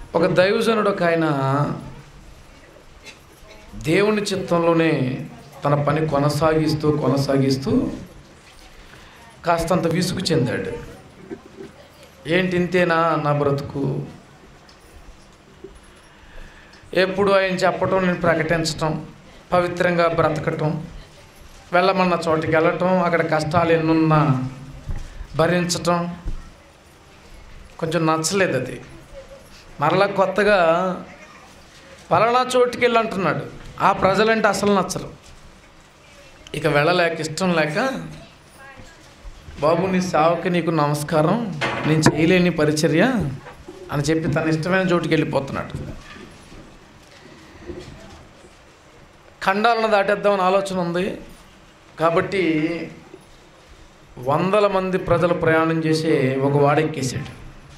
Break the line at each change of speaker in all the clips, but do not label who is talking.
ఒక దైవజనుడు ఒక ఆయన దేవుని చిత్తంలోనే తన పని కొనసాగిస్తూ కాస్తంత విసుగు చెందాడు. ఏంటి ఇంతేనా నా బ్రతుకు, ఎప్పుడు ఆయన చెప్పటం నేను ప్రకటించటం, పవిత్రంగా బ్రతకటం, వెళ్ళమన్న చోటికి వెళ్ళటం, అక్కడ కష్టాలు ఎన్నున్నా భరించటం కొంచెం నచ్చలేదు. అది మరలా కొత్తగా పలానా చోటుకి వెళ్ళి అంటున్నాడు. ఆ ప్రజలంటే అసలు నచ్చరు. ఇక వెళ్ళలేక, ఇష్టం లేక, బాబు నీ సేవకి నీకు నమస్కారం, నేను చేయలేని పరిచర్య అని చెప్పి తన ఇష్టమైన చోటుకి వెళ్ళిపోతున్నాడు. ఖండాలను దాటేద్దామని ఆలోచన ఉంది కాబట్టి 100 మంది ప్రజలు ప్రయాణం చేసే ఒక వాడెక్కేసాడు.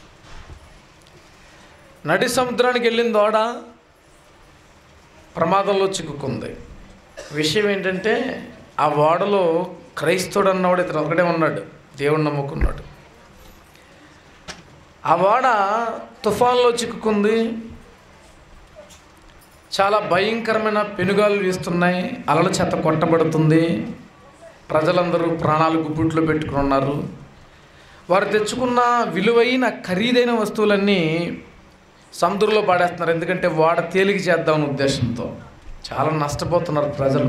నడి సముద్రానికి వెళ్ళిన ఓడ ప్రమాదంలో చిక్కుకుంది. విషయం ఏంటంటే ఆ ఓడలో క్రైస్తవుడు అన్నవాడు ఇతను ఒకడే ఉన్నాడు, దేవుడు నమ్ముకున్నాడు. ఆ ఓడ తుఫాన్లో చిక్కుకుంది. చాలా భయంకరమైన పెనుగాలు వీస్తున్నాయి, అలల చేత కొట్టబడుతుంది. ప్రజలందరూ ప్రాణాలు గుప్పిట్లో పెట్టుకుని ఉన్నారు. వారు తెచ్చుకున్న విలువైన ఖరీదైన వస్తువులన్నీ సముద్రంలో పాడేస్తున్నారు. ఎందుకంటే వాడ తేలిక చేద్దామనే ఉద్దేశంతో. చాలా నష్టపోతున్నారు ప్రజలు.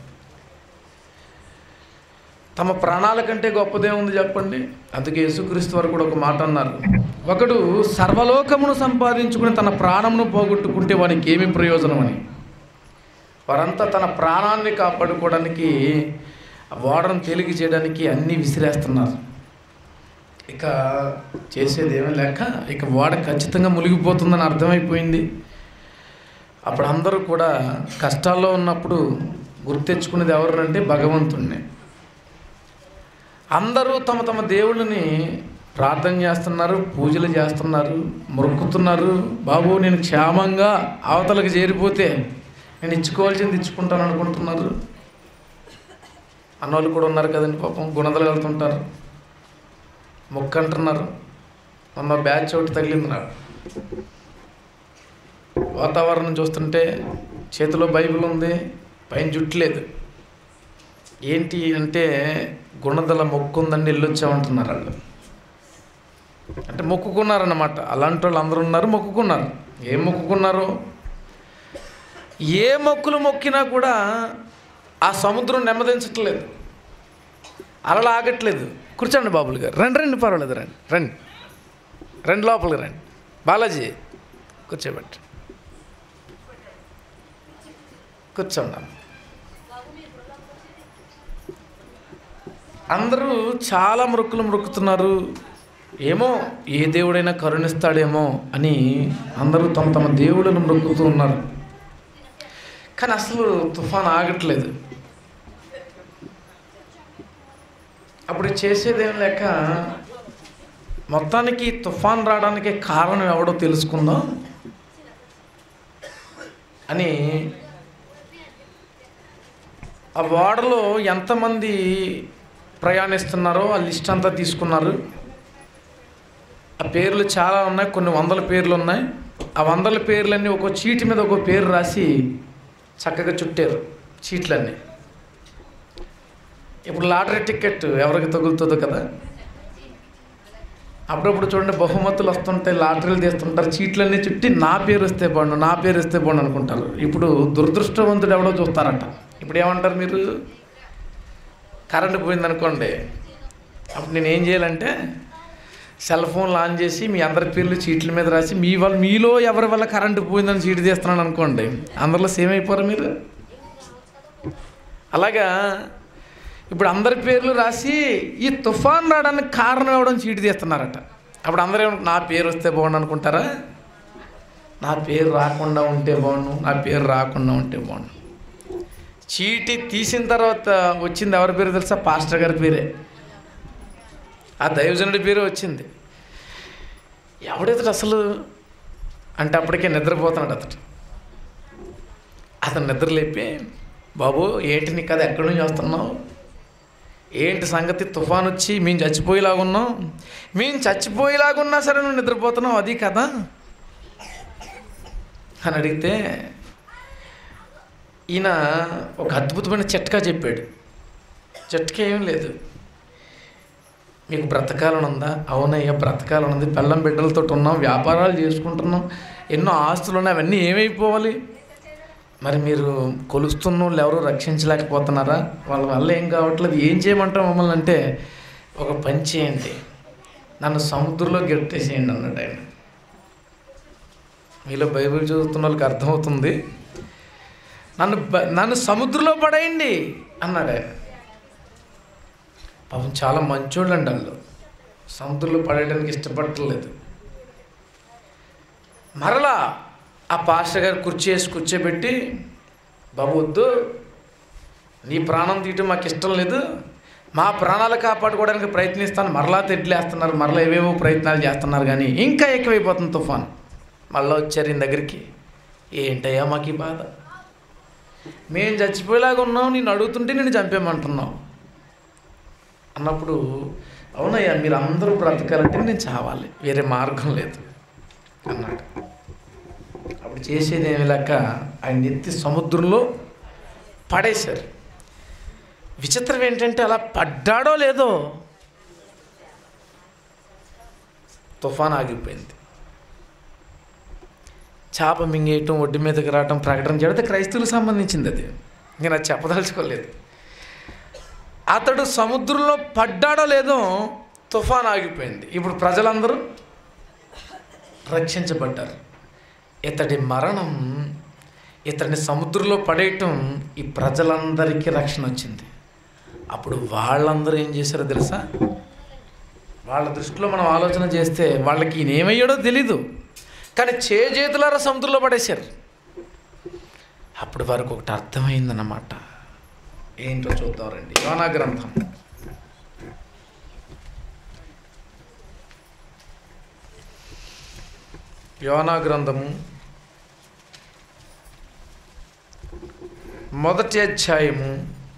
తమ ప్రాణాల కంటే గొప్పదే ఉంది చెప్పండి. అందుకే యేసుక్రీస్తు వారు కూడా ఒక మాట అన్నారు, ఒకడు సర్వలోకమును సంపాదించుకుని తన ప్రాణమును పోగొట్టుకుంటే వానికి ఏమి ప్రయోజనం అని. వారంతా తన ప్రాణాన్ని కాపాడుకోవడానికి, ఓడను తేలిక చేయడానికి అన్నీ విసిరేస్తున్నారు. ఇక చేసేది ఏమీ లేక ఇక ఓడ ఖచ్చితంగా మునిగిపోతుందని అర్థమైపోయింది. అప్పుడు అందరూ కూడా కష్టాల్లో ఉన్నప్పుడు గుర్తెచ్చుకునేది ఎవరినంటే భగవంతుడిని. అందరూ తమ తమ దేవుళ్ళని ప్రార్థన చేస్తున్నారు, పూజలు చేస్తున్నారు, మొక్కుతున్నారు. బాబు నేను క్షేమంగా అవతలకు చేరిపోతే నేను ఇచ్చుకోవాల్సింది ఇచ్చుకుంటాను అనుకుంటున్నారు. అన్నోళ్ళు కూడా ఉన్నారు కదండి పాపం, గుణదలు వెళ్తుంటారు, మొక్కు అంటున్నారు. మొన్న బ్యాచ్ ఒకటి తగిలింది నాకు. వాతావరణం చూస్తుంటే చేతిలో బైబిల్ ఉంది, పైన జుట్టు లేదు. ఏంటి అంటే గుణదల మొక్కు ఉందండి వెళ్ళొచ్చామంటున్నారు వాళ్ళు. అంటే మొక్కుకున్నారన్నమాట. అలాంటి వాళ్ళు అందరూ ఉన్నారు, మొక్కుకున్నారు. ఏం మొక్కుకున్నారు? ఏ మొక్కులు మొక్కినా కూడా ఆ సముద్రం నెమ్మదించట్లేదు, అలలు ఆగట్లేదు. కూర్చోండి బాబులు గారు, రండి పర్వాలేదు, రండి లోపలికి రండి. బాలాజీ కూర్చోబెట్టి, కూర్చోండి. అందరూ చాలా మొక్కుతున్నారు. ఏమో ఏ దేవుడైనా కరుణిస్తాడేమో అని అందరూ తమ తమ దేవుళ్ళను మొక్కుతూ ఉన్నారు. కానీ అసలు తుఫాన్ ఆగట్లేదు. అప్పుడు చేసేదేం లేక మొత్తానికి తుఫాన్ రావడానికి కారణం ఎవడో తెలుసుకుందాం అని ఆ ఓడలో ఎంతమంది ప్రయాణిస్తున్నారో ఆ లిస్ట్ అంతా తీసుకున్నారు. ఆ పేర్లు చాలా ఉన్నాయి, కొన్ని 100 పేర్లు ఉన్నాయి. ఆ 100 పేర్లన్నీ ఒక్కో చీటి మీద ఒక్కో పేరు రాసి చక్కగా చుట్టారు చీట్లన్నీ. ఇప్పుడు లాటరీ టికెట్ ఎవరికి తగులుతుందో కదా, అప్పుడప్పుడు చూడండి బహుమతులు వస్తుంటాయి, లాటరీలు తీస్తుంటారు, చీట్లన్నీ చుట్టి నా పేరు వస్తే బాగుండు అనుకుంటారు. ఇప్పుడు దురదృష్టవంతుడు ఎవడో చూస్తారట. ఇప్పుడు ఏమంటారు మీరు? కరెంటు పోయిందనుకోండి, అప్పుడు నేను ఏం చేయాలంటే సెల్ ఫోన్లు ఆన్ చేసి మీ అందరి పేర్లు చీట్ల మీద రాసి మీలో ఎవరి వల్ల కరెంటు పోయిందని చీటి తీస్తున్నాను అనుకోండి, అందరిలో సేమ్ అయిపోరు మీరు. అలాగా ఇప్పుడు అందరి పేర్లు రాసి ఈ తుఫాన్ రావడానికి కారణం ఇవ్వడం చీటి తీస్తున్నారట. అప్పుడు అందరూ నా పేరు వస్తే బాగుండు అనుకుంటారా? నా పేరు రాకుండా ఉంటే బాగుండు. చీటి తీసిన తర్వాత వచ్చింది ఎవరి పేరు తెలుసా? పాస్టర్ గారి పేరే, ఆ దైవజనుడి పేరే వచ్చింది. ఎవడైతే అసలు అంటే అప్పటికే నిద్రపోతున్నాడు అతను నిద్ర లేపి, బాబు ఏంటి నీ కదా, ఎక్కడి నుంచి వస్తున్నావు, ఏంటి సంగతి, తుఫాన్ వచ్చి మేము చచ్చిపోయేలాగున్నా సరే నువ్వు నిద్రపోతున్నావు, అది కదా అని అడిగితే ఈయన ఒక అద్భుతమైన చిట్కా చెప్పాడు. చిట్కా ఏం లేదు, మీకు బ్రతకాలని ఉందా? అవునయ్యా బ్రతకాలని ఉంది, పిల్లం బిడ్డలతో ఉన్నాం, వ్యాపారాలు చేసుకుంటున్నాం, ఎన్నో ఆస్తులు ఉన్నాయి, అవన్నీ ఏమైపోవాలి? మరి మీరు కొలుస్తున్న వాళ్ళు ఎవరు రక్షించలేకపోతున్నారా? వాళ్ళ వల్ల ఏం కావట్లేదు, ఏం చేయమంటారు మమ్మల్ని అంటే, ఒక పని చేయండి, నన్ను సముద్రంలో గెట్టేసేయండి అన్నాడు ఆయన. మీలో బైబిల్ చదువుతున్న వాళ్ళకి అర్థమవుతుంది. నన్ను సముద్రంలో పడేయండి అన్నాడు ఆయన. పాపం చాలా మంచోళ్ళు అండి వాళ్ళు, సముద్రంలో పడేయడానికి ఇష్టపడలేదు. మరలా ఆ పాస్టర్ గారు కుర్చీ వేసి కూర్చోబెట్టి, బాబు వద్దు, నీ ప్రాణం తీయటం మాకు ఇష్టం లేదు, మా ప్రాణాలు కాపాడుకోవడానికి ప్రయత్నిస్తాను. మరలా తెడ్లేస్తున్నారు, మరలా ఏవేవో ప్రయత్నాలు చేస్తున్నారు, కానీ ఇంకా ఎక్కువైపోతుంది తుఫాన్. మళ్ళీ వచ్చారు ఈయన దగ్గరికి. ఏంటయ్యా మాకు ఈ బాధ, మేము చచ్చిపోయేలాగా ఉన్నాం, నేను అడుగుతుంటే నేను చంపేయమంటున్నావు అన్నప్పుడు, అవునయ్యా మీరు అందరూ బ్రతకాలంటే నేను చావాలి, వేరే మార్గం లేదు అన్నాడు. అప్పుడు చేసేది ఏమి లేక ఆయన ఎత్తి సముద్రంలో పడేశారు. విచిత్రం ఏంటంటే అలా పడ్డాడో లేదో తుఫాన్ ఆగిపోయింది. చేప మింగేయటం, ఒడ్డు మీదకి రావటం, ప్రకటన చేయడం క్రైస్తవులకు సంబంధించింది. అది నేను అది చెప్పదలుచుకోలేదు. అతడు సముద్రంలో పడ్డాడో లేదో తుఫాన్ ఆగిపోయింది. ఇప్పుడు ప్రజలందరూ రక్షించబడ్డారు. ఇతడి మరణం, ఇతడిని సముద్రంలో పడేయటం ఈ ప్రజలందరికీ రక్షణ వచ్చింది. అప్పుడు వాళ్ళందరూ ఏం చేశారో తెలుసా? వాళ్ళ దృష్టిలో మనం ఆలోచన చేస్తే వాళ్ళకి ఈయన ఏమయ్యాడో తెలీదు, కానీ చేతులారా సముద్రంలో పడేశారు. అప్పుడు వారికి ఒకటి అర్థమైందన్నమాట. ఏంటో చూద్దాం రండి. యోనా గ్రంథం మొదటి అధ్యాయము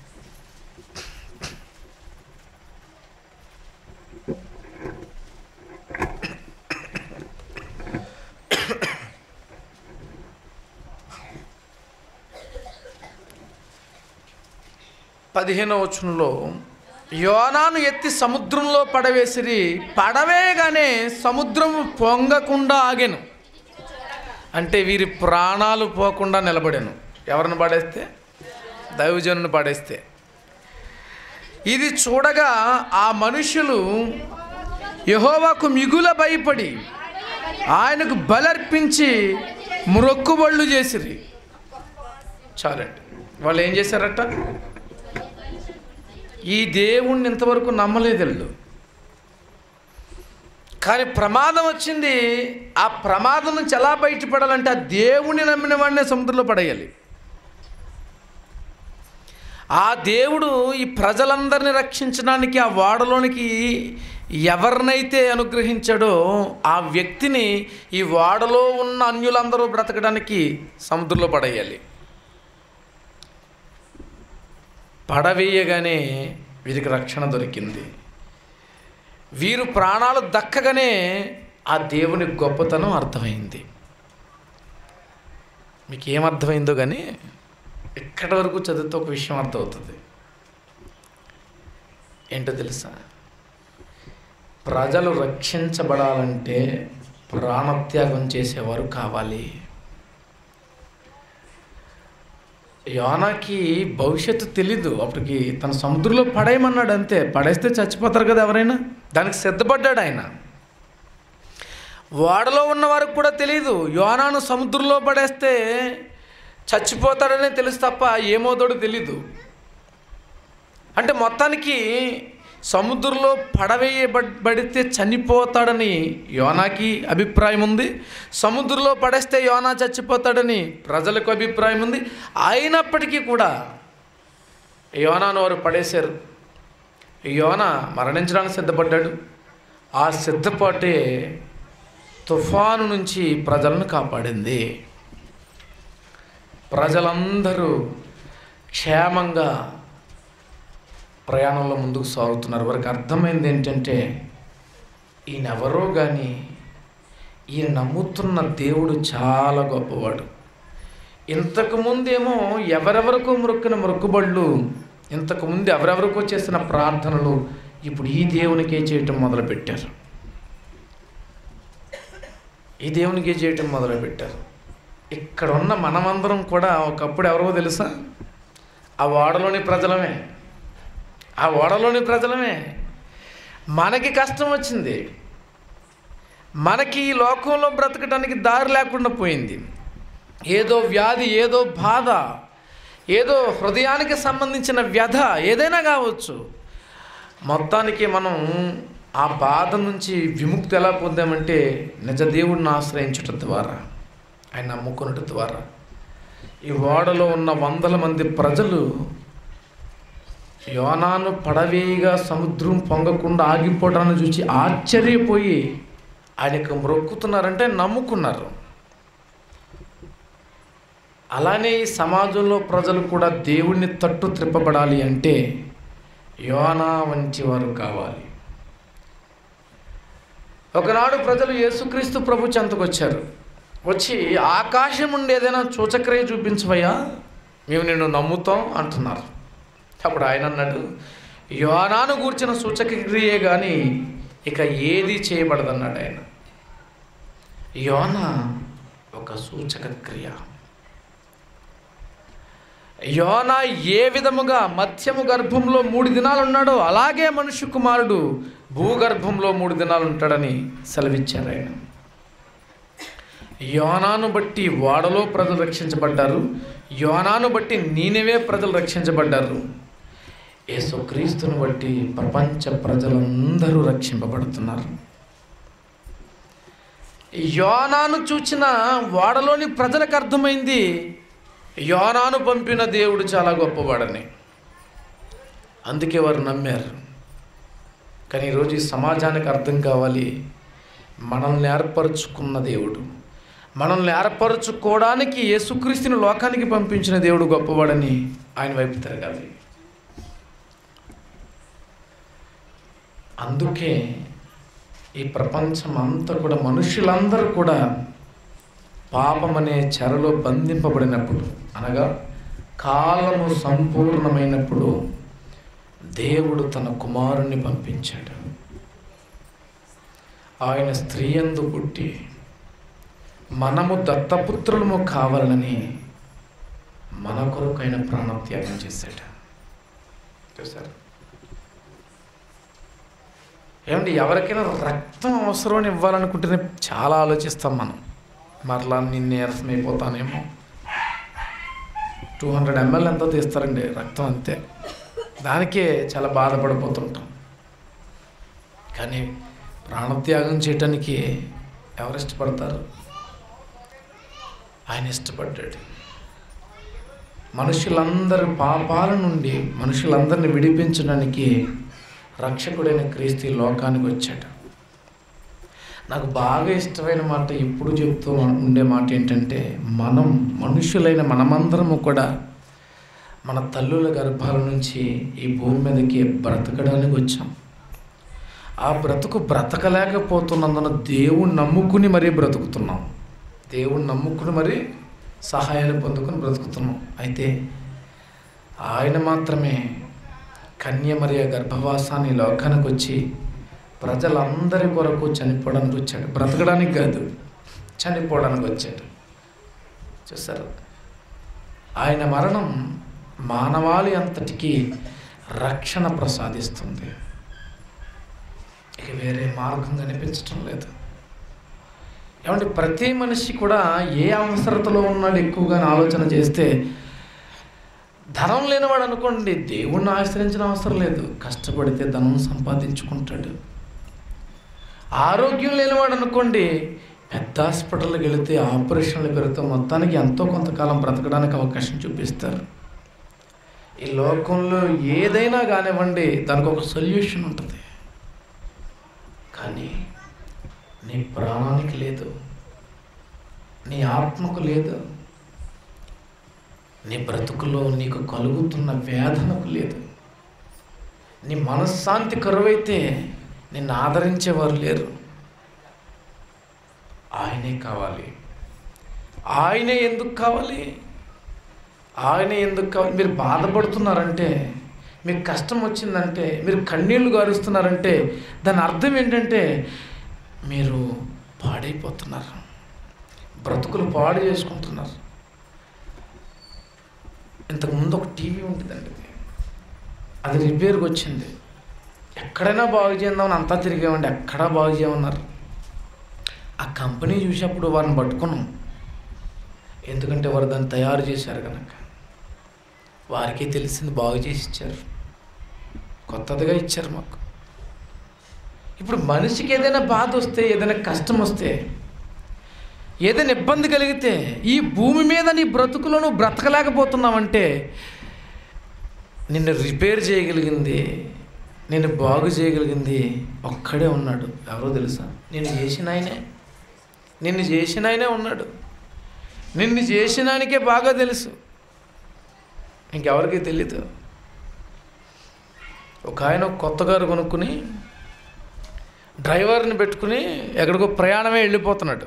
15వ వచనంలో, యోనాను ఎత్తి సముద్రంలో పడవేసిరి, పడవేయగానే సముద్రము పొంగకుండా ఆగెను. అంటే వీరి ప్రాణాలు పోకుండా నిలబడాను. ఎవరిని పడేస్తే? దైవజనుని పడేస్తే. ఇది చూడగా ఆ మనుషులు యెహోవాకు మిగుల భయపడి ఆయనకు బలర్పించి మ్రొక్కుబళ్ళు చేసిరి. చాలండి. వాళ్ళు ఏం చేశారట? ఈ దేవుణ్ణి ఇంతవరకు నమ్మలేదు వీళ్ళు. కానీ ప్రమాదం వచ్చింది. ఆ ప్రమాదం నుంచి ఎలా బయటపడాలంటే ఆ దేవుణ్ణి నమ్మిన వాడినే సముద్రంలో పడేయాలి. ఆ దేవుడు ఈ ప్రజలందరినీ రక్షించడానికి ఆ ఓడలోనికి ఎవరినైతే అనుగ్రహించాడో ఆ వ్యక్తిని ఈ ఓడలో ఉన్న అన్యులందరూ బ్రతకడానికి సముద్రంలో పడేయాలి. పడవేయగానే వీరికి రక్షణ దొరికింది. వీరు ప్రాణాలు దక్కగానే ఆ దేవుని గొప్పతనం అర్థమైంది. మీకు ఏమర్థమైందో కానీ ఎక్కడి వరకు చదివితే ఒక విషయం అర్థమవుతుంది. ఏంటో తెలుసా? ప్రజలు రక్షించబడాలంటే ప్రాణత్యాగం చేసేవారు కావాలి. యోనాకి భవిష్యత్తు తెలీదు. అప్పటికి తన సముద్రంలో పడేయమన్నాడు అంతే. పడేస్తే చచ్చిపోతారు కదా ఎవరైనా. దానికి సిద్ధపడ్డాడు ఆయన. ఓడలో ఉన్న వారికి కూడా తెలీదు. యోనాను సముద్రంలో పడేస్తే చచ్చిపోతాడనే తెలుసు తప్ప ఏమవుతాడో తెలీదు. అంటే మొత్తానికి సముద్రంలో పడవేయబడితే చనిపోతాడని యోనాకి అభిప్రాయం ఉంది. సముద్రంలో పడేస్తే యోనా చచ్చిపోతాడని ప్రజలకు అభిప్రాయం ఉంది. అయినప్పటికీ కూడా యోనాను వారు పడేశారు. యోనా మరణించడానికి సిద్ధపడ్డాడు. ఆ సిద్ధపాటే తుఫాను నుంచి ప్రజలను కాపాడింది. ప్రజలందరూ క్షేమంగా ప్రయాణంలో ముందుకు సాగుతున్నారు. వారికి అర్థమైంది ఏంటంటే ఈయనెవరో కానీ ఈయన నమ్ముతున్న దేవుడు చాలా గొప్పవాడు. ఇంతకుముందేమో ఎవరెవరికో మొక్కిన మొక్కుబళ్ళు, ఇంతకుముందు ఎవరెవరికో చేసిన ప్రార్థనలు ఇప్పుడు ఈ దేవునికే చేయటం మొదలుపెట్టారు. ఈ దేవునికే చేయటం మొదలుపెట్టారు. ఇక్కడ ఉన్న మనమందరం కూడా ఒకప్పుడు ఎవరో తెలుసా? ఆ ఓడలోని ప్రజలమే. ఆ ఓడలోని ప్రజలమే. మనకి కష్టం వచ్చింది, మనకి ఈ లోకంలో బ్రతకడానికి దారి లేకుండా పోయింది. ఏదో వ్యాధి, ఏదో బాధ, ఏదో హృదయానికి సంబంధించిన వ్యధ ఏదైనా కావచ్చు. మొత్తానికి మనం ఆ బాధ నుంచి విముక్తి ఎలా పొందామంటే నిజ దేవుడిని ఆశ్రయించటం ద్వారా, ఆయన నమ్ముకున్నట ద్వారా. ఈ ఓడలో ఉన్న 100 మంది ప్రజలు యోనాను పడవేయిగా సముద్రం పొంగకుండా ఆగిపోవడాన్ని చూసి ఆశ్చర్యపోయి ఆయనకు మొక్కుతున్నారంటే నమ్ముకున్నారు. అలానే ఈ సమాజంలో ప్రజలు కూడా దేవుణ్ణి తట్టు త్రిప్పబడాలి అంటే యోనా వంటి వారు కావాలి. ఒకనాడు ప్రజలు యేసుక్రీస్తు ప్రభు చెంతకు వచ్చారు. వచ్చి ఆకాశం నుండి ఏదైనా సూచక్రియ చూపించవయ్యా, మేము నిన్ను నమ్ముతాం అంటున్నారు. అప్పుడు ఆయన అన్నాడు, యోనాను గూర్చిన సూచక్రియే కానీ ఇక ఏది చేయబడదన్నాడు ఆయన. యోనా ఒక సూచక క్రియ. యోనా ఏ విధముగా మత్స్యము గర్భంలో 3 దినాలు ఉన్నాడో అలాగే మనుష్య కుమారుడు భూగర్భంలో 3 దినాలు ఉంటాడని సెలవిచ్చారు ఆయన. యోనాను బట్టి ఓడలో ప్రజలు రక్షించబడ్డారు. యోనాను బట్టి నీనెవే ప్రజలు రక్షించబడ్డారు. యేసుక్రీస్తును బట్టి ప్రపంచ ప్రజలందరూ రక్షింపబడుతున్నారు. యోనాను చూచిన ఓడలోని ప్రజలకు అర్థమైంది యోనాను పంపిన దేవుడు చాలా గొప్పవాడని. అందుకే వారు నమ్మారు. కానీ ఈరోజు ఈ సమాజానికి అర్థం కావాలి, మనల్ని ఏర్పరచుకున్న దేవుడు, మనల్ని ఏర్పరచుకోవడానికి యేసుక్రీస్తుని లోకానికి పంపించిన దేవుడు గొప్పవాడని ఆయన వైపు తిరగాలి. అందుకే ఈ ప్రపంచం అంతా కూడా మనుషులందరూ కూడా పాపం అనే చెరలో బంధింపబడినప్పుడు, అనగా కాలము సంపూర్ణమైనప్పుడు దేవుడు తన కుమారుణ్ణి పంపించాడు. ఆయన స్త్రీ యందు పుట్టి మనము దత్తపుత్రులము కావాలని మన కొరకు ఆయన ప్రాణత్యాగం చేశాడు. చూసారు ఏమండి? ఎవరికైనా రక్తం అవసరం ఇవ్వాలనుకుంటేనే చాలా ఆలోచిస్తాం మనం. మరలా నిన్ను నీరసమైపోతానేమో. 200 ml ఎంతో తీస్తారండి రక్తం, అంతే. దానికే చాలా బాధపడిపోతుంటాం. కానీ ప్రాణత్యాగం చేయటానికి ఎవరు ఇష్టపడతారు? ఆయన ఇష్టపడ్డాడు. మనుషులందరి పాపాల నుండి మనుషులందరిని విడిపించడానికి రక్షకుడైన క్రీస్తు లోకానికి వచ్చాడు. నాకు బాగా ఇష్టమైన మాట, ఎప్పుడు చెప్తూ ఉండే మాట ఏంటంటే, మనం మనుషులైన మనమందరము కూడా మన తల్లుల గర్భాల నుంచి ఈ భూమి మీదకి బ్రతకడానికి వచ్చాం. ఆ బ్రతుకు బ్రతకలేకపోతున్నందున దేవుణ్ణి నమ్ముకుని మరీ బ్రతుకుతున్నాం. దేవుణ్ణి నమ్ముకుని మరీ సహాయాన్ని పొందుకొని బ్రతుకుతున్నాం. అయితే ఆయన మాత్రమే కన్య మరియ గర్భవాసాన్ని లోకానికి వచ్చి ప్రజలందరి కొరకు చనిపోవడానికి వచ్చాడు. బ్రతకడానికి కాదు, చనిపోవడానికి వచ్చాడు. చూసారు? ఆయన మరణం మానవాళి అంతటికీ రక్షణ ప్రసాదిస్తుంది. ఇక వేరే మార్గం కనిపించటం లేదు. ఏమంటే ప్రతి మనిషి కూడా ఏ అవసరతలో ఉన్నాడు ఎక్కువగా ఆలోచన చేస్తే, ధనం లేనివాడు అనుకోండి దేవుణ్ణి ఆశ్రయించిన అవసరం లేదు, కష్టపడితే ధనం సంపాదించుకుంటాడు. ఆరోగ్యం లేనివాడు అనుకోండి పెద్ద హాస్పిటల్కి వెళితే ఆపరేషన్లు పెరిగితే మొత్తానికి ఎంతో కొంతకాలం బ్రతకడానికి అవకాశం చూపిస్తారు. ఈ లోకంలో ఏదైనా కానివ్వండి దానికి ఒక సొల్యూషన్ ఉంటుంది. కానీ నీ ప్రాణానికి లేదు, నీ ఆత్మకు లేదు, నీ బ్రతుకులో నీకు కలుగుతున్న వేదనకు లేదు. నీ మనశ్శాంతి కరువైతే నిన్ను ఆదరించేవారు లేరు. ఆయనే కావాలి. ఆయనే ఎందుకు కావాలి? ఆయన ఎందుకు కావాలి? మీరు బాధపడుతున్నారంటే, మీకు కష్టం వచ్చిందంటే, మీరు కన్నీళ్లు గారుస్తున్నారంటే దాని అర్థం ఏంటంటే మీరు పాడైపోతున్నారు, బ్రతుకులు పాడు చేసుకుంటున్నారు. ఇంతకుముందు ఒక టీవీ ఉంటుందండి, అది రిపేర్కి వచ్చింది. ఎక్కడైనా బాగు చేద్దామని అంతా తిరిగామండి, ఎక్కడా బాగు చేయమన్నారు. ఆ కంపెనీ చూసేప్పుడు వారిని పట్టుకున్నాం, ఎందుకంటే వారు దాన్ని తయారు చేశారు కనుక. వారికే తెలిసింది, బాగు చేసి ఇచ్చారు, కొత్తదిగా ఇచ్చారు మాకు. ఇప్పుడు మనిషికి ఏదైనా బాధ వస్తే, ఏదైనా కష్టం వస్తే, ఏదైనా ఇబ్బంది కలిగితే, ఈ భూమి మీద నీ బ్రతుకులో నువ్వు బ్రతకలేకపోతున్నావంటే నిన్ను రిపేర్ చేయగలిగింది, నిన్ను బాగు చేయగలిగింది ఒక్కడే ఉన్నాడు. ఎవరో తెలుసా? నిన్ను చేసిన ఆయనే. నిన్ను చేసిన ఆయనే ఉన్నాడు. నిన్ను చేసిన ఆయనకే బాగా తెలుసు, ఇంకెవరికి తెలీదు. ఒక ఆయన కొత్త కారు కొనుక్కుని డ్రైవర్ని పెట్టుకుని ఎక్కడికో ప్రయాణమే వెళ్ళిపోతున్నాడు.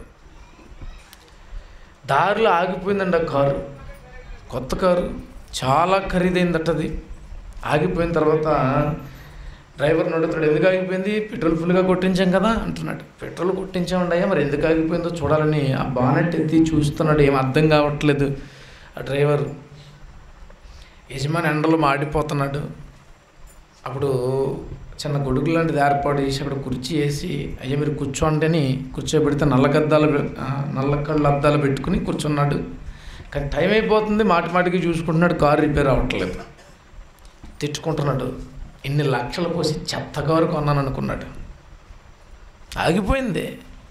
దారిలో ఆగిపోయిందండి ఆ కారు, కొత్త కారు, చాలా ఖరీదైందటది. ఆగిపోయిన తర్వాత డ్రైవర్ని అడుగుతాడు, ఎందుకు ఆగిపోయింది? పెట్రోల్ ఫుల్గా కొట్టించాం కదా అంటున్నాడు. పెట్రోల్ కొట్టించామండి అయ్యా, మరి ఎందుకు ఆగిపోయిందో చూడాలని ఆ బానెట్ ఎత్తి చూస్తున్నాడు. ఏం అర్థం కావట్లేదు ఆ డ్రైవర్. యజమాని ఎండలో మాడిపోతున్నాడు. అప్పుడు చిన్న గొడుగు లాంటిది ఏర్పాటు చేసి అక్కడ కుర్చీ వేసి, అయ్యా మీరు కూర్చోండి అని కూర్చోబెడితే నల్ల కళ్ళు అద్దాలు పెట్టుకుని కూర్చున్నాడు. కానీ టైం అయిపోతుంది, మాటికి చూసుకుంటున్నాడు, కారు రిపేర్ అవ్వట్లేదు. తిట్టుకుంటున్నాడు, ఇన్ని లక్షలు పోసి చెత్త కారు కొన్నాను అనుకున్నాడు. ఆగిపోయింది.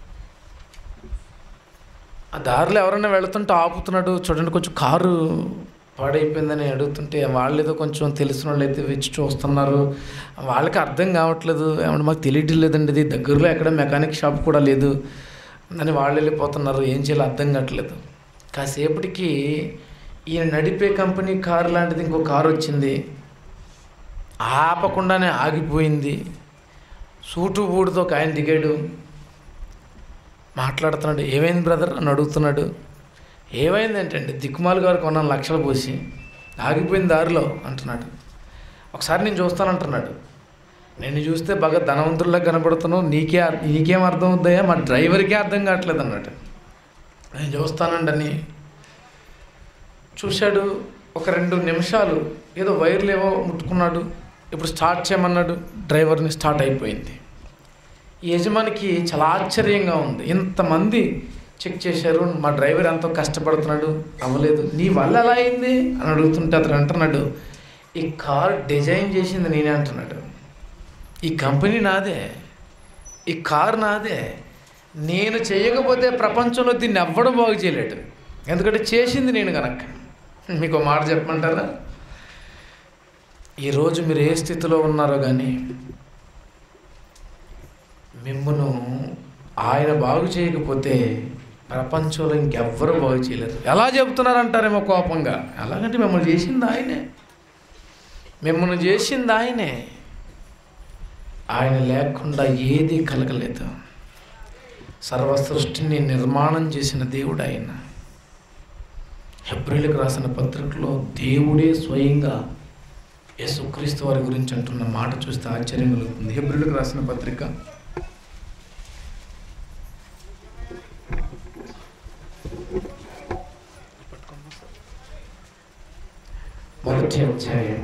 ఆ దారిలో ఎవరైనా వెళుతుంటే ఆపుతున్నాడు, చూడండి కొంచెం కారు పాడైపోయిందని అడుగుతుంటే వాళ్ళు ఏదో కొంచెం తెలిసిన వాళ్ళు అయితే వచ్చి చూస్తున్నారు. వాళ్ళకి అర్థం కావట్లేదు, ఏమన్నా మాకు తెలియటం లేదండి, ఇది దగ్గరలో ఎక్కడ మెకానిక్ షాప్ కూడా లేదు అని వాళ్ళు వెళ్ళిపోతున్నారు. ఏం చేయాలో అర్థం కావట్లేదు. కాసేపటికి ఈయన నడిపే కంపెనీ కారు లాంటిది ఇంకో కారు వచ్చింది, ఆపకుండానే ఆగిపోయింది. సూటు బూటుతో ఒక ఆయన దిగాడు, మాట్లాడుతున్నాడు. ఏమైంది బ్రదర్ అని అడుగుతున్నాడు. ఏమైంది ఏంటండి, దిక్కుమాలు గారు కొన్నాను లక్షలు పోసి, ఆగిపోయిన దారిలో అంటున్నాడు. ఒకసారి నేను చూస్తానంటున్నాడు. నేను చూస్తే బాగా ధనవంతుల్లా కనబడుతున్నావు, నీకేం అర్థం అవుతాయా, మా డ్రైవర్కే అర్థం కావట్లేదు అన్నాడు. నేను చూస్తానండి అని చూశాడు. ఒక 2 నిమిషాలు ఏదో వైర్లు ఏవో ముట్టుకున్నాడు. ఇప్పుడు స్టార్ట్ చేయమన్నాడు, డ్రైవర్ని స్టార్ట్ అయిపోయింది. ఈ యజమానికి చాలా ఆశ్చర్యంగా ఉంది. ఇంతమంది చెక్ చేశారు, మా డ్రైవర్ ఎంతో కష్టపడుతున్నాడు, అవ్వలేదు, నీ వల్ల ఎలా అయింది అని అడుగుతుంటే అతను అంటున్నాడు, ఈ కార్ డిజైన్ చేసింది నేనే అంటున్నాడు. ఈ కంపెనీ నాదే, ఈ కార్ నాదే, నేను చేయకపోతే ప్రపంచంలో దీన్ని ఎవ్వడం బాగు చేయలేడు, ఎందుకంటే చేసింది నేను కనుక. మీకు ఒక మాట చెప్పమంటారా? ఈరోజు మీరు ఏ స్థితిలో ఉన్నారో కానీ మిమ్మల్ని ఆయన బాగు చేయకపోతే ప్రపంచంలో ఇంకెవ్వరూ బాగు చేయలేరు. ఎలా చెబుతున్నారంటారేమో కోపంగా, ఎలాగంటే మిమ్మల్ని చేసింది ఆయనే, మిమ్మల్ని చేసింది ఆయనే. ఆయన లేకుండా ఏది కలగలేదు. సర్వ సృష్టిని నిర్మాణం చేసిన దేవుడు ఆయన. హెబ్రీయులకు రాసిన పత్రికలో దేవుడే స్వయంగా యేసుక్రీస్తు వారి గురించి అంటున్న మాట చూస్తే ఆశ్చర్యం కలుగుతుంది. హెబ్రీయులకు రాసిన పత్రిక 1వ అధ్యాయం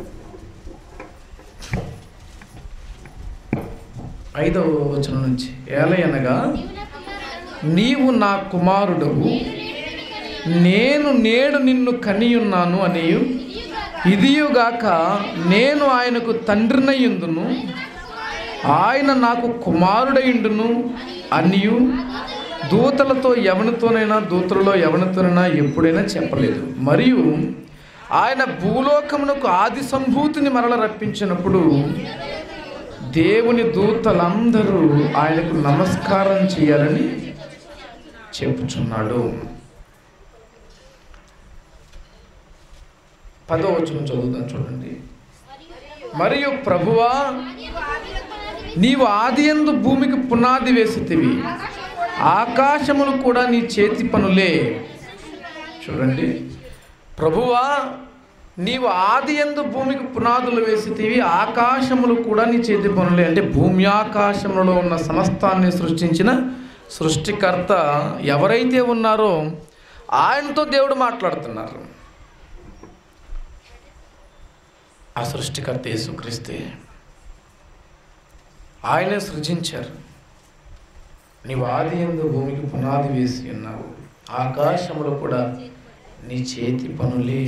5వ వచనం నుంచి, ఏలయనగా నీవు నా కుమారుడవు, నేను నేడు నిన్ను కనియున్నాను అనియు, ఇదియుగాక నేను ఆయనకు తండ్రినయుందును, ఆయన నాకు కుమారుడయుండును అనియు దూతలతో ఎవరితోనైనా, దూతలలో ఎవరితోనైనా ఎప్పుడైనా చెప్పలేదు. మరియు ఆయన భూలోకమునకు ఆది సంభూతిని మరల రప్పించినప్పుడు దేవుని దూతలందరూ ఆయనకు నమస్కారం చేయాలని చెప్పుచున్నాడు. 10వ వచనం చదువుతాం చూడండి. మరియు ప్రభువా, నీవు ఆదియందు భూమికి పునాది వేసితివి, ఆకాశములు కూడా నీ చేతి పనులే. చూడండి, ప్రభువా, నీవు ఆది యందు భూమికి పునాదులు వేసితివి, ఆకాశములు కూడా నీ చేతి పనులే. అంటే భూమి ఆకాశములలో ఉన్న సమస్తాన్ని సృష్టించిన సృష్టికర్త ఎవరైతే ఉన్నారో ఆయనతో దేవుడు మాట్లాడుతున్నారు. ఆ సృష్టికర్త యేసుక్రీస్తే. ఆయనే సృజించారు. నీవు ఆది యందు భూమికి పునాది వేసి ఉన్నావు, ఆకాశములు కూడా నీ చేతి పనులే.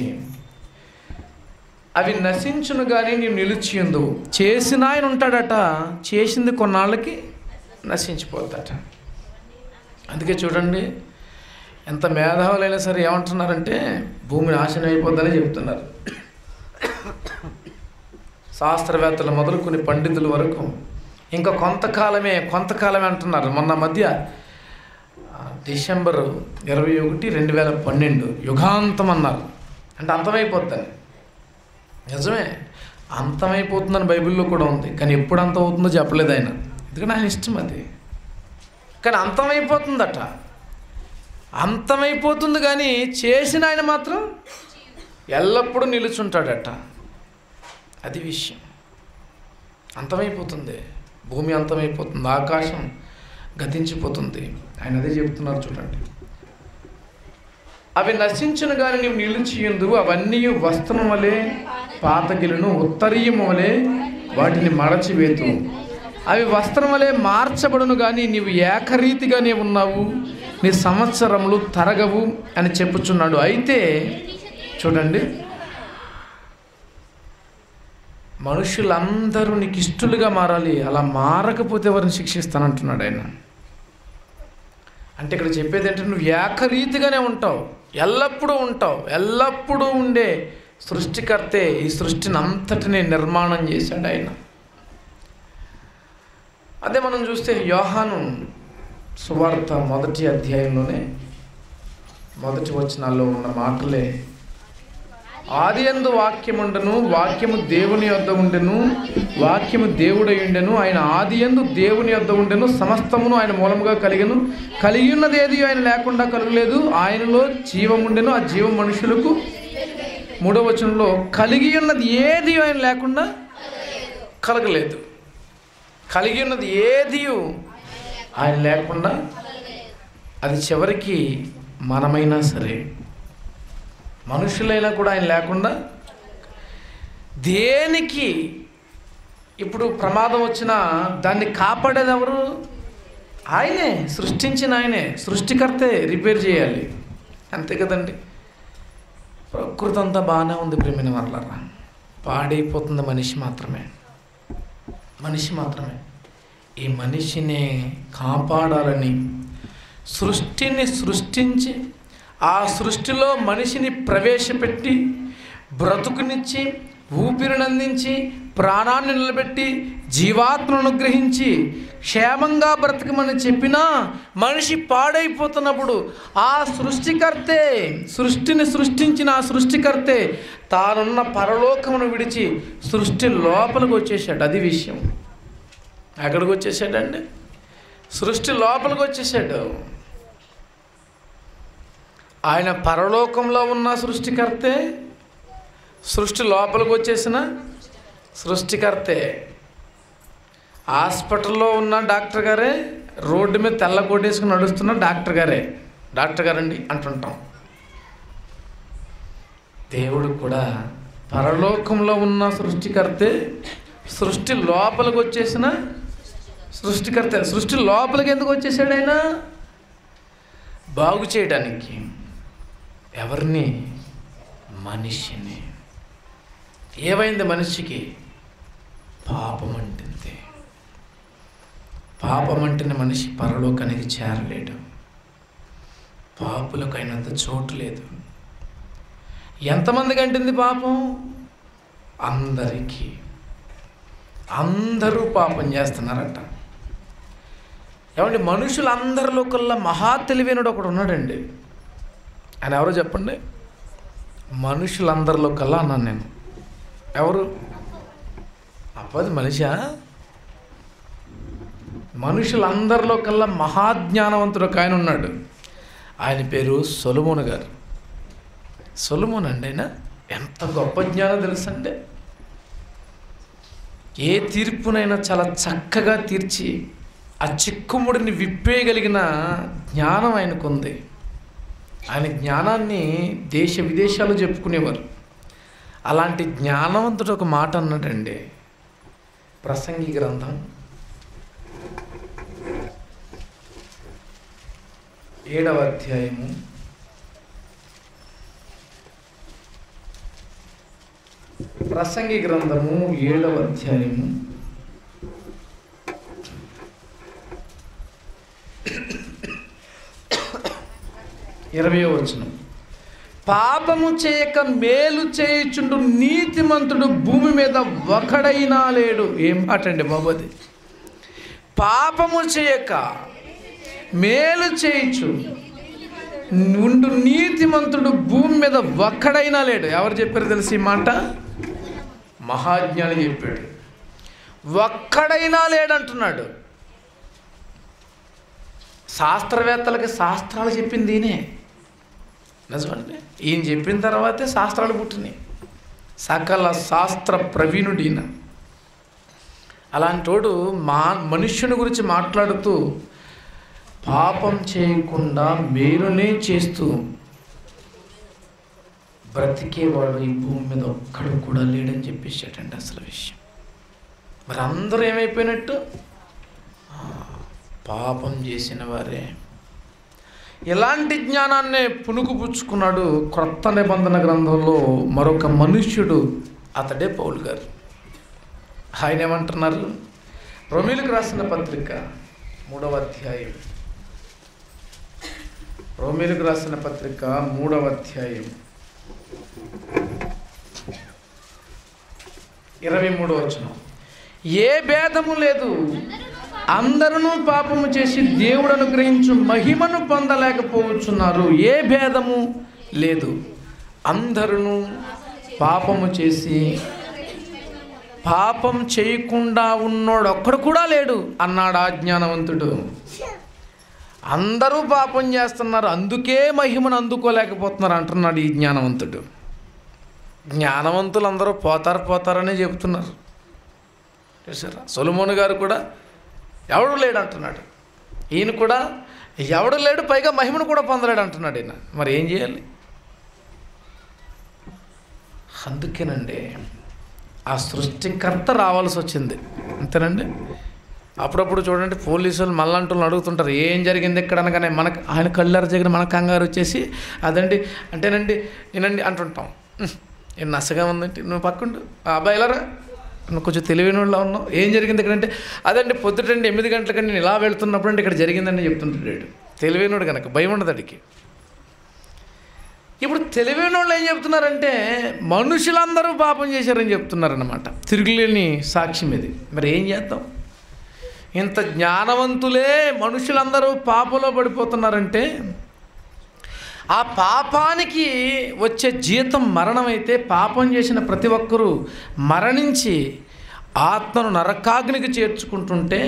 అవి నశించును కానీ నీవు నిలిచి ఉందువు. చేసిన ఆయన ఉంటాడట, చేసింది కొన్నాళ్ళకి నశించిపోతాడట. అందుకే చూడండి, ఎంత మేధావులైనా సరే ఏమంటున్నారంటే భూమి నాశనం అయిపోద్దని చెప్తున్నారు. శాస్త్రవేత్తలు మొదలుకొని పండితుల వరకు ఇంకా కొంతకాలమే అంటున్నారు. మొన్న మధ్య డిసెంబర్ 21, 2012 యుగాంతం అన్నారు. అంటే అంతమైపోద్దని. నిజమే, అంతమైపోతుందని బైబిల్లో కూడా ఉంది, కానీ ఎప్పుడు అంతం అవుతుందో చెప్పలేదు ఆయన. ఎందుకంటే ఆయన ఇష్టం అది. కానీ అంతమైపోతుందట, అంతమైపోతుంది, కానీ చేసిన ఆయన మాత్రం ఎల్లప్పుడూ నిలుచుంటాడట. అది విషయం. అంతమైపోతుంది, భూమి అంతమైపోతుంది, ఆకాశం గతించిపోతుంది. ఆయన అదే చెప్తున్నారు చూడండి. అవి నశించును కానీ నీవు నిలిచియుందు, అవన్నీ వస్త్రం వలె పాతగిలను, ఉత్తరీయము వలె వాటిని మడచివేతు. అవి వస్త్రం వలె మార్చబడును కానీ నీవు ఏకరీతిగానే ఉన్నావు, నీ సంవత్సరములు తరగవు అని చెప్పుచున్నాడు. అయితే చూడండి, మనుషులందరూ నీకు ఇష్టలుగా మారాలి, అలా మారకపోతే ఎవరిని శిక్షిస్తానంటున్నాడు ఆయన. అంటే ఇక్కడ చెప్పేది ఏంటంటే నువ్వు ఏకరీతిగానే ఉంటావు, ఎల్లప్పుడూ ఉంటావు. ఎల్లప్పుడూ ఉండే సృష్టికర్తే ఈ సృష్టిని అంతటినీ నిర్మాణం చేశాడు ఆయన. అదే మనం చూస్తే యోహాను సువార్త 1వ అధ్యాయంలోనే మొదటి వచనాల్లో ఉన్న మాటలే, ఆది యందు వాక్యముండెను, వాక్యము దేవుని యొద్ద ఉండెను, వాక్యము దేవుడై ఉండెను, ఆయన ఆది యందు దేవుని యొద్ద ఉండెను, సమస్తమును ఆయన మూలముగా కలిగెను, కలిగి ఉన్నది ఏది ఆయన లేకుండా కలగలేదు, ఆయనలో జీవముండెను, ఆ జీవం మనుషులకు. 3వ వచనంలో కలిగి ఉన్నది ఏది ఆయన లేకుండా కలగలేదు. కలిగి ఉన్నది ఏది ఆయన లేకుండా, అది చివరికి మనమైనా సరే, మనుషులైనా కూడా ఆయన లేకుండా. దేనికి ఇప్పుడు ప్రమాదం వచ్చినా దాన్ని కాపాడేది ఎవరు? ఆయనే, సృష్టించిన ఆయనే, సృష్టికర్తే రిపేర్ చేయాలి. అంతే కదండి. ప్రకృతి అంతా బాగానే ఉంది ప్రేమిన వాళ్ళరా, పాడైపోతుంది మనిషి మాత్రమే. ఈ మనిషిని కాపాడాలని సృష్టిని సృష్టించి ఆ సృష్టిలో మనిషిని ప్రవేశపెట్టి బ్రతుకునిచ్చి ఊపిరినందించి ప్రాణాన్ని నిలబెట్టి జీవాత్మను అనుగ్రహించి క్షేమంగా బ్రతకమని చెప్పినా మనిషి పాడైపోతున్నప్పుడు ఆ సృష్టికర్తే, సృష్టిని సృష్టించిన ఆ సృష్టికర్తే తానున్న పరలోకమును విడిచి సృష్టి లోపలికి వచ్చేసాడు. అది విషయం. ఎక్కడికి వచ్చేసాడండి? సృష్టి లోపలికి వచ్చేసాడు. ఆయన పరలోకంలో ఉన్న సృష్టికర్తే, సృష్టి లోపలికి వచ్చేసిన సృష్టికర్తే. హాస్పిటల్లో ఉన్న డాక్టర్ గారే, రోడ్డు మీద తెల్ల కోటేసుకుని నడుస్తున్న డాక్టర్ గారండి అంటుంటాం. దేవుడు కూడా పరలోకంలో ఉన్న సృష్టికర్తే, సృష్టి లోపలికి వచ్చేసిన సృష్టికర్తే. సృష్టి లోపలికి ఎందుకు వచ్చేసాడు ఆయన? బాగు చేయడానికి. ఎవరిని? మనిషిని. ఏమైంది మనిషికి? పాపం అంటింది. పాపం అంటిన మనిషి పరలోకానికి చేరలేడు. పాపులకు అయినంత చోటు లేదు. ఎంతమందికి అంటింది పాపం? అందరికీ. అందరూ పాపం చేస్తున్నారట. ఏమంటే మనుషులందరిలో కల్లా మహా తెలివైనడు ఒకడు ఉన్నాడండి. ఆయన ఎవరో చెప్పండి? మనుషులందరిలో కల్లా అన్నాను నేను. ఎవరు? అప్పది మనిషా? మనుషులందరిలో కల్లా మహాజ్ఞానవంతుడు ఒక ఆయన ఉన్నాడు. ఆయన పేరు సొలొమోను గారు. సొలొమోను అండి, అయినా ఎంత గొప్ప జ్ఞానం తెలుసంటే, ఏ తీర్పునైనా చాలా చక్కగా తీర్చి ఆ చిక్కుముడిని విప్పేయగలిగిన జ్ఞానం ఆయనకుంది. ఆయన జ్ఞానాన్ని దేశ విదేశాలు చెప్పుకునేవారు. అలాంటి జ్ఞానవంతుడు ఒక మాట అన్నాడండి. ప్రసంగి గ్రంథం 7వ అధ్యాయము 7వ అధ్యాయము 20వ వచనం. పాపము చేయక మేలు చేయుచుండు నీతిమంతుడు భూమి మీద ఒకడైనా లేడు. ఏం మాట అండి బాబు అది! పాపము చేయక మేలు చేయుచు ఉండు నీతిమంతుడు భూమి మీద ఒక్కడైనా లేడు. ఎవరు చెప్పారు తెలిసి ఈ మాట? మహాజ్ఞాని చెప్పాడు. ఒక్కడైనా లేడంటున్నాడు. శాస్త్రవేత్తలకి శాస్త్రాలు చెప్పింది ఈయనే. నిజమండి, ఈయన చెప్పిన తర్వాతే శాస్త్రాలు పుట్టినాయి. సకల శాస్త్ర ప్రవీణుడు ఈయన. అలాంటోడు మనుష్యుని గురించి మాట్లాడుతూ పాపం చేయకుండా మేలునే చేస్తూ బ్రతికేవాడు ఈ భూమి మీద ఒక్కడు కూడా లేడని చెప్పేసాడండి అసలు విషయం. మరి అందరూ ఏమైపోయినట్టు? పాపం చేసిన వారే. ఎలాంటి జ్ఞానాన్నే పుణుకుపుచ్చుకున్నాడు క్రొత్త నిబంధన గ్రంథంలో మరొక మనుష్యుడు, అతడే పౌలు గారు. ఆయన ఏమంటున్నారు? రోమీయులకు రాసిన పత్రిక 3వ అధ్యాయం, రోమీయులకు రాసిన పత్రిక 3వ అధ్యాయం 23వ వచనం. ఏ భేదము లేదు, అందరూ పాపము చేసి దేవుడు అనుగ్రహించు మహిమను పొందలేకపోవచ్చున్నారు. ఏ భేదము లేదు, అందరూ పాపము చేసి పాపం చేయకుండా ఉన్నోడు ఒక్కడు కూడా లేడు అన్నాడు ఆ జ్ఞానవంతుడు. అందరూ పాపం చేస్తున్నారు, అందుకే మహిమను అందుకోలేకపోతున్నారు అంటున్నాడు ఈ జ్ఞానవంతుడు. జ్ఞానవంతులు అందరూ పోతారనే చెబుతున్నారు. చూసారా? సొలొమోను గారు కూడా ఎవడు లేడు అంటున్నాడు. ఈయన కూడా ఎవడు లేడు, పైగా మహిమను కూడా పొందలేడు అంటున్నాడు ఈయన. మరి ఏం చేయాలి? అందుకేనండి ఆ సృష్టికర్త రావాల్సి వచ్చింది. అంతేనండి. అప్పుడప్పుడు చూడండి, పోలీసులు మళ్ళంటూ అడుగుతుంటారు ఏం జరిగింది ఇక్కడ అనగానే మనకు ఆయన కళ్ళారు జరిగిన మన కంగారు వచ్చేసి అదండి అంటేనండి నేనండి అంటుంటాం. నేను నసగా ఉందంటే నువ్వు పక్కండు ఆ అబ్బాయి ఎలారా, నువ్వు కొంచెం తెలివైన వాళ్ళ ఉన్నావు, ఏం జరిగింది ఇక్కడ అంటే అదండి పొద్దుటండి 8 గంటలకండి నేను ఇలా వెళ్తున్నప్పుడు అంటే ఇక్కడ జరిగిందని చెప్తుంటాడు. తెలివైనోడు కనుక భయం ఉండదు అడిగి. ఇప్పుడు తెలివైన వాళ్ళు ఏం చెప్తున్నారంటే మనుషులందరూ పాపం చేశారని చెప్తున్నారన్నమాట. తిరుగులేని సాక్ష్యం ఇది. మరి ఏం చేద్దాం? ఇంత జ్ఞానవంతులే మనుషులందరూ పాపంలో పడిపోతున్నారంటే ఆ పాపానికి వచ్చే జీతం మరణమైతే పాపం చేసిన ప్రతి ఒక్కరూ మరణించి ఆత్మను నరకాగ్నికి చేర్చుకుంటుంటే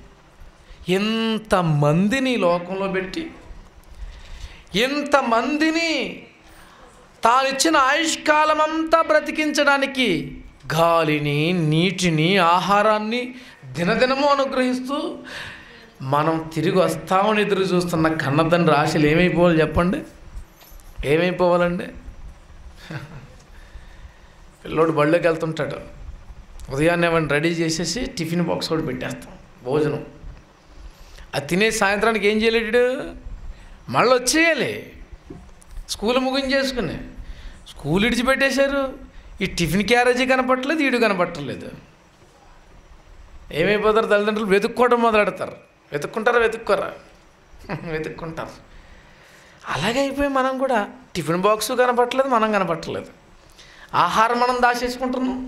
ఇంతమందిని లోకంలో పెట్టి ఇంతమందిని తానిచ్చిన ఆయుష్కాలం అంతా బ్రతికించడానికి గాలిని, నీటిని, ఆహారాన్ని దినదినము అనుగ్రహిస్తూ మనం తిరిగి వస్తామని ఎదురు చూస్తున్న కన్నతండ్రి ఆశలు ఏమైపోవాలి చెప్పండి? ఏమైపోవాలండి? పిల్లోడు బళ్ళోకి వెళ్తుంటాడు, ఉదయాన్నే ఏమైనా రెడీ చేసేసి టిఫిన్ బాక్స్ కూడా పెట్టేస్తాం భోజనం. అది తినే సాయంత్రానికి ఏం చేయలేడు, మళ్ళీ వచ్చేయాలి. స్కూల్ ముగించేసుకుని స్కూల్ విడిచిపెట్టేశారు. ఈ టిఫిన్ క్యారేజీ కనపట్టలేదు, ఈడు కనపట్టలేదు. ఏమైపోతారు? తల్లిదండ్రులు వెతుక్కోవడం మొదలెడతారు. వెతుక్కోరా? వెతుక్కుంటారు. అలాగే అయిపోయి మనం కూడా టిఫిన్ బాక్సు కనపట్టలేదు, మనం కనపట్టలేదు. ఆహారం మనం దాచేసుకుంటున్నాం.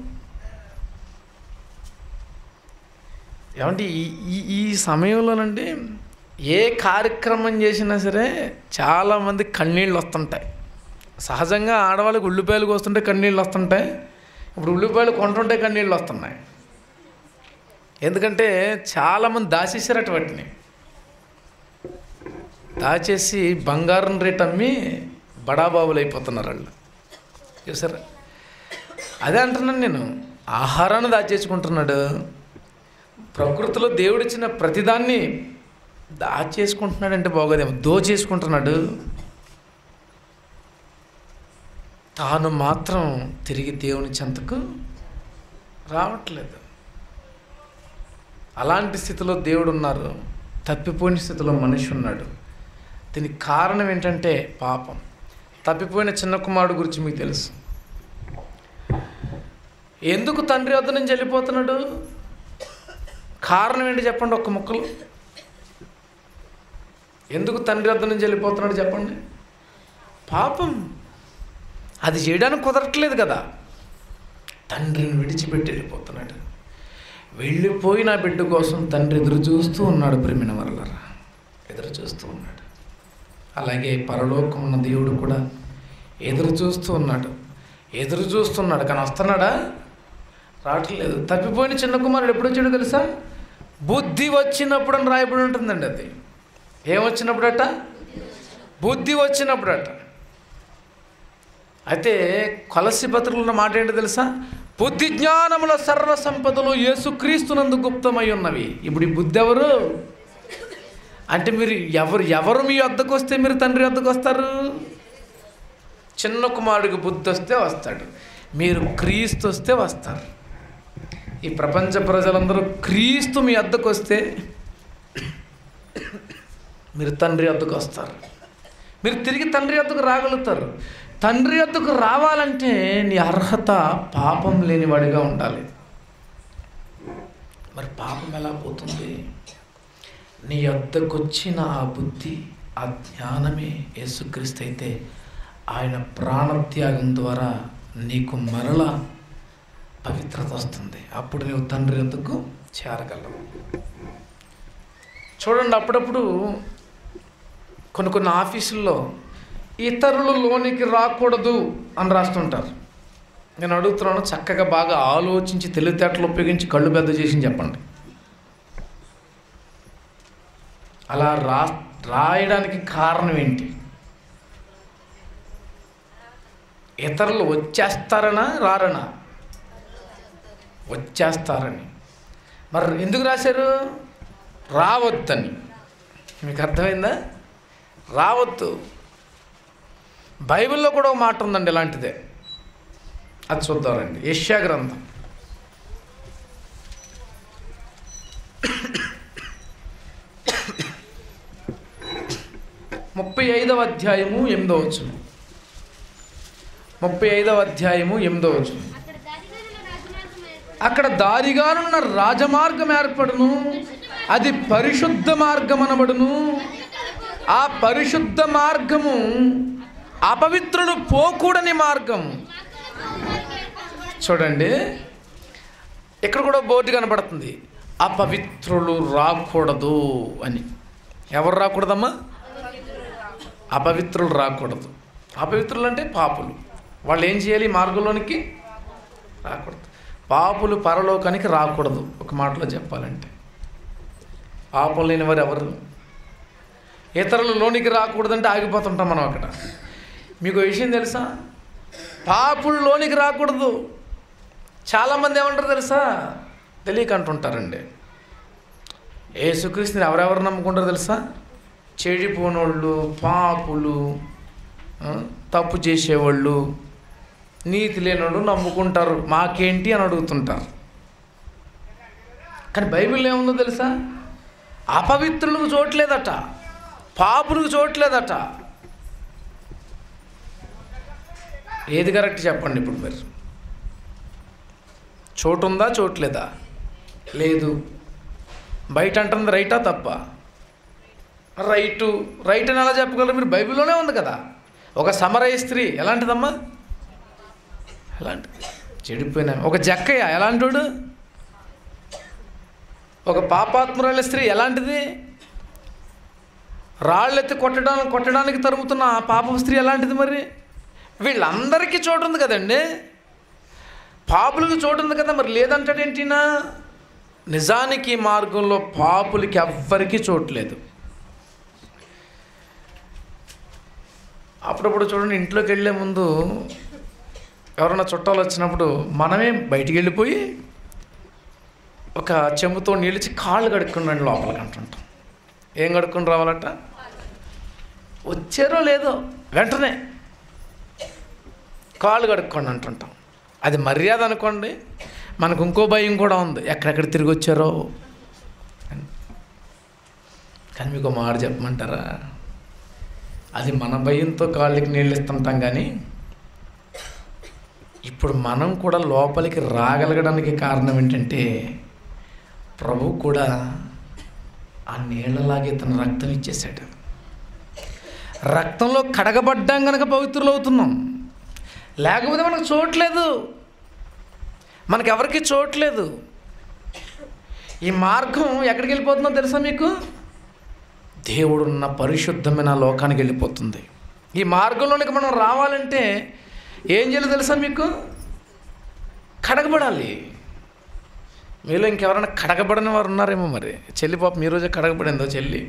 ఏమంటే ఈ సమయంలోనండి ఏ కార్యక్రమం చేసినా సరే చాలామంది కన్నీళ్ళు వస్తుంటాయి. సహజంగా ఆడవాళ్ళకి ఉల్లిపాయలు కోస్తుంటే కన్నీళ్ళు వస్తుంటాయి. ఇప్పుడు ఉల్లిపాయలు కొంటుంటే కన్నీళ్ళు వస్తున్నాయి. ఎందుకంటే చాలామంది దాచేసారట వాటిని. దాచేసి బంగారం రేట్ అమ్మి బడాబాబులు అయిపోతున్నారు వాళ్ళు. చూసారా? అదే అంటున్నాను నేను, ఆహారాన్ని దాచేసుకుంటున్నాడు. ప్రకృతిలో దేవుడిచ్చిన ప్రతిదాన్ని దాచేసుకుంటున్నాడంటే బాగోదేమో, దోచేసుకుంటున్నాడు. తాను మాత్రం తిరిగి దేవుని చెంతకు రావట్లేదు. అలాంటి స్థితిలో దేవుడు ఉన్నారు, తప్పిపోయిన స్థితిలో మనిషి ఉన్నాడు. దీనికి కారణం ఏంటంటే పాపం. తప్పిపోయిన చిన్న కుమారుడు గురించి మీకు తెలుసు. ఎందుకు తండ్రి వద్ద నుంచి వెళ్ళిపోతున్నాడు? కారణం ఏంటి చెప్పండి ఒక్క ముక్కలు. ఎందుకు తండ్రి వద్ద నుంచి వెళ్ళిపోతున్నాడు చెప్పండి? పాపం. అది చేయడానికి కుదరట్లేదు కదా. తండ్రిని విడిచిపెట్టి వెళ్ళిపోతున్నాడు. వెళ్ళిపోయిన బిడ్డ కోసం తండ్రి ఎదురు చూస్తూ ఉన్నాడు. ప్రేమిన వరలరా, ఎదురు చూస్తూ ఉన్నాడు. అలాగే పరలోకం ఉన్న దేవుడు కూడా ఎదురు చూస్తూ ఉన్నాడు. ఎదురు చూస్తున్నాడు కానీ వస్తున్నాడా? రావట్లేదు. తప్పిపోయిన చిన్న కుమారుడు ఎప్పుడు వచ్చాడో తెలుసా? బుద్ధి వచ్చినప్పుడు అని రాయబడి ఉంటుందండి. అది ఏమొచ్చినప్పుడట? బుద్ధి వచ్చినప్పుడట. అయితే కొలస్సీ పత్రికలో ఉన్న మాట ఏంటో తెలుసా? బుద్ధి జ్ఞానముల సర్వ సంపదలు యేసుక్రీస్తునందు గుప్తమై ఉన్నవి. ఇప్పుడు ఈ బుద్ధి ఎవరు అంటే, మీరు ఎవరు మీ వద్దకు వస్తే మీరు తండ్రి వద్దకు వస్తారు? చిన్న కుమారుడికి బుద్ధి వస్తే వస్తాడు, మీరు క్రీస్తు వస్తే వస్తారు. ఈ ప్రపంచ ప్రజలందరూ క్రీస్తు మీ వద్దకు వస్తే మీరు తండ్రి వద్దకు వస్తారు. మీరు తిరిగి తండ్రి వద్దకు రాగలుగుతారు. తండ్రి వద్దకు రావాలంటే నీ అర్హత పాపం లేనివాడిగా ఉండాలి. మరి పాపం ఎలా పోతుంది? నీ వద్దకు వచ్చిన ఆ బుద్ధి, ఆ జ్ఞానమే యేసుక్రీస్తు అయితే ఆయన ప్రాణత్యాగం ద్వారా నీకు మరలా పవిత్రత వస్తుంది. అప్పుడు నువ్వు తండ్రి వద్దకు చేరగలవు. చూడండి, అప్పుడప్పుడు కొన్ని ఆఫీసుల్లో ఇతరులు లోనికి రాకూడదు అని రాస్తుంటారు. నేను అడుగుతున్నాను, చక్కగా బాగా ఆలోచించి తెలివితేటలు ఉపయోగించి కళ్ళు పెద్ద చేసి చెప్పండి. అలా రాయడానికి కారణం ఏంటి? ఇతరులు వచ్చేస్తారనా రారనా? వచ్చేస్తారని. మరి ఎందుకు రాశారు? రావద్దని. మీకు అర్థమైందా? రావద్దు. బైబిల్లో కూడా ఒక మాట ఉందండి ఇలాంటిదే. అది చూద్దామండి. యెషయా గ్రంథం 35వ అధ్యాయము 8వ వచనం. 35వ అధ్యాయము 8వ వచనం. అక్కడ దారిగానున్న రాజమార్గం ఏర్పడును, అది పరిశుద్ధ మార్గం అనబడును. ఆ పరిశుద్ధ మార్గము అపవిత్రులు పోకూడని మార్గం. చూడండి, ఇక్కడ కూడా బోర్డు కనబడుతుంది, అపవిత్రులు రాకూడదు అని. ఎవరు రాకూడదమ్మా? అపవిత్రులు రాకూడదు. అపవిత్రులు అంటే పాపులు. వాళ్ళు ఏం చేయాలి? మార్గంలోనికి రాకూడదు. పాపులు పరలోకానికి రాకూడదు. ఒక మాటలో చెప్పాలంటే పాపం లేని వారు ఎవరు? ఇతరులు లోనికి రాకూడదంటే ఆగిపోతుంటాం మనం అక్కడ. మీకు విషయం తెలుసా? పాపులు లోనికి రాకూడదు. చాలామంది ఏమంటారు తెలుసా? తెలియక అంటుంటారండి. యేసుక్రీస్తుని ఎవరెవరు నమ్ముకుంటారు తెలుసా? చెడిపోనోళ్ళు, పాపులు, తప్పు చేసేవాళ్ళు, నీతి లేనోళ్ళు నమ్ముకుంటారు. మాకేంటి అని అడుగుతుంటారు. కానీ బైబిల్లో ఏముందో తెలుసా? అపవిత్రులకు చోట్లేదట, పాపులకు చోట్లేదట. ఏది కరెక్ట్ చెప్పండి ఇప్పుడు మీరు? చోటు ఉందా, చోట్లేదా? లేదు. బయట అంటుంది రైటా తప్ప? రైట్ అని ఎలా చెప్పగలరు మీరు? బైబిల్లోనే ఉంది కదా. ఒక సమరయ స్త్రీ ఎలాంటిదమ్మా? ఎలాంటిది? చెడిపోయినా. ఒక జక్కయ్య ఎలాంటివాడు? ఒక పాపాత్మురాల స్త్రీ ఎలాంటిది? రాళ్ళెత్తి కొట్టడానికి తరుముతున్న ఆ పాప స్త్రీ ఎలాంటిది? మరి వీళ్ళందరికీ చోటు ఉంది కదండి. పాపులకు చోటు ఉంది కదా, మరి లేదంటాడేంటినా? నిజానికి ఈ మార్గంలో పాపులకి ఎవ్వరికీ చోటు లేదు. అప్పుడప్పుడు చూడండి, ఇంట్లోకి వెళ్ళే ముందు ఎవరైనా చుట్టాలు వచ్చినప్పుడు మనమే బయటికి వెళ్ళిపోయి ఒక చెంబుతో నీళ్ళిచ్చి కాళ్ళు కడుక్కుని లోపలికి అంటుంటాం. ఏం కడుక్కొని రావాలట? వచ్చారో లేదో వెంటనే కాళ్ళు కడుక్కోండి అంటుంటాం. అది మర్యాద అనుకోండి. మనకు ఇంకో భయం కూడా ఉంది, ఎక్కడెక్కడ తిరిగి వచ్చారో. కానీ మీకు మాట చెప్పమంటారా, అది మన భయంతో కాళ్ళకి నీళ్ళు ఇస్తుంటాం. కానీ ఇప్పుడు మనం కూడా లోపలికి రాగలగడానికి కారణం ఏంటంటే ప్రభు కూడా ఆ నీళ్ళలాగే తన రక్తం ఇచ్చేసాడు. రక్తంలో కడగబడ్డాం కనుక పవిత్రులు అవుతున్నాం. లేకపోతే మనకు చూడలేదు, మనకెవరికి చూడలేదు. ఈ మార్గం ఎక్కడికి వెళ్ళిపోతుందో తెలుసా మీకు? దేవుడున్న పరిశుద్ధమైన లోకానికి వెళ్ళిపోతుంది. ఈ మార్గంలోనికి మనం రావాలంటే ఏం చేయాలో తెలుసా మీకు? కడగబడాలి. మీలో ఇంకెవరైనా కడగబడిన వారు ఉన్నారేమో. మరి చెల్లి పాపం ఈ రోజే కడగబడిందో చెల్లి,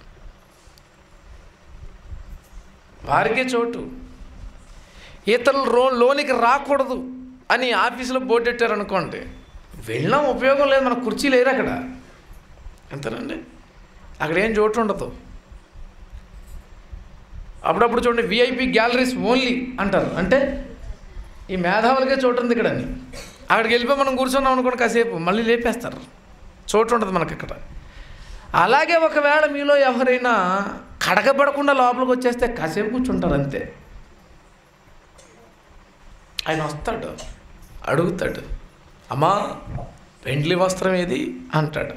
వారికే చోటు. ఇతరులు లోనికి రాకూడదు అని ఆఫీసులో బోర్డు పెట్టారనుకోండి, వెళ్ళాం ఉపయోగం లేదు, మన కుర్చీ లేరు అక్కడ, అంతేనండి. అక్కడ ఏం చోటు ఉండదు. అప్పుడప్పుడు చూడండి, విఐపి గ్యాలరీస్ ఓన్లీ అంటారు. అంటే ఈ మేధావులకే చోటు ఉంది ఇక్కడ అని. అక్కడికి వెళ్ళిపోయి మనం కూర్చున్నాం అనుకోండి, కాసేపు మళ్ళీ లేపేస్తారు, చోటు ఉండదు మనకి అక్కడ. అలాగే ఒకవేళ మీలో ఎవరైనా కడగబడకుండా లోపలికి వచ్చేస్తే కాసేపు కూర్చుంటారు అంతే. ఆయన వస్తాడు, అడుగుతాడు, అమ్మా పెండ్లి వస్త్రం ఏది అంటాడు.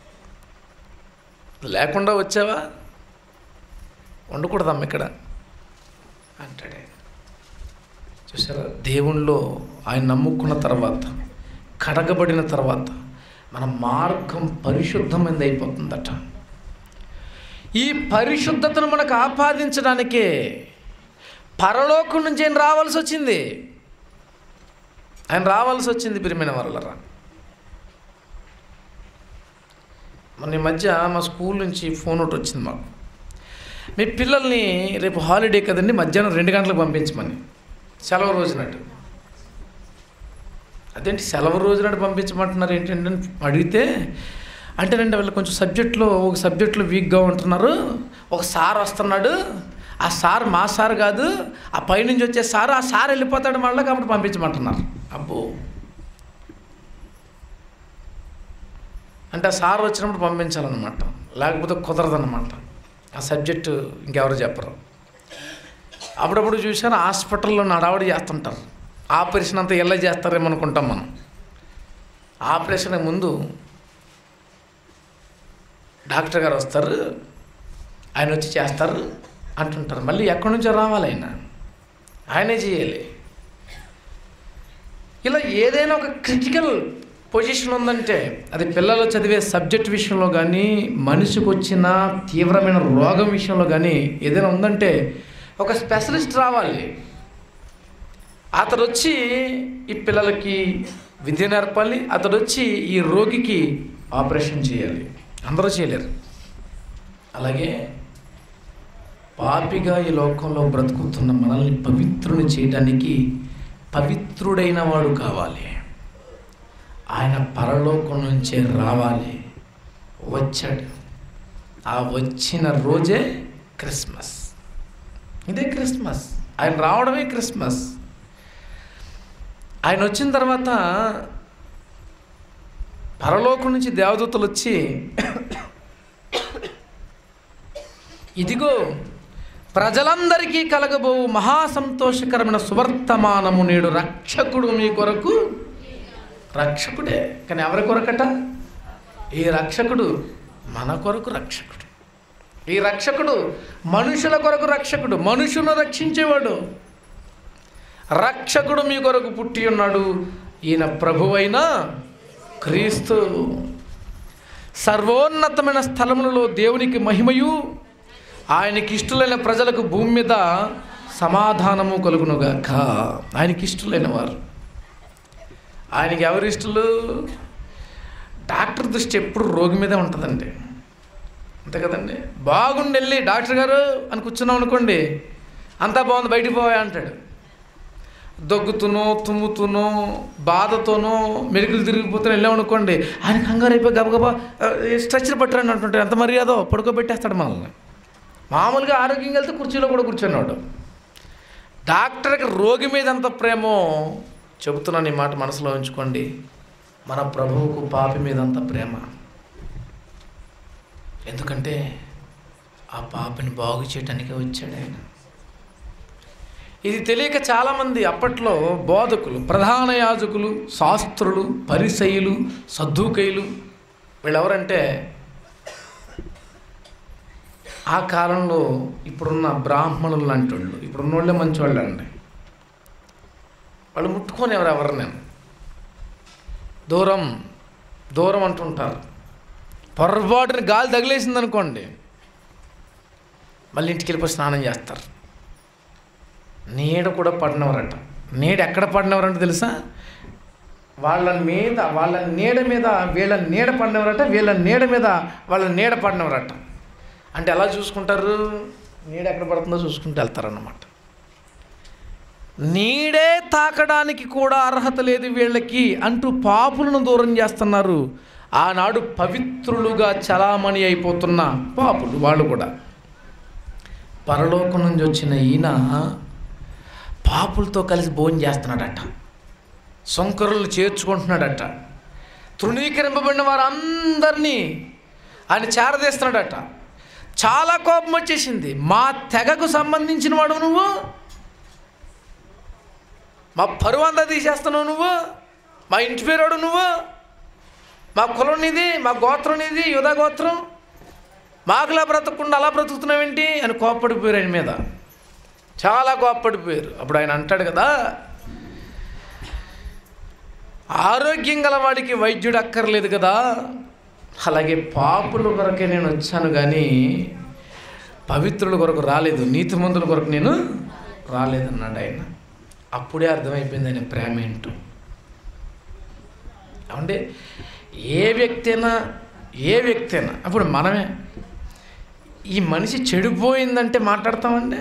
లేకుండా వచ్చావా, ఉండకూడదమ్మ ఇక్కడ అంటాడే. చూసారా, దేవుణ్ణిలో ఆయన నమ్ముకున్న తర్వాత, కడగబడిన తర్వాత మన మార్గం పరిశుద్ధమైనది అయిపోతుందట. ఈ పరిశుద్ధతను మనకు ఆపాదించడానికే పరలోకం నుంచి ఆయన రావాల్సి వచ్చింది. ప్రియమైన వారలారా. మొన్న ఈ మధ్య మా స్కూల్ నుంచి ఫోన్ ఒకటి వచ్చింది మాకు, మీ పిల్లల్ని రేపు హాలిడే కదండి, మధ్యాహ్నం 2 గంటలకు పంపించమని. సెలవు రోజునట్టు. అదేంటి సెలవు రోజునట్టు పంపించమంటున్నారు ఏంటంటే అడిగితే, అంటేనండి వాళ్ళు కొంచెం ఒక సబ్జెక్టులో వీక్గా ఉంటున్నారు, ఒక సార్ వస్తున్నాడు, ఆ సార్ మా సార్ కాదు, ఆ పైనుంచి వచ్చే సార్, ఆ సార్ వెళ్ళిపోతాడు మళ్ళీ, కాబట్టి పంపించమంటున్నారు. అబ్బో, అంటే ఆ సార్ వచ్చినప్పుడు పంపించాలన్నమాట, లేకపోతే కుదరదన్నమాట. ఆ సబ్జెక్టు ఇంకెవరు చెప్పరు. అప్పుడప్పుడు చూసాను హాస్పిటల్లో నడవడి చేస్తుంటారు, ఆపరేషన్ అంతా ఎలా చేస్తారేమో అనుకుంటాం మనం. ఆపరేషన్కి ముందు డాక్టర్ గారు వస్తారు, ఆయన వచ్చి చేస్తారు అంటుంటారు. మళ్ళీ ఎక్కడి నుంచో రావాలి, ఆయనే చేయాలి. ఇలా ఏదైనా ఒక క్రిటికల్ పొజిషన్ ఉందంటే, అది పిల్లలు చదివే సబ్జెక్ట్ విషయంలో కానీ, మనిషికి వచ్చిన తీవ్రమైన రోగం విషయంలో కానీ ఏదైనా ఉందంటే ఒక స్పెషలిస్ట్ రావాలి. అతడు వచ్చి ఈ పిల్లలకి విద్య నేర్పాలి, అతడు వచ్చి ఈ రోగికి ఆపరేషన్ చేయాలి. అందరూ చేయలేరు. అలాగే పాపిగా ఈ లోకంలో బ్రతుకుతున్న మనల్ని పవిత్రుని చేయడానికి పవిత్రుడైన వాడు కావాలి. ఆయన పరలోకం నుంచే రావాలి. వచ్చాడు. ఆ వచ్చిన రోజే క్రిస్మస్. ఇదే క్రిస్మస్. ఆయన రావడమే క్రిస్మస్. ఆయన వచ్చిన తర్వాత పరలోకం నుంచి దేవదూతలు వచ్చి, ఇదిగో ప్రజలందరికీ కలగబోవు మహాసంతోషకరమైన సువర్తమానము, నేడు రక్షకుడు మీ కొరకు. రక్షకుడే, కానీ ఎవరి కొరకట? ఈ రక్షకుడు మన కొరకు రక్షకుడు. ఈ రక్షకుడు మనుషుల కొరకు రక్షకుడు, మనుషులను రక్షించేవాడు. రక్షకుడు మీ కొరకు పుట్టి ఉన్నాడు. ఈయన ప్రభువైన క్రీస్తు. సర్వోన్నతమైన స్థలములలో దేవునికి మహిమయు, ఆయనకి ఇష్టలైన ప్రజలకు భూమి మీద సమాధానము కలుగునుగాక. ఆయనకి ఇష్టలైన వారు. ఆయనకి ఎవరి ఇష్టలు? డాక్టర్ దృష్టి ఎప్పుడు రోగి మీదే ఉంటుందండి, అంతే కదండి. బాగుండి వెళ్ళి డాక్టర్ గారు అని కూర్చున్నాం అనుకోండి, అంతా బాగుంది బయటికి పోవా అంటాడు. దగ్గుతూనో తుమ్ముతూనో బాధతోనో మెరుకులు తిరిగిపోతూనో వెళ్ళామనుకోండి, ఆయన కంగారు అయిపోయి గబగబా స్ట్రెచ్చర్ పట్టరని అంటుంటే ఎంత మర్యాదో పడుకోబెట్టేస్తాడు మనల్ని. మామూలుగా ఆరోగ్యంగా వెళ్తే కుర్చీలో కూడా కూర్చున్నాడు. డాక్టర్కి రోగి మీద ఎంత ప్రేమో చెబుతున్నాను, ఈ మాట మనసులో ఉంచుకోండి. మన ప్రభువుకు పాపి మీద అంత ప్రేమ. ఎందుకంటే ఆ పాపిని బాగు చేయటానికి వచ్చాడు ఆయన. ఇది తెలియక చాలామంది అప్పట్లో బోధకులు, ప్రధాన యాజకులు, శాస్త్రులు, పరిసయ్యులు, సద్దూకయ్యులు, వీళ్ళెవరంటే ఆ కాలంలో ఇప్పుడున్న బ్రాహ్మణులు లాంటి వాళ్ళు, ఇప్పుడున్న వాళ్ళే మంచి వాళ్ళు అండి. వాళ్ళు ముట్టుకొని ఎవరిని దూరం దూరం అంటుంటారు. పొరపాటుని గాలి తగిలేసింది అనుకోండి, మళ్ళీ ఇంటికి వెళ్ళిపోయి స్నానం చేస్తారు. నీడ కూడా పడినవరట. నీడ ఎక్కడ పడినవరంటే తెలుసా? వాళ్ళ నీడ మీద వీళ్ళ నీడ పడినవరట, వీళ్ళ నీడ మీద వాళ్ళ నీడ పడినవరట. అంటే ఎలా చూసుకుంటారు? నీడ ఎక్కడ పడుతుందో చూసుకుంటూ వెళ్తారన్నమాట. నీడే తాకడానికి కూడా అర్హత లేదు వీళ్ళకి అంటూ పాపులను దూరం చేస్తున్నారు. ఆనాడు పవిత్రులుగా చలామణి అయిపోతున్న పాపులు వాళ్ళు కూడా. పరలోకం నుంచి వచ్చిన ఈయన పాపులతో కలిసి భోజనం చేస్తున్నాడట, శంకరులు చేర్చుకుంటున్నాడట, తృణీకరింపబడిన వారందరినీ ఆయన చేరదీస్తున్నాడట. చాలా కోపం వచ్చేసింది. మా తెగకు సంబంధించిన వాడు నువ్వు, మా పరువు అంతా తీసేస్తున్నావు నువ్వు, మా ఇంటి పేరోడు నువ్వు, మా కులం నీది, మా గోత్రం నీది, యూదా గోత్రం, మాకులా బ్రతకకుండా అలా బ్రతుకుతున్నావేంటి అని కోప్పడిపోయారు ఆయన మీద. చాలా కోప్పడిపోయారు. అప్పుడు ఆయన అంటాడు కదా, ఆరోగ్యం గల వాడికి వైద్యుడు అక్కర్లేదు కదా, అలాగే పాపుల కొరకే నేను వచ్చాను కానీ పవిత్రుల కొరకు రాలేదు, నీతిమంతుల కొరకు నేను రాలేదన్నాడు ఆయన. అప్పుడే అర్థమైపోయింది ఆయన ప్రేమ ఏంటో. అంటే ఏ వ్యక్తి అయినా అప్పుడు మనమే ఈ మనిషి చెడిపోయిందంటే మాట్లాడతామండి.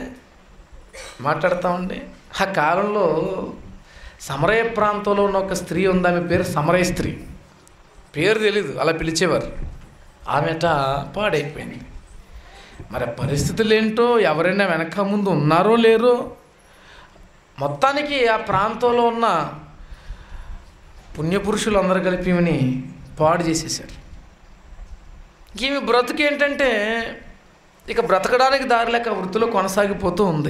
ఆ కాలంలో సమరయ ప్రాంతంలో ఉన్న ఒక స్త్రీ ఉంది. ఆమె పేరు సమరయ స్త్రీ. పేరు తెలీదు, అలా పిలిచేవారు. ఆమెట పాడైపోయింది. మరి పరిస్థితులు ఏంటో, ఎవరైనా వెనక ముందు ఉన్నారో లేరో, మొత్తానికి ఆ ప్రాంతంలో ఉన్న పుణ్యపురుషులు అందరూ కలిపి ఈమెని పాడు చేసేసారు. ఈమె బ్రతుకు ఏంటంటే ఇక బ్రతకడానికి దారి లేక వృత్తిలో కొనసాగిపోతూ ఉంది.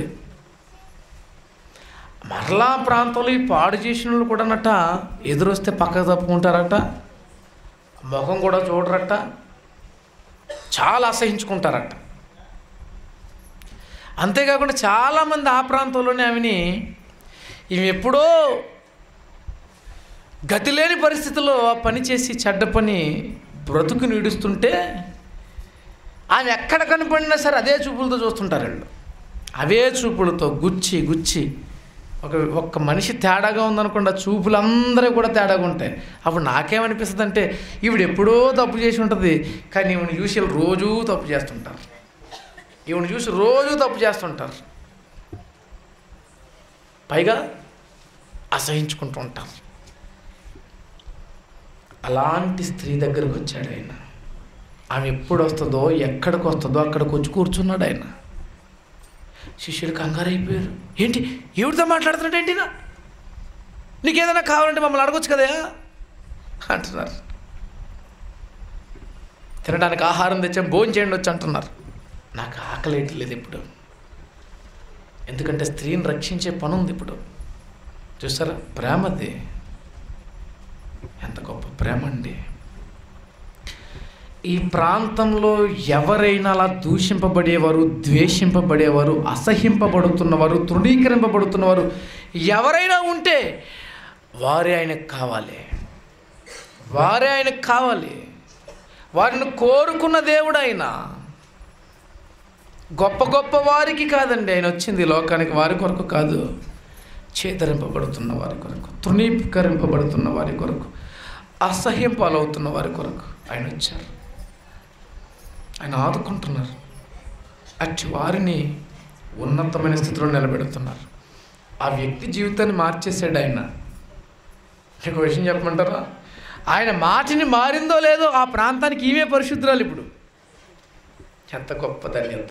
మరలా ప్రాంతంలో ఈ పాడు చేసిన వాళ్ళు కూడానట ఎదురొస్తే పక్కకు తప్పుకుంటారట, ముఖం కూడా చూడరట, చాలా అసహించుకుంటారట. అంతేకాకుండా చాలామంది ఆ ప్రాంతంలోనే ఆమెని ఈమె ఎప్పుడో గతి లేని పరిస్థితుల్లో పని చేసి చెడ్డ పని బ్రతుకు నీడుస్తుంటే ఆమె ఎక్కడ కనపడినా సరే అదే చూపులతో చూస్తుంటారు వీళ్ళు. అవే చూపులతో గుచ్చి ఒక్క మనిషి తేడాగా ఉందనుకోండి, ఆ చూపులందరూ కూడా తేడాగా ఉంటాయి. అప్పుడు నాకేమనిపిస్తుంది అంటే ఈవిడ ఎప్పుడో తప్పు చేసి ఉంటుంది, కానీ ఈవిని చూసి రోజూ తప్పు చేస్తుంటారు. పైగా అసహించుకుంటూ ఉంటారు. అలాంటి స్త్రీ దగ్గరకు వచ్చాడు ఆయన. ఆమె ఎప్పుడు వస్తుందో, ఎక్కడికి వస్తుందో అక్కడికి వచ్చి కూర్చున్నాడు ఆయన. శిష్యుడు కంగారు అయిపోయారు. ఏంటి ఎవరితో మాట్లాడుతున్నాడు ఏంటినా, నీకేదైనా కావాలంటే మమ్మల్ని అడగొచ్చు కదా అంటున్నారు. తినడానికి ఆహారం తెచ్చాం, భోజనం చేయండి వచ్చి అంటున్నారు. నాకు ఆకలి వేయట్లేదు ఇప్పుడు, ఎందుకంటే స్త్రీని రక్షించే పని ఉంది ఇప్పుడు. చూసారా ప్రేమది, ఎంత గొప్ప ప్రేమ అండి. ఈ ప్రాంతంలో ఎవరైనా అలా దూషింపబడేవారు, ద్వేషింపబడేవారు, అసహింపబడుతున్నవారు, తృణీకరింపబడుతున్నవారు ఎవరైనా ఉంటే వారే ఆయనకు కావాలి. వారిని కోరుకున్న దేవుడు ఆయన. గొప్ప వారికి కాదండి ఆయన వచ్చింది లోకానికి, వారి కొరకు కాదు, చేదరింపబడుతున్న వారి కొరకు, తృణీకరింపబడుతున్న వారి కొరకు, అసహ్యం పాలవుతున్న వారి కొరకు ఆయన వచ్చారు. ఆయన ఆదుకుంటున్నారు, అట్టి వారిని ఉన్నతమైన స్థితిలో నిలబెడుతున్నారు. ఆ వ్యక్తి జీవితాన్ని మార్చేశాడు ఆయన. మీకు విషయం చెప్పమంటారా? ఆయన మాటిని మారిందో లేదో ఆ ప్రాంతానికి ఈమె పరిశుద్ధురాలు ఇప్పుడు. ఎంత గొప్ప ధన్యత!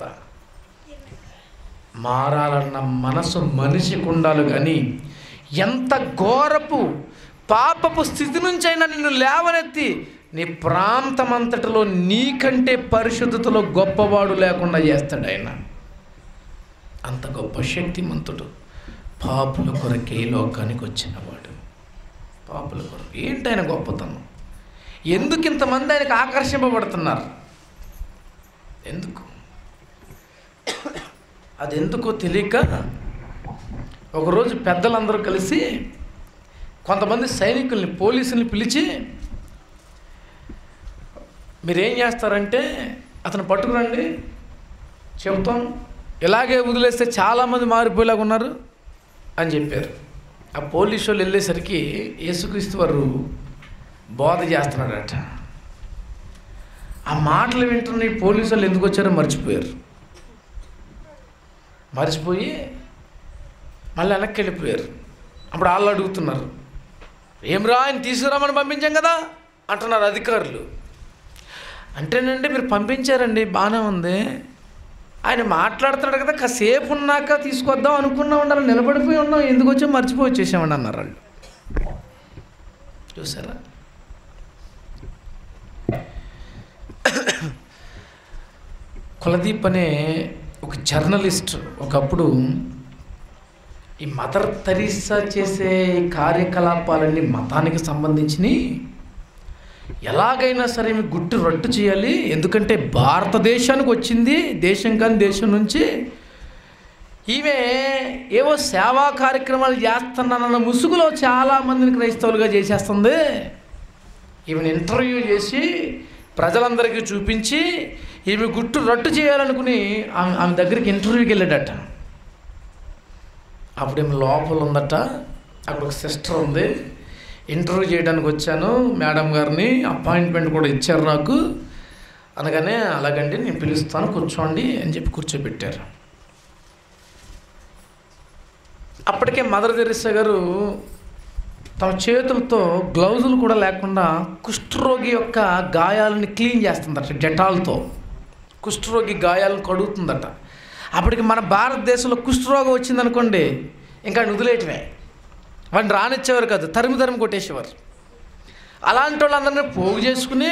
మారాలన్న మనసు మనిషికి ఉండాలి, కానీ ఎంత ఘోరపు పాపపు స్థితి నుంచి అయినా నిన్ను లేవనెత్తి నీ ప్రాంతమంతటిలో నీకంటే పరిశుద్ధతలో గొప్పవాడు లేకుండా చేస్తాడు ఆయన. అంత గొప్ప శక్తిమంతుడు. పాపుల కొరకే లోకానికి వచ్చినవాడు. పాపుల కొరకు. ఏంటి ఆయన గొప్పతనం? ఎందుకు ఇంతమంది ఆయనకు ఆకర్షింపబడుతున్నారు? ఎందుకు? అది ఎందుకో తెలియక ఒకరోజు పెద్దలందరూ కలిసి కొంతమంది సైనికుల్ని, పోలీసుల్ని పిలిచి, మీరేం చేస్తారంటే అతను పట్టుకురండి, చెబుతాం, ఇలాగే వదిలేస్తే చాలామంది మారిపోయేలాగా ఉన్నారు అని చెప్పారు. ఆ పోలీసు వాళ్ళు వెళ్ళేసరికి యేసుక్రీస్తు వారు బోధ చేస్తున్నాడట. ఆ మాటలు వింటున్న ఈ పోలీసు వాళ్ళు ఎందుకు వచ్చారో మర్చిపోయి మళ్ళీ వెనక్కి వెళ్ళిపోయారు. అప్పుడు వాళ్ళు అడుగుతున్నారు, ఏమ్రా ఆయన తీసుకురామని పంపించాం కదా అంటున్నారు అధికారులు. అంటేనండి మీరు పంపించారండి, బాగానే ఉంది, ఆయన మాట్లాడుతున్నాడు కదా, కాసేపు ఉన్నాక తీసుకొద్దాం అనుకున్నా ఉండాలి, నిలబడిపోయి ఉన్నాం, ఎందుకు వచ్చాం మర్చిపోయి వచ్చేసామండి అన్నారు వాళ్ళు. చూసారా? కులదీప్ అనే ఒక జర్నలిస్ట్ ఒకప్పుడు ఈ మదర్ తెరీసా చేసే కార్యకలాపాలన్నీ మతానికి సంబంధించినవి, ఎలాగైనా సరే గుట్టు రట్టు చేయాలి, ఎందుకంటే భారతదేశానికి వచ్చింది, దేశం కాని దేశం నుంచి, ఈమె ఏవో సేవా కార్యక్రమాలు చేస్తున్నానన్న ముసుగులో చాలామందిని క్రైస్తవులుగా చేసేస్తుంది. ఈమెను ఇంటర్వ్యూ చేసి ప్రజలందరికీ చూపించి ఈమె గుట్టు రట్టు చేయాలనుకుని ఆమె దగ్గరికి ఇంటర్వ్యూకి వెళ్ళాడట. అప్పుడేమో లోపల ఉందట, అక్కడ ఒక సిస్టర్ ఉంది, ఇంటర్వ్యూ చేయడానికి వచ్చాను మేడం గారిని, అపాయింట్మెంట్ కూడా ఇచ్చారు నాకు అనగానే, అలాగండి నేను పిలుస్తాను కూర్చోండి అని చెప్పి కూర్చోబెట్టారు. అప్పటికే మదర్ తెరీసా గారు తమ చేతులతో గ్లౌజులు కూడా లేకుండా కుష్ఠరోగి యొక్క గాయాలని క్లీన్ చేస్తుందట, డెటాల్తో కుష్ఠరోగి గాయాలను కడుగుతుందట. అప్పటికి మన భారతదేశంలో కుష్ఠరోగం వచ్చిందనుకోండి, ఇంకా వదిలేయటమే, వాడిని రానిచ్చేవారు కాదు, తరిమి కొట్టేసేవారు. అలాంటి వాళ్ళందరినీ పోగు చేసుకుని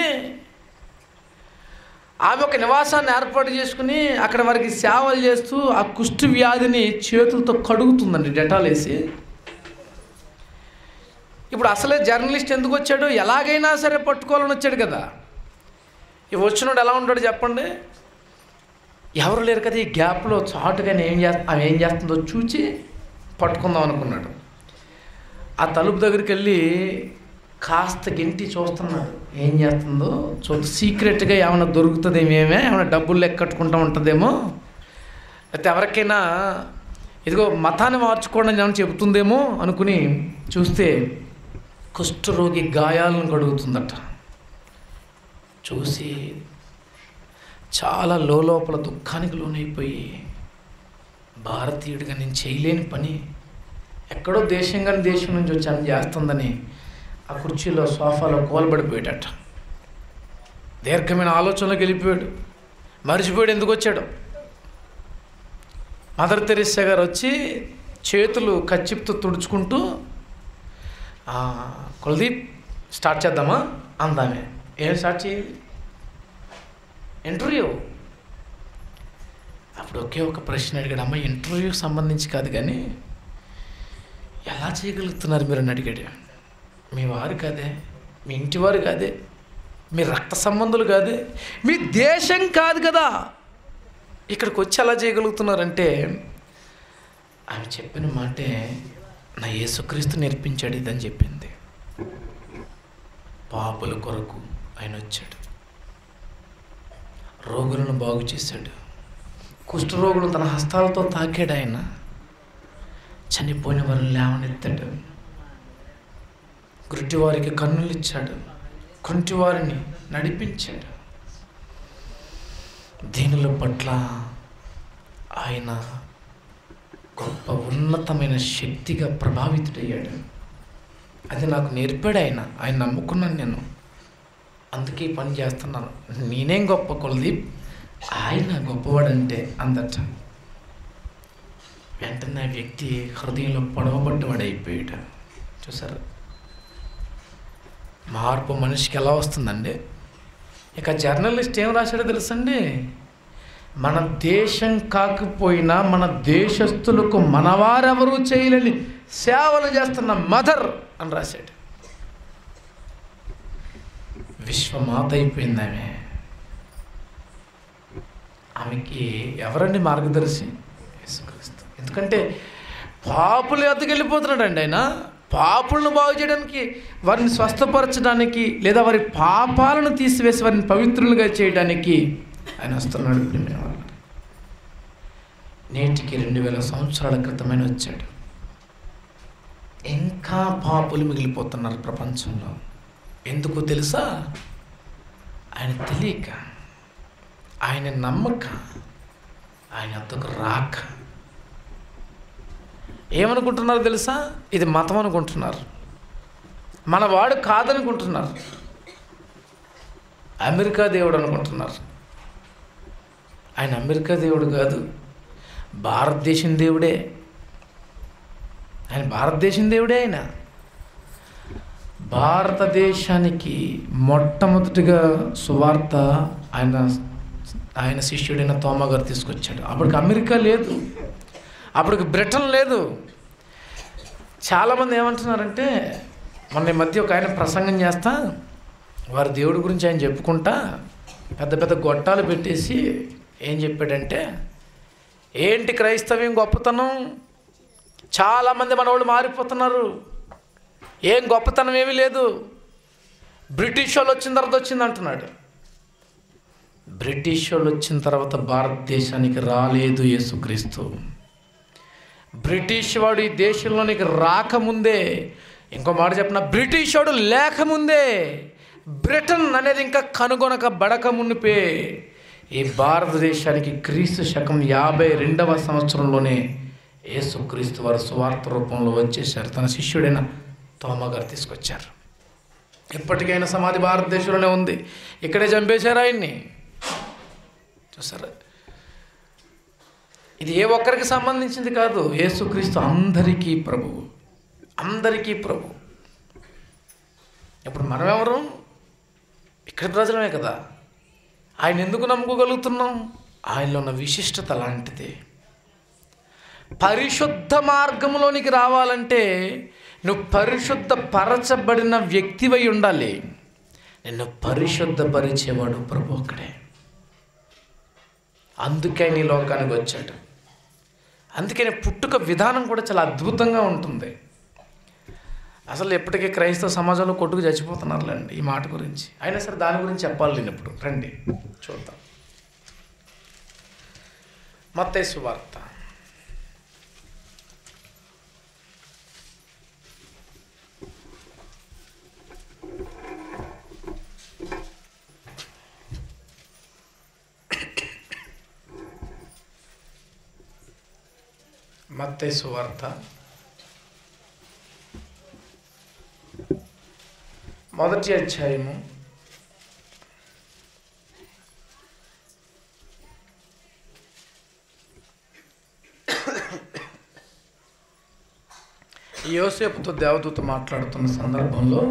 ఆమె ఒక నివాసాన్ని ఏర్పాటు చేసుకుని అక్కడ వారికి సేవలు చేస్తూ ఆ కుష్టి వ్యాధిని చేతులతో కడుగుతుందండి డెటాల్ వేసి. ఇప్పుడు అసలే జర్నలిస్ట్ ఎందుకు వచ్చాడు? ఎలాగైనా సరే పట్టుకోవాలని వచ్చాడు కదా. ఇవి వచ్చినోడు ఎలా ఉంటాడు చెప్పండి? ఎవరు లేరు కదా, ఈ గ్యాప్లో చాటుగా ఆమె ఏం చేస్తుందో చూచి పట్టుకుందాం అనుకున్నాడు. ఆ తలుపు దగ్గరికి వెళ్ళి కాస్త గెంటి చూస్తున్నాడు, ఏం చేస్తుందో సీక్రెట్గా ఏమైనా దొరుకుతుందేమో, ఏమైనా డబ్బులు లెక్కట్టుకుంటూ ఉంటుందేమో, లేకపోతే ఎవరికైనా ఇదిగో మతాన్ని మార్చుకోవడం ఏమైనా చెబుతుందేమో అనుకుని చూస్తే కుష్ఠరోగి గాయాలను కడుగుతుందట. చూసి చాలా లోపల దుఃఖానికి లోనైపోయి, భారతీయుడిగా నేను చేయలేని పని, ఎక్కడో దేశం కానీ దేశం నుంచి వచ్చి అని చేస్తుందని ఆ కుర్చీలో సోఫాలో కోలబడిపోయాడట. దీర్ఘమైన ఆలోచనలోకి వెళ్ళిపోయాడు, మర్చిపోయాడు ఎందుకు వచ్చాడు. మదర్ తెరీసా గారు వచ్చి చేతులు కచ్చిప్తో తుడుచుకుంటూ, కులదీప్ స్టార్ట్ చేద్దామా అందామే. ఏం స్టార్ట్ చేయాలి? ఇంటర్వ్యూ. అప్పుడు ఒకే ఒక ప్రశ్న అడిగాడు, అమ్మ ఇంటర్వ్యూకి సంబంధించి కాదు కానీ ఎలా చేయగలుగుతున్నారు మీరు అని అడిగాడు. మీ వారు కాదే, మీ ఇంటివారు కాదే, మీ రక్త సంబంధులు కాదే, మీ దేశం కాదు కదా, ఇక్కడికి వచ్చి ఎలా చేయగలుగుతున్నారంటే ఆమె చెప్పిన మాటే నా యేసుక్రీస్తు నేర్పించాడు ఇదని చెప్పింది. పాపుల కొరకు ఆయన వచ్చాడు, రోగులను బాగు చేశాడు, కుష్ఠరోగులు తన హస్తాలతో తాకాడు, ఆయన చనిపోయిన వారిని లేవనెత్తాడు, గుడ్డివారికి కన్నులు ఇచ్చాడు, కుంటివారిని నడిపించాడు. దీనుల పట్ల ఆయన గొప్ప ఉన్నతమైన శక్తిగా ప్రభావితుడయ్యాడు. అది నాకు నేర్పాడు ఆయన నమ్ముకున్నాను నేను, అందుకే ఈ పని చేస్తున్నాను. నేనేం గొప్ప కులదీప్, ఆయన గొప్పవాడంటే అందట. వెంటనే ఆ వ్యక్తి హృదయంలో పొడవబడ్డవాడైపోయాడు. చూసారు, మార్పు మనిషికి ఎలా వస్తుందండి? ఇక జర్నలిస్ట్ ఏం రాశాడో తెలుసండి, మన దేశం కాకపోయినా మన దేశస్తులకు మనవారెవరూ చేయలేని సేవలు చేస్తున్న మదర్ అని రాశాడు. విశ్వమాత అయిపోయింది ఆమె. ఆమెకి ఎవరండి మార్గదర్శి? యేసుక్రీస్తు. ఎందుకంటే పాపులు ఎత్తుకెళ్ళిపోతున్నాడండి ఆయన. పాపులను బాగు చేయడానికి, వారిని స్వస్థపరచడానికి, లేదా వారి పాపాలను తీసివేసి వారిని పవిత్రులుగా చేయడానికి ఆయన వస్తున్నాడు. నేటికి 2000 సంవత్సరాల క్రితమైన వచ్చాడు. ఇంకా పాపులు మిగిలిపోతున్నారు ప్రపంచంలో. ఎందుకు తెలుసా? ఆయన తెలియక, ఆయన నమ్మక, ఆయన వద్దకు రాక. ఏమనుకుంటున్నారు తెలుసా? ఇది మతం అనుకుంటున్నారు, మనవాడు కాదనుకుంటున్నారు, అమెరికా దేవుడు అనుకుంటున్నారు. ఆయన అమెరికా దేవుడు కాదు, భారతదేశం దేవుడే. ఆయన భారతదేశం దేవుడే. ఆయన భారతదేశానికి మొట్టమొదటిగా సువార్త ఆయన శిష్యుడైన తోమా గారు తీసుకొచ్చాడు. అప్పటికి అమెరికా లేదు, అప్పటికి బ్రిటన్ లేదు. చాలామంది ఏమంటున్నారంటే, మొన్న ఈ మధ్య ఒక ఆయన ప్రసంగం చేస్తా, వారి దేవుడి గురించి ఆయన చెప్పుకుంటా పెద్ద పెద్ద గొట్టాలు పెట్టేసి ఏం చెప్పాడంటే, ఏంటి క్రైస్తవ్యం గొప్పతనం, చాలామంది మన వాళ్ళు మారిపోతున్నారు, ఏం గొప్పతనం ఏమీ లేదు, బ్రిటిష్ వాళ్ళు వచ్చిన తర్వాత వచ్చింది అంటున్నాడు. బ్రిటిష్ వాళ్ళు వచ్చిన తర్వాత భారతదేశానికి రాలేదు యేసుక్రీస్తు. బ్రిటిష్ వాడు ఈ దేశంలోనికి రాకముందే, ఇంకో మాట చెప్పిన, బ్రిటిష్ వాడు లేకముందే, బ్రిటన్ అనేది ఇంకా కనుగొనక బడక మునిపే ఈ భారతదేశానికి క్రీస్తు శకం 52వ సంవత్సరంలోనే యేసుక్రీస్తు వారు సువార్త రూపంలో వచ్చేసారు. తన శిష్యుడైన తోమా గారు తీసుకొచ్చారు. ఇప్పటికైనా సమాధి భారతదేశంలోనే ఉంది, ఇక్కడే చంపేశారు ఆయన్ని. చూసారా, ఇది ఏ ఒక్కరికి సంబంధించింది కాదు. యేసుక్రీస్తు అందరికీ ప్రభువు, అందరికీ ప్రభు. ఇప్పుడు మనం ఎవరు? ఇక్కడ ప్రజలమే కదా. ఆయన ఎందుకు నమ్ముకోగలుగుతున్నాం? ఆయనలో ఉన్న విశిష్టత లాంటిది. పరిశుద్ధ మార్గంలోనికి రావాలంటే నువ్వు పరిశుద్ధపరచబడిన వ్యక్తివై ఉండాలి. నిన్ను పరిశుద్ధపరిచేవాడు ప్రభు ఒక్కడే. అందుకే నీ లోకానికి వచ్చాడు. అందుకని పుట్టుక విధానం కూడా చాలా అద్భుతంగా ఉంటుంది. అసలు ఎప్పటికీ క్రైస్తవ సమాజంలో కొట్టుకు చచ్చిపోతున్నారులేండి ఈ మాట గురించి. అయినా సరే దాని గురించి చెప్పాలి నేను ఇప్పుడు. రండి చూద్దాం. మత్తయి సువార్త 1వ అధ్యాయము యోసేపుతో దేవదూత మాట్లాడుతున్న సందర్భంలో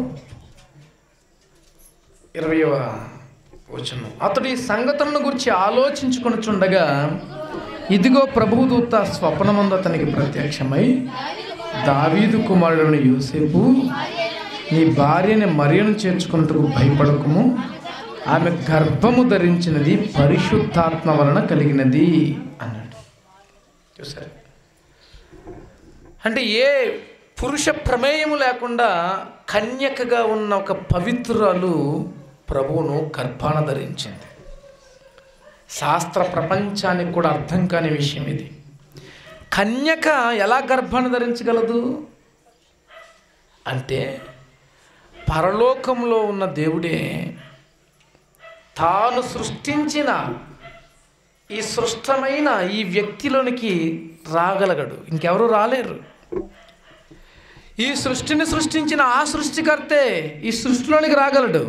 20వ వచనం, అతడు ఈ సంగతులను గురించి ఆలోచించుకొనుచుండగా ఇదిగో ప్రభుదూత స్వప్నమందు అతనికి ప్రత్యక్షమై, దావీదు కుమారుడైన యోసేపు, నీ భార్యని మరియను చేర్చుకున్నట్టుకు భయపడకుము, ఆమె గర్భము ధరించినది పరిశుద్ధాత్మ వలన కలిగినది అన్నాడు. చూసారు, అంటే ఏ పురుష ప్రమేయము లేకుండా కన్యకగా ఉన్న ఒక పవిత్రురాలు ప్రభువును గర్భాన ధరించింది. శాస్త్ర ప్రపంచానికి కూడా అర్థం కాని విషయం ఇది. కన్యక ఎలా గర్భాన్ని ధరించగలదు అంటే, పరలోకంలో ఉన్న దేవుడే తాను సృష్టించిన ఈ సృష్టమైన ఈ వ్యక్తిలోనికి రాగలగడు, ఇంకెవరూ రాలేరు. ఈ సృష్టిని సృష్టించిన ఆ సృష్టికర్తే ఈ సృష్టిలోనికి రాగలడు.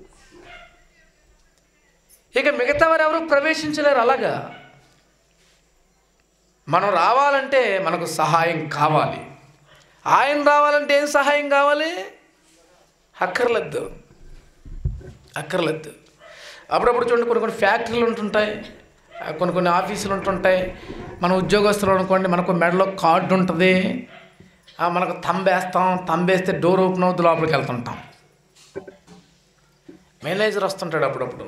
ఇక మిగతా వారు ఎవరు ప్రవేశించలేరు. అలాగా మనం రావాలంటే మనకు సహాయం కావాలి. ఆయన రావాలంటే ఏం సహాయం కావాలి? అక్కర్లేదు. అప్పుడప్పుడు చూడండి, కొన్ని ఫ్యాక్టరీలు ఉంటుంటాయి, కొన్ని ఆఫీసులు ఉంటుంటాయి. మన ఉద్యోగస్తులు అనుకోండి, మనకు మెడలో కార్డు ఉంటుంది, మనకు తంబేస్తే డోర్ ఓపెన్ అవుతుంది, లోపలికి వెళ్తుంటాం. మేనేజర్ వస్తుంటాడు అప్పుడప్పుడు.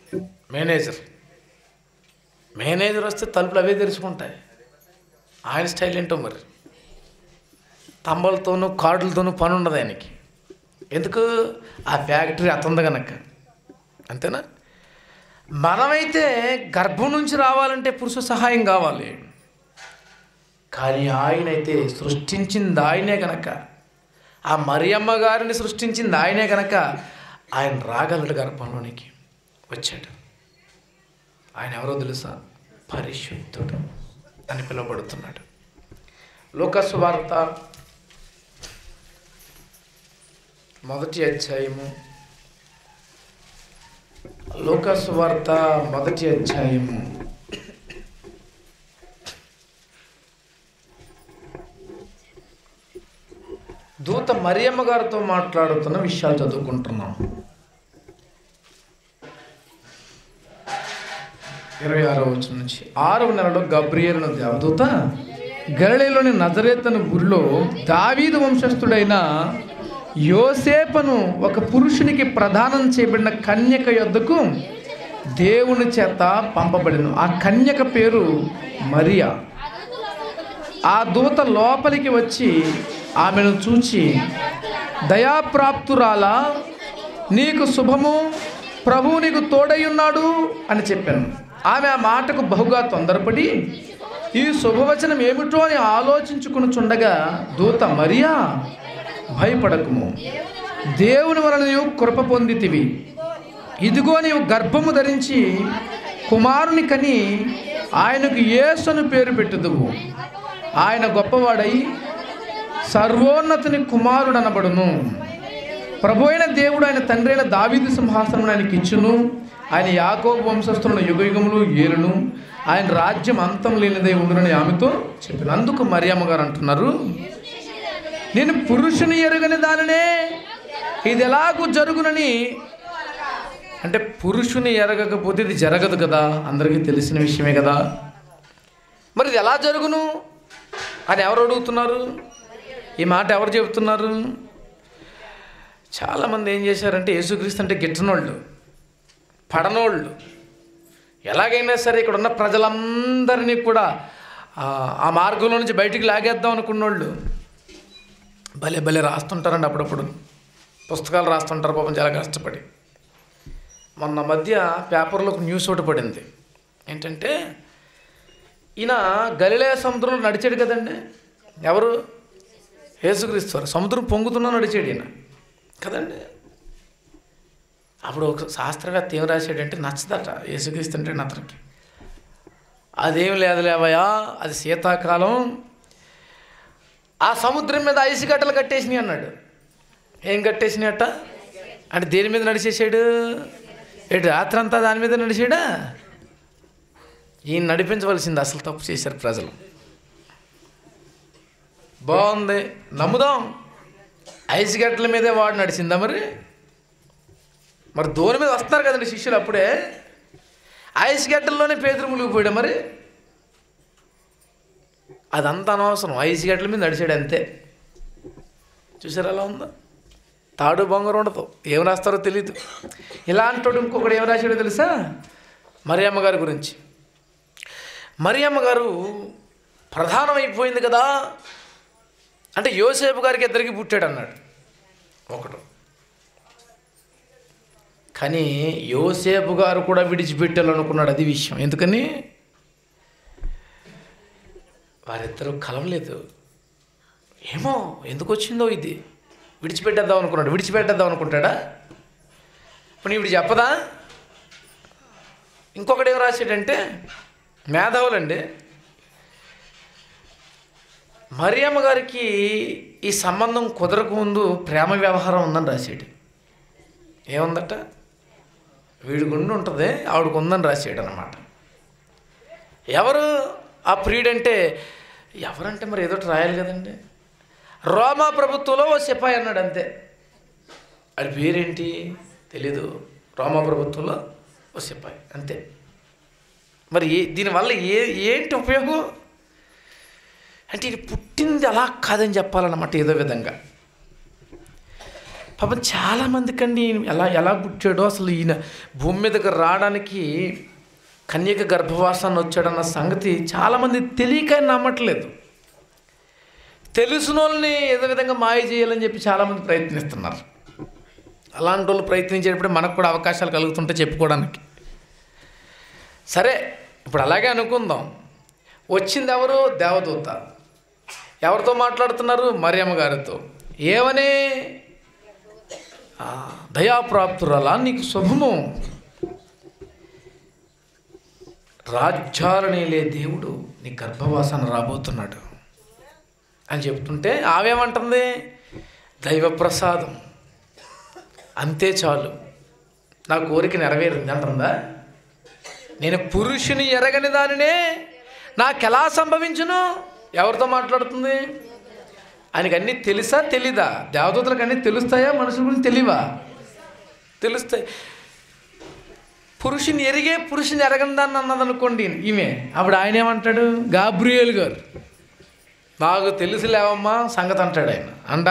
మేనేజర్ వస్తే తలుపులు అవే తెరుచుకుంటాయి. ఆయన స్టైల్ ఏంటో మరి. తంబలతోనూ కార్డులతోనూ పని ఉండదు ఆయనకి. ఎందుకు? ఆ ఫ్యాక్టరీ అతంది కనుక. అంతేనా? మనమైతే గర్భం నుంచి రావాలంటే పురుష సహాయం కావాలి. కానీ ఆయనైతే సృష్టించింది ఆయనే కనుక, ఆ మరియమ్మ గారిని సృష్టించింది ఆయనే కనుక ఆయన రాగలడు. గర్భంలోనికి వచ్చాడు. ఆయన ఎవరో తెలుసా? పరిశుద్ధుడు అని పిలువబడుతున్నాడు. లూకా సువార్త 1వ అధ్యాయము. లూకా సువార్త 1వ అధ్యాయము. దూత మరియమ్మ గారితో మాట్లాడుతున్న విషయాలు చదువుకుంటున్నాం. 26వ వచనం నుంచి. 6వ నెలలో గబ్రియేలు దేవదూత గలిలయలోని నజరేతు అను ఊరిలో దావీదు వంశస్థుడైన యోసేపును ఒక పురుషునికి ప్రదానం చేయబడిన కన్యక యొద్దకు దేవుని చేత పంపబడిను. ఆ కన్యక పేరు మరియా. ఆ దూత లోపలికి వచ్చి ఆమెను చూచి, దయాప్రాప్తురాలా, నీకు శుభము, ప్రభువు నీకు తోడై ఉన్నాడు అని చెప్పాను. ఆమె ఆ మాటకు బహుగా తొందరపడి ఈ శుభవచనం ఏమిటో అని ఆలోచించుకునిచుండగా దూత, మరియా, భయపడకుము, దేవుని వలన నీవు కృప పొందితివి. ఇదిగో నీవు గర్భము ధరించి కుమారుని కని ఆయనకు యేసు అని పేరు పెట్టుదువు. ఆయన గొప్పవాడై సర్వోన్నతుని కుమారుడు అనబడును. ప్రభు అయిన దేవుడు ఆయన తండ్రి అయిన దావీదు సింహాసనం ఆయనకి ఇచ్చును. ఆయన యాకోబు వంశస్థులను యుగయుగములు ఏలును. ఆయన రాజ్యం అంతం లేనిదై ఉండునని ఆమెతో చెప్పాను. అందుకు మరియమ్మ గారు అంటున్నారు, నేను పురుషుని ఎరుగని దానినే ఇది ఎలాగూ జరుగునని. అంటే పురుషుని ఎరగకపోతే ఇది జరగదు కదా, అందరికీ తెలిసిన విషయమే కదా. మరి ఇది ఎలా జరుగును అని ఎవరు అడుగుతున్నారు? ఈ మాట ఎవరు చెబుతున్నారు? చాలామంది ఏం చేశారంటే యేసుక్రీస్తు అంటే గిట్టనోళ్ళు, పడనోళ్ళు, ఎలాగైనా సరే ఇక్కడ ఉన్న ప్రజలందరినీ కూడా ఆ మార్గంలో నుంచి బయటికి లాగేద్దాం అనుకున్నోళ్ళు భలే రాస్తుంటారండి. అప్పుడప్పుడు పుస్తకాలు రాస్తుంటారు పాపం, చాలా కష్టపడి. మొన్న మధ్య పేపర్లో ఒక న్యూస్ ఒకటి పడింది. ఏంటంటే ఈయన గలిలయ సముద్రంలో నడిచాడు కదండి. ఎవరు? యేసుక్రీస్తు. సముద్రం పొంగుతున్నా నడిచాడు ఈయన కదండి. అప్పుడు ఒక శాస్త్రవేత్త ఏం రాశాడంటే, నచ్చదట యేసుక్రీస్తు అంటే అతనికి. అదేం లేదులేవయ్యా, అది శీతాకాలం, ఆ సముద్రం మీద ఐసు గడ్డలు కట్టేసినాయి అన్నాడు. ఏం కట్టేసినాయట అంటే దేని మీద నడిచేసాడు? ఏడు రాత్రి అంతా దాని మీద నడిచాడా? ఈయన నడిపించవలసింది. అసలు తప్పు చేశారు ప్రజలు. బాగుంది, నమ్ముదాం. ఐసు గడ్డల మీదే వాడు నడిచిందా? మరి దోని మీద వస్తున్నారు కదండి శిష్యులు. అప్పుడే ఐసు గడ్డల్లోనే పేతురు మునిగిపోయాడు. మరి అదంతా అనవసరం, ఐసు గడ్డల మీద నడిచాడు అంతే. చూసారు ఎలా ఉందో? తాడు బొంగరం ఉండదు, ఏం రాస్తారో తెలియదు. ఇలాంటి ఇంకొకటి ఏం రాశాడో తెలుసా? మరియమ్మ గారి గురించి. మరియమ్మ గారు ప్రధానమైపోయింది కదా, అంటే యోసేపు గారికి ఇద్దరికి పుట్టాడు అన్నాడు ఒకడు. కానీ యోసేపు గారు కూడా విడిచిపెట్టాలనుకున్నాడు. అది విషయం. ఎందుకని? వారిద్దరూ కలవలేదు. ఏమో ఎందుకు వచ్చిందో ఇది. విడిచిపెట్టేద్దాం అనుకున్నాడు. విడిచిపెట్టేద్దాం అనుకుంటాడా? ఇప్పుడు ఇప్పుడు చెప్పదా? ఇంకొకటి ఏం రాశాడంటే, మేధావులండి. మరియమ్మ గారికి ఈ సంబంధం కుదరకు ముందు ప్రేమ వ్యవహారం ఉందని రాశాడు. ఏముందట? వీడికి ఉంటుంది, ఆవిడకు ఉందని రాశాడు అన్నమాట. ఎవరు ఆ ప్రియుడంటే? ఎవరంటే మరి ఏదో రాయాలి కదండి. రోమా ప్రభుత్వంలో ఓ సిపాయి అన్నాడు అంతే. అది పేరేంటి తెలీదు. రోమా ప్రభుత్వంలో ఓ సిపాయి అంతే. మరి దీనివల్ల ఏంటి ఉపయోగం అంటే, ఇది పుట్టింది అలా కాదని చెప్పాలన్నమాట ఏదో విధంగా. పాపం చాలామందికండి ఎలా పుట్టాడో, అసలు ఈయన భూమి మీదకి రావడానికి కన్యక గర్భవాసాన్ని వచ్చాడన్న సంగతి చాలామంది తెలియక నమ్మట్లేదు. తెలిసిన వాళ్ళని ఏదో విధంగా మాయ చేయాలని చెప్పి చాలామంది ప్రయత్నిస్తున్నారు. అలాంటి వాళ్ళు ప్రయత్నించేటప్పుడు మనకు కూడా అవకాశాలు కలుగుతుంటే చెప్పుకోవడానికి. సరే, ఇప్పుడు అలాగే అనుకుందాం. వచ్చింది ఎవరు? దేవదూత. ఎవరితో మాట్లాడుతున్నారు? మరియమ్మ గారితో. ఏమని? దయాప్రాప్తురాలా, నీకు శుభము, రాజ్యాలనేలే దేవుడు నీ గర్భవాసాన్ని రాబోతున్నాడు అని చెప్తుంటే ఆవేమంటుంది? దైవప్రసాదం, అంతే చాలు, నా కోరిక నెరవేరింది అంటుందా? నేను పురుషుని ఎరగని దానినే నాకెలా సంభవించును? ఎవరితో మాట్లాడుతుంది? ఆయనకి అన్నీ తెలుసా తెలీదా? దేవదూతలకు అన్నీ తెలుస్తాయా? మనుషుల గురించి తెలియవా? తెలుస్తాయి. పురుషుని ఎరగని దాన్ని అన్నదనుకోండి ఈమె, అప్పుడు ఆయన ఏమంటాడు? గాబ్రియేల్ గారు, నాకు తెలుసులేవమ్మా సంగతి అంటాడు ఆయన.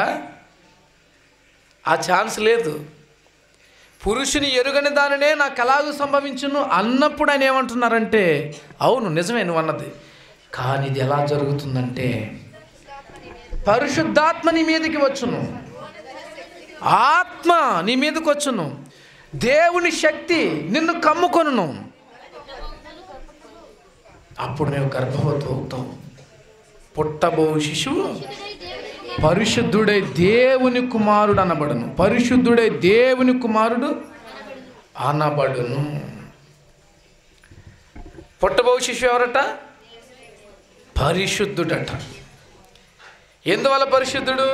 ఆ ఛాన్స్ లేదు. పురుషుని ఎరుగని దానినే నాకు ఎలాగూ సంభవించును అన్నప్పుడు ఆయన ఏమంటున్నారంటే, అవును నిజమే నువ్వు అన్నది, కానీ ఇది ఎలా జరుగుతుందంటే పరిశుద్ధాత్మ నీ మీదకి వచ్చును, ఆత్మ నీ మీదకి వచ్చును, దేవుని శక్తి నిన్ను కమ్ముకొనును, అప్పుడు మేము గర్భవతి అవుతాం. పుట్టబో శిశువు పరిశుద్ధుడై దేవుని కుమారుడు అనబడును. పరిశుద్ధుడై దేవుని కుమారుడు అనబడును. పుట్టబో శిశువు ఎవరట? పరిశుద్ధుడట. ఎందువల్ల పరిశుద్ధుడు?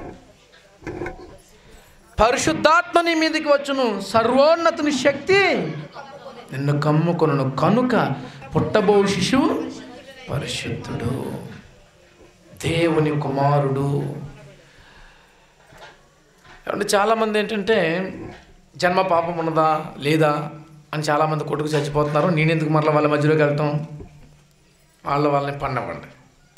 పరిశుద్ధాత్మ నీ మీదకి వచ్చును, సర్వోన్నతుని శక్తి నిన్ను కమ్ముకొనును, కనుక పుట్టబో శిశువు పరిశుద్ధుడు, దేవుని కుమారుడు. అంటే చాలామంది ఏంటంటే జన్మ పాపం ఉన్నదా లేదా అని చాలామంది కొట్టుకు చచ్చిపోతున్నారు. నేనెందుకు మరలా వాళ్ళ మధ్యలోకి వెళ్తాం? వాళ్ళని పండవండి.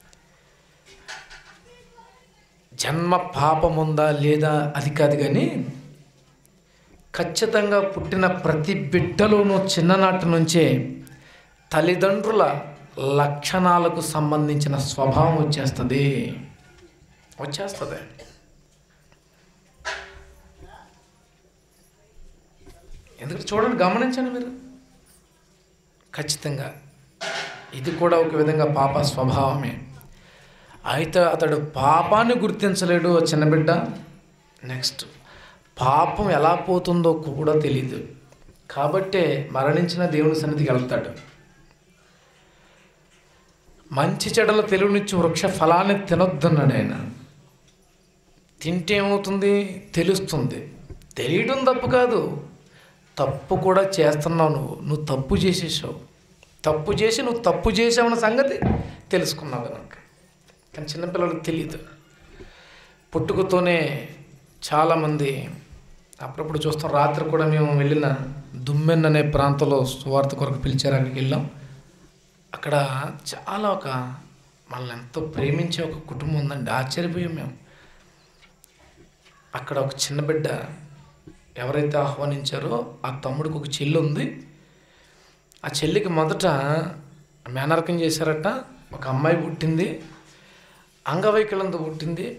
జన్మ పాపం ఉందా లేదా అది కాదు, కానీ ఖచ్చితంగా పుట్టిన ప్రతి బిడ్డలోనూ చిన్ననాటి నుంచే తల్లిదండ్రుల లక్షణాలకు సంబంధించిన స్వభావం వచ్చేస్తుంది. ఎందుకంటే చూడండి, గమనించండి మీరు, ఖచ్చితంగా ఇది కూడా ఒక విధంగా పాప స్వభావమే. అయితే అతడు పాపాన్ని గుర్తించలేడు చిన్న బిడ్డ. నెక్స్ట్, పాపం ఎలా పోతుందో కూడా తెలియదు, కాబట్టే మరణించిన దేవుని సన్నిధికి వెళ్తాడు. మంచి చెడల తెలివినిచ్చి వృక్ష ఫలాన్ని తినొద్దన్నాడు ఆయన. తింటే ఏమవుతుంది? తెలుస్తుంది. తెలియడం తప్పు కాదు, తప్పు కూడా చేస్తున్నావు. నువ్వు తప్పు చేసేసావు. తప్పు చేసి నువ్వు తప్పు చేసావన్న సంగతి తెలుసుకున్నావు కనుక. కానీ చిన్నపిల్లలకు తెలియదు. పుట్టుకతోనే చాలామంది అప్పుడప్పుడు చూస్తాం. రాత్రి కూడా మేము వెళ్ళిన దుమ్మెన్ అనే ప్రాంతంలో సువార్త కొరకు పిలిచారు, అక్కడికి వెళ్ళాం. అక్కడ చాలా మనల్ని ఎంతో ప్రేమించే ఒక కుటుంబం ఉందండి. ఆశ్చర్యపోయాం మేము. అక్కడ ఒక చిన్న బిడ్డ ఎవరైతే ఆహ్వానించారో ఆ తమ్ముడికి ఒక చెల్లి ఉంది. ఆ చెల్లికి మొదట మేనరకం చేశారట. ఒక అమ్మాయి పుట్టింది, అంగవైకల్యంతో పుట్టింది.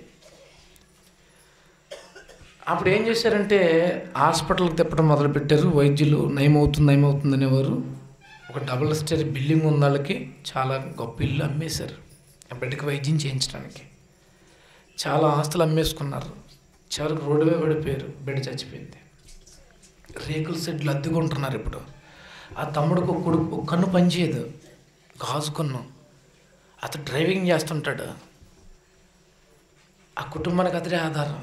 అప్పుడు ఏం చేశారంటే హాస్పిటల్కి తిప్పడం మొదలుపెట్టారు. వైద్యులు నయమవుతుంది అనేవారు. ఒక డబుల్ స్టేర్ బిల్డింగ్ ఉన్న వాళ్ళకి చాలా గొప్ప ఇల్లు అమ్మేశారు ఆ బిడ్డకి వైద్యం చేయించడానికి. చాలా ఆస్తులు అమ్మేసుకున్నారు. చివరికి రోడ్డు మీద పడిపోయారు. బిడ్డ చచ్చిపోయింది. రేకుల షెడ్లు అద్దెకుంటున్నారు ఇప్పుడు. ఆ తమ్ముడికి ఒక కన్ను పనిచేయదు. గాజుకున్నాం. అతడు డ్రైవింగ్ చేస్తుంటాడు. ఆ కుటుంబానికి అతడే ఆధారం.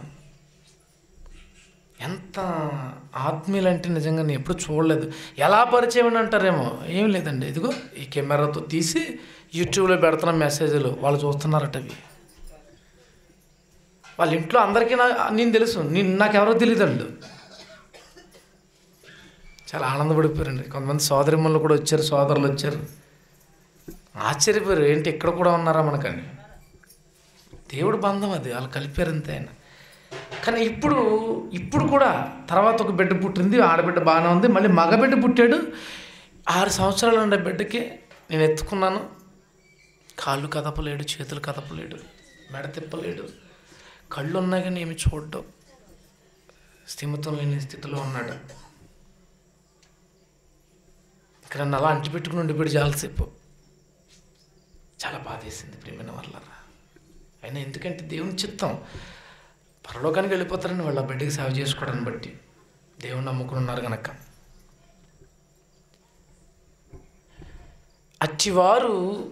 ఎంత ఆత్మీయులంటే నిజంగా నేను ఎప్పుడు చూడలేదు. ఎలా పరిచయం అని అంటారేమో, ఏం లేదండి, ఇదిగో ఈ కెమెరాతో తీసి యూట్యూబ్లో పెడుతున్న మెసేజ్లు వాళ్ళు చూస్తున్నారట. అవి వాళ్ళ ఇంట్లో అందరికీ నేను తెలుసు, నాకెవరో తెలియదండి. చాలా ఆనందపడిపోయారండి. కొంతమంది సోదరిమ్మలు కూడా వచ్చారు, సోదరులు వచ్చారు, ఆశ్చర్యపోయారు, ఏంటి ఇక్కడ కూడా ఉన్నారా మనకని. దేవుడు బంధం అది, వాళ్ళు కలిపారు అంతే ఆయన. కానీ ఇప్పుడు కూడా తర్వాత ఒక బిడ్డ పుట్టింది, ఆడబిడ్డ బాగానే ఉంది. మళ్ళీ మగబిడ్డ పుట్టాడు. 6 సంవత్సరాలు ఉండే బిడ్డకి నేను ఎత్తుకున్నాను. కాళ్ళు కదపలేడు, చేతులు కదపలేడు, మెడ తిప్పలేడు, కళ్ళు ఉన్నా కానీ ఏమి చూడడం, స్థిమితం లేని స్థితిలో ఉన్నాడు. ఇక్కడ నన్ను అలా అంటిపెట్టుకుని ఉండిపోయాడు చాలాసేపు. చాలా బాధేసింది ప్రియమైన వాళ్ళరా. అయినా ఎందుకంటే దేవుని చిత్తం, పరలోకానికి వెళ్ళిపోతారని వాళ్ళ బిడ్డకి సేవ చేసుకోవడాన్ని బట్టి దేవుని నమ్ముకుని ఉన్నారు కనుక. అచ్చివారు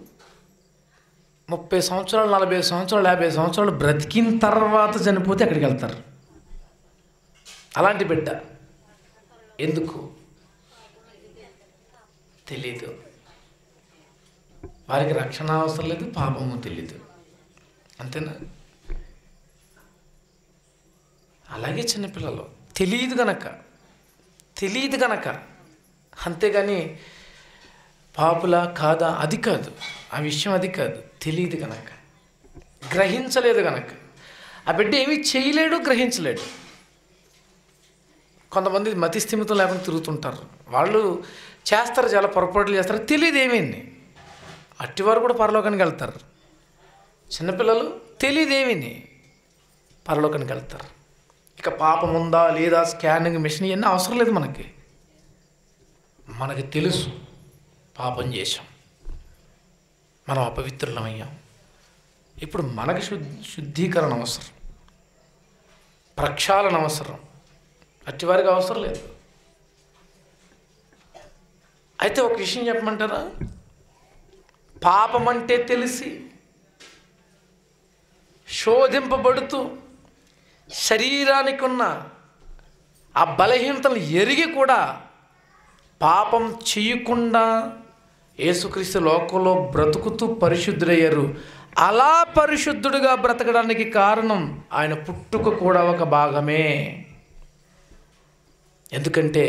30 సంవత్సరాలు, 40 సంవత్సరాలు, 50 సంవత్సరాలు బ్రతికిన తర్వాత చనిపోతే అక్కడికి వెళ్తారు. అలాంటి బిడ్డ ఎందుకు తెలీదు, వారికి రక్షణ అవసరం లేదు, పాపము తెలీదు, అంతేనా? అలాగే చిన్నపిల్లలు తెలియదు గనక అంతేగాని పాపులా కాదా అది కాదు, ఆ విషయం అది కాదు. తెలియదు గనక, గ్రహించలేదు గనక ఆ బిడ్డ ఏమీ చేయలేడు, గ్రహించలేడు. కొంతమంది మతి స్థిమితం లేకుండా తిరుగుతుంటారు. వాళ్ళు చేస్తారు, చాలా పొరపాట్లు చేస్తారు, తెలియదు ఏమేమి. అట్టివారు కూడా పరలోకానికి వెళ్తారు. చిన్నపిల్లలు తెలియదు ఏమీ, పరలోకానికి వెళ్తారు. ఇక పాపం ఉందా లేదా, స్కానింగ్ మిషన్ ఇవన్నీ అవసరం లేదు మనకి తెలుసు పాపం చేశాం, మనం అపవిత్రులమయ్యాం. ఇప్పుడు మనకి శుద్ధీకరణ అవసరం, ప్రక్షాళన అవసరం, అట్టివారికి అవసరం లేదు. అయితే ఒక విషయం చెప్పమంటారా, పాపం అంటే తెలిసి శోధింపబడుతూ శరీరానికి ఉన్న ఆ బలహీనతలు ఎరిగి కూడా పాపం చేయకుండా యేసుక్రీస్తు లోకంలో బ్రతుకుతూ పరిశుద్ధులయ్యారు. అలా పరిశుద్ధుడిగా బ్రతకడానికి కారణం ఆయన పుట్టుక కూడా ఒక భాగమే. ఎందుకంటే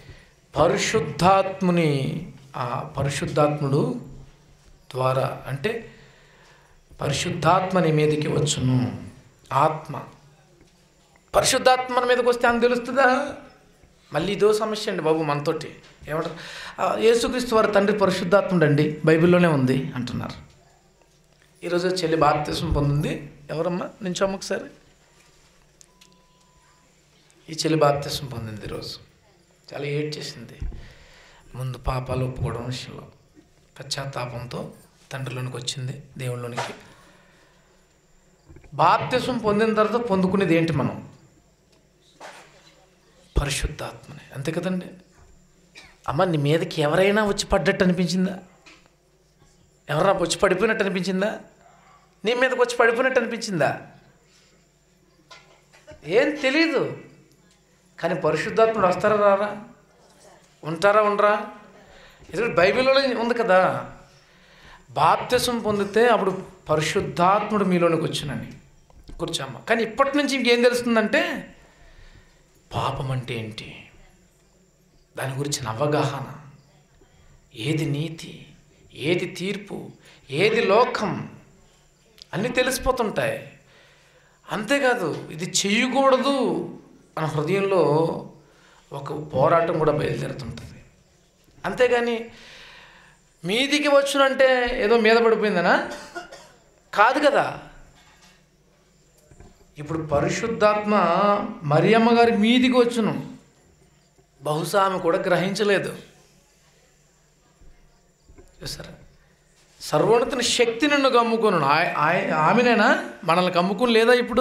పరిశుద్ధాత్ముడు ద్వారా, అంటే పరిశుద్ధాత్మని మీదకి వచ్చును. ఆత్మ పరిశుద్ధాత్మ మీదకి వస్తే అని తెలుస్తుందా? మళ్ళీ ఇదో సమస్య అండి బాబు మనతోటి. ఏమంటారు, యేసుక్రీస్తు వారి తండ్రి పరిశుద్ధాత్ముడు అండి, బైబిల్లోనే ఉంది అంటున్నారు. ఈరోజు చెల్లి బాప్తిస్మం పొందింది. ఎవరమ్మా నించోమ్మ ఒకసారి. ఈ చెల్లి బాప్తిస్మం పొందింది ఈరోజు. చాలా ఏడ్చేసింది. ముందు పాపాలు ఒప్పుకోవడం విషయంలో పశ్చాత్తాపంతో తండ్రిలోనికి వచ్చింది, దేవుళ్ళలోనికి. బాప్తిస్మం పొందిన తర్వాత పొందుకునేది ఏంటి మనం? పరిశుద్ధాత్మని, అంతే కదండి. అమ్మ, నీ మీదకి ఎవరైనా వచ్చి పడ్డట్టు అనిపించిందా? ఎవరైనా వచ్చి పడిపోయినట్టు అనిపించిందా? నీ మీదకి వచ్చి పడిపోయినట్టు అనిపించిందా? ఏం తెలీదు. కానీ పరిశుద్ధాత్ముడు వస్తారా రారా? ఉంటారా ఉండరా? ఎందుకంటే బైబిల్లో ఉంది కదా, బాప్తిస్మం పొందితే అప్పుడు పరిశుద్ధాత్ముడు మీలోనికి వచ్చునని. కూర్చోమ్మ. కానీ ఇప్పటి నుంచి ఇంకేం తెలుస్తుందంటే పాపం అంటే ఏంటి, దాని గురించిన అవగాహన, ఏది నీతి, ఏది తీర్పు, ఏది లోకం అన్నీ తెలిసిపోతుంటాయి. అంతేకాదు, ఇది చెయ్యకూడదు మన హృదయంలో ఒక పోరాటం కూడా బయలుదేరుతుంటుంది. అంతేగాని మీదికి వచ్చునంటే ఏదో మీద పడిపోయిందనా? కాదు కదా. ఇప్పుడు పరిశుద్ధాత్మ మరియమ్మ గారి మీదికి వచ్చును. బహుశా ఆమె కూడా గ్రహించలేదు. చూసారా, సర్వోన్నతుని శక్తి నిన్ను కమ్ముకును. ఆమెనేనా మనల్ని కమ్ముకుని లేదా? ఇప్పుడు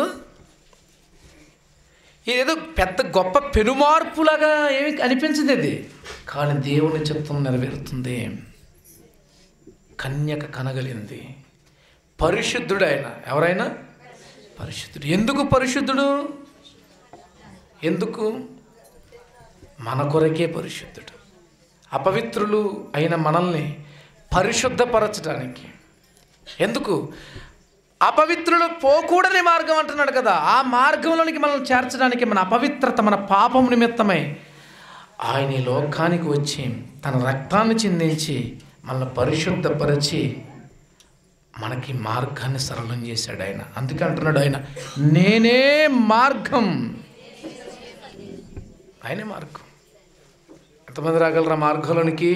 ఇదేదో పెద్ద గొప్ప పెనుమార్పులాగా ఏమి అనిపించదు ఇది, కానీ దేవుని చిత్తం నెరవేరుతుంది. కన్యక కనగలింది. పరిశుద్ధుడు ఆయన. ఎవరైనా పరిశుద్ధుడు. ఎందుకు పరిశుద్ధుడు? ఎందుకు? మన కొరకే పరిశుద్ధుడు. అపవిత్రులు అయిన మనల్ని పరిశుద్ధపరచడానికి. ఎందుకు? అపవిత్రులు పోకూడని మార్గం అంటున్నాడు కదా, ఆ మార్గంలోనికి మనం చేర్చడానికి, మన అపవిత్రత, మన పాపం నిమిత్తమై ఆయన ఈ లోకానికి వచ్చి తన రక్తాన్ని చిందించి మనల్ని పరిశుద్ధపరిచి మనకి మార్గాన్ని సరళం చేశాడు ఆయన. అందుకే అంటున్నాడు ఆయన, నేనే మార్గం. ఆయనే మార్గం. ఎంతమంది రాగలరా మార్గంలోనికి?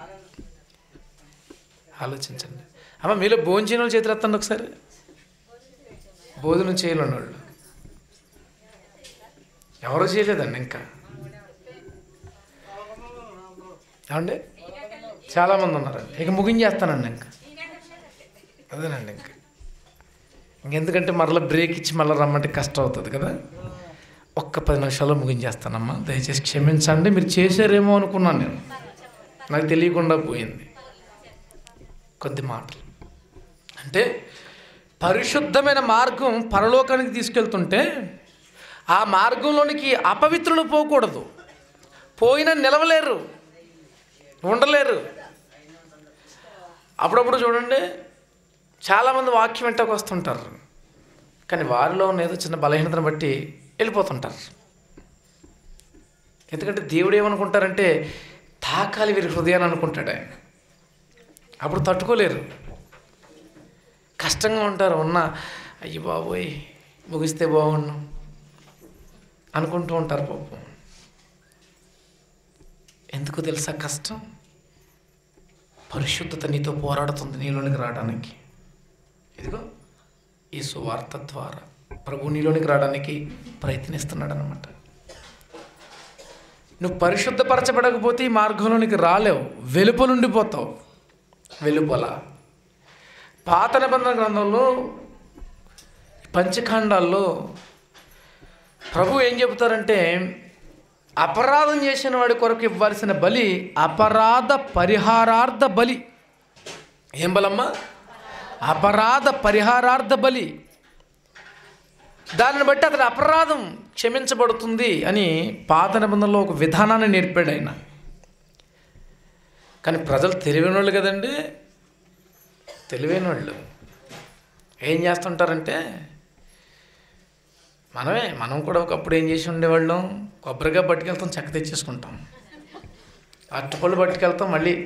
ఆలోచించండి. అమ్మ, మీలో భోజనం చేయని వాళ్ళు చేతులు ఎత్తండి ఒకసారి. భోజనం చేయలేని వాళ్ళు ఎవరో చేయలేదండి ఇంకా. ఏమండి, చాలామంది ఉన్నారండి. ఇక ముగించేస్తానండి ఇంకా. అదేనండి ఇంకెందుకంటే మరలా బ్రేక్ ఇచ్చి మళ్ళీ రమ్మంటే కష్టం అవుతుంది కదా. ఒక్క 10 నిమిషాల్లో ముగించేస్తానమ్మా, దయచేసి క్షమించండి. మీరు చేశారేమో అనుకున్నాను నేను, నాకు తెలియకుండా పోయింది. కొద్ది మాటలు అంటే, పరిశుద్ధమైన మార్గం పరలోకానికి తీసుకెళ్తుంటే ఆ మార్గంలోనికి అపవిత్రులు పోకూడదు. పోయినా నిలవలేరు, ఉండలేరు. అప్పుడప్పుడు చూడండి, చాలామంది వాక్యం వెంటకు వస్తుంటారు, కానీ వారిలో ఉన్న ఏదో చిన్న బలహీనతను బట్టి వెళ్ళిపోతుంటారు. ఎందుకంటే దేవుడు ఏమనుకుంటారంటే, తాకాలి వీరి హృదయాన్ని అనుకుంటాడు ఆయన. అప్పుడు తట్టుకోలేరు, కష్టంగా ఉంటారు. ఉన్న అయ్యి బాబోయ్ ముగిస్తే బాగున్నాం అనుకుంటూ ఉంటారు పాపం. ఎందుకు తెలుసా కష్టం? పరిశుద్ధత నీతో పోరాడుతుంది నీలోనికి రావడానికి. ఇదిగో ఈ సువార్త ద్వారా ప్రభు నీలోనికి రావడానికి ప్రయత్నిస్తున్నాడు అన్నమాట. నువ్వు పరిశుద్ధపరచబడకపోతే ఈ మార్గంలోనికి రాలేవు, వెలుపలుండిపోతావు. వెలుపల పాత నిబంధన గ్రంథంలో పంచఖండాల్లో ప్రభు ఏం చెబుతారంటే, అపరాధం చేసిన వాడి కొరకు ఇవ్వాల్సిన బలి అపరాధ పరిహారార్థ బలి. ఏం బలమ్మా? అపరాధ పరిహారార్థ బలి. దానిని బట్టి అతని అపరాధం క్షమించబడుతుంది అని పాత నిబంధనలో ఒక విధానాన్ని నేర్పాడు ఆయన. కానీ ప్రజలు తెలివైన వాళ్ళు కదండి. తెలివైన వాళ్ళు ఏం చేస్తుంటారంటే, మనం కూడా ఒకప్పుడు ఏం చేసి ఉండేవాళ్ళం, కొబ్బరిగా పట్టుకెళ్తాం, చెక్క తెచ్చేసుకుంటాం, అరటిపళ్ళు పట్టుకెళ్తాం, మళ్ళీ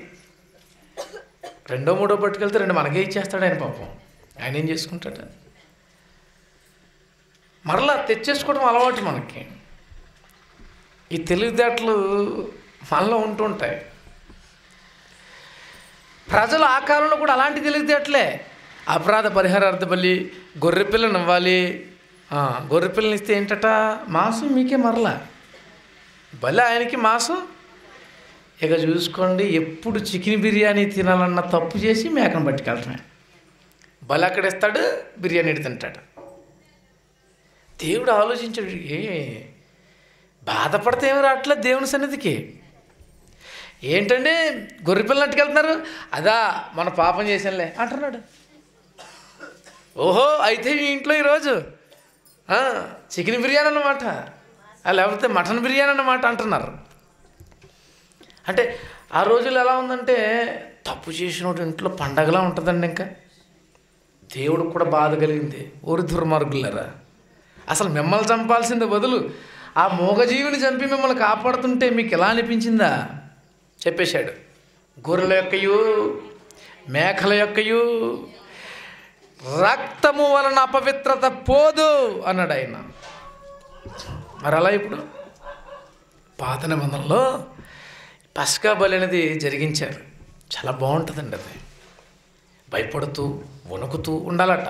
2వ 3వ పట్టుకెళ్తే 2 మనకే ఇచ్చేస్తాడు ఆయన. పాపం ఆయన ఏం చేసుకుంటాడు? మరలా తెచ్చేసుకోవడం అలవాటు మనకి. ఈ తెలివితేటలు మనలో ఉంటుంటాయి. ప్రజలు ఆ కాలంలో కూడా అలాంటి తెలివితేటలే. అపరాధ పరిహారార్థ బలి, గొర్రెపిల్లని ఇవ్వాలి. గొర్రెపిల్లని ఇస్తే ఏంటట? మాంసం మీకే మరలా బలి, ఆయనకి మాంసం. ఇక చూసుకోండి, ఎప్పుడు చికెన్ బిర్యానీ తినాలన్న తప్పు చేసి మేకను పట్టుకెళ్ళటమే. బలి అక్కడ ఇస్తాడు, బిర్యానీ తింటాడు. దేవుడు ఆలోచించాడు, బాధపడితే ఏమి రావట్లేదు దేవుని సన్నిధికి. ఏంటండి గొర్రెపిల్లని అట్టుకెళ్తున్నారు? అదా మన పాపం చేసానులే అంటున్నాడు. ఓహో, అయితే మీ ఇంట్లో ఈరోజు చికెన్ బిర్యానీ అన్నమాట, లేకపోతే మటన్ బిర్యానీ అన్నమాట అంటున్నారు. అంటే ఆ రోజులు ఎలా ఉందంటే, తప్పు చేసినోడు ఇంట్లో పండగలా ఉంటుందండి. ఇంకా దేవుడు కూడా బాధ కలిగింది. ఓరి దుర్మార్గులారా, అసలు మిమ్మల్ని చంపాల్సిందే బదులు ఆ మూగజీవిని చంపి మిమ్మల్ని కాపాడుతుంటే మీకు ఎలా అనిపించిందా? చెప్పేశాడు. గొర్రెల యొక్కయు మేకల యొక్కయు రక్తము వలన అపవిత్రత పోదు అన్నాడు ఆయన. మరి అలా ఇప్పుడు పాత నిబంధనలో పస్కా బలి అనేది జరిగించారు. చాలా బాగుంటుందండి అది. భయపడుతూ వణుకుతూ ఉండాలట.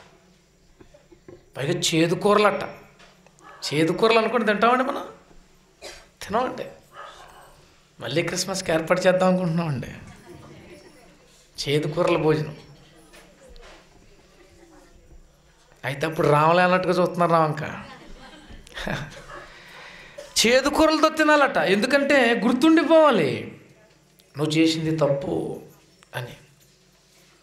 పైగా చేదుకూరలట. చేదుకూరలు అనుకుంటే తింటామండి మనం? తినమండి. మళ్ళీ క్రిస్మస్కి ఏర్పాటు చేద్దాం అనుకుంటున్నామండి చేదుకూరల భోజనం. అయితే అప్పుడు రామలే అన్నట్టుగా చూస్తున్నారు రావంక. చేదుకూరలతో తినాలట. ఎందుకంటే గుర్తుండిపోవాలి నువ్వు చేసింది తప్పు అని.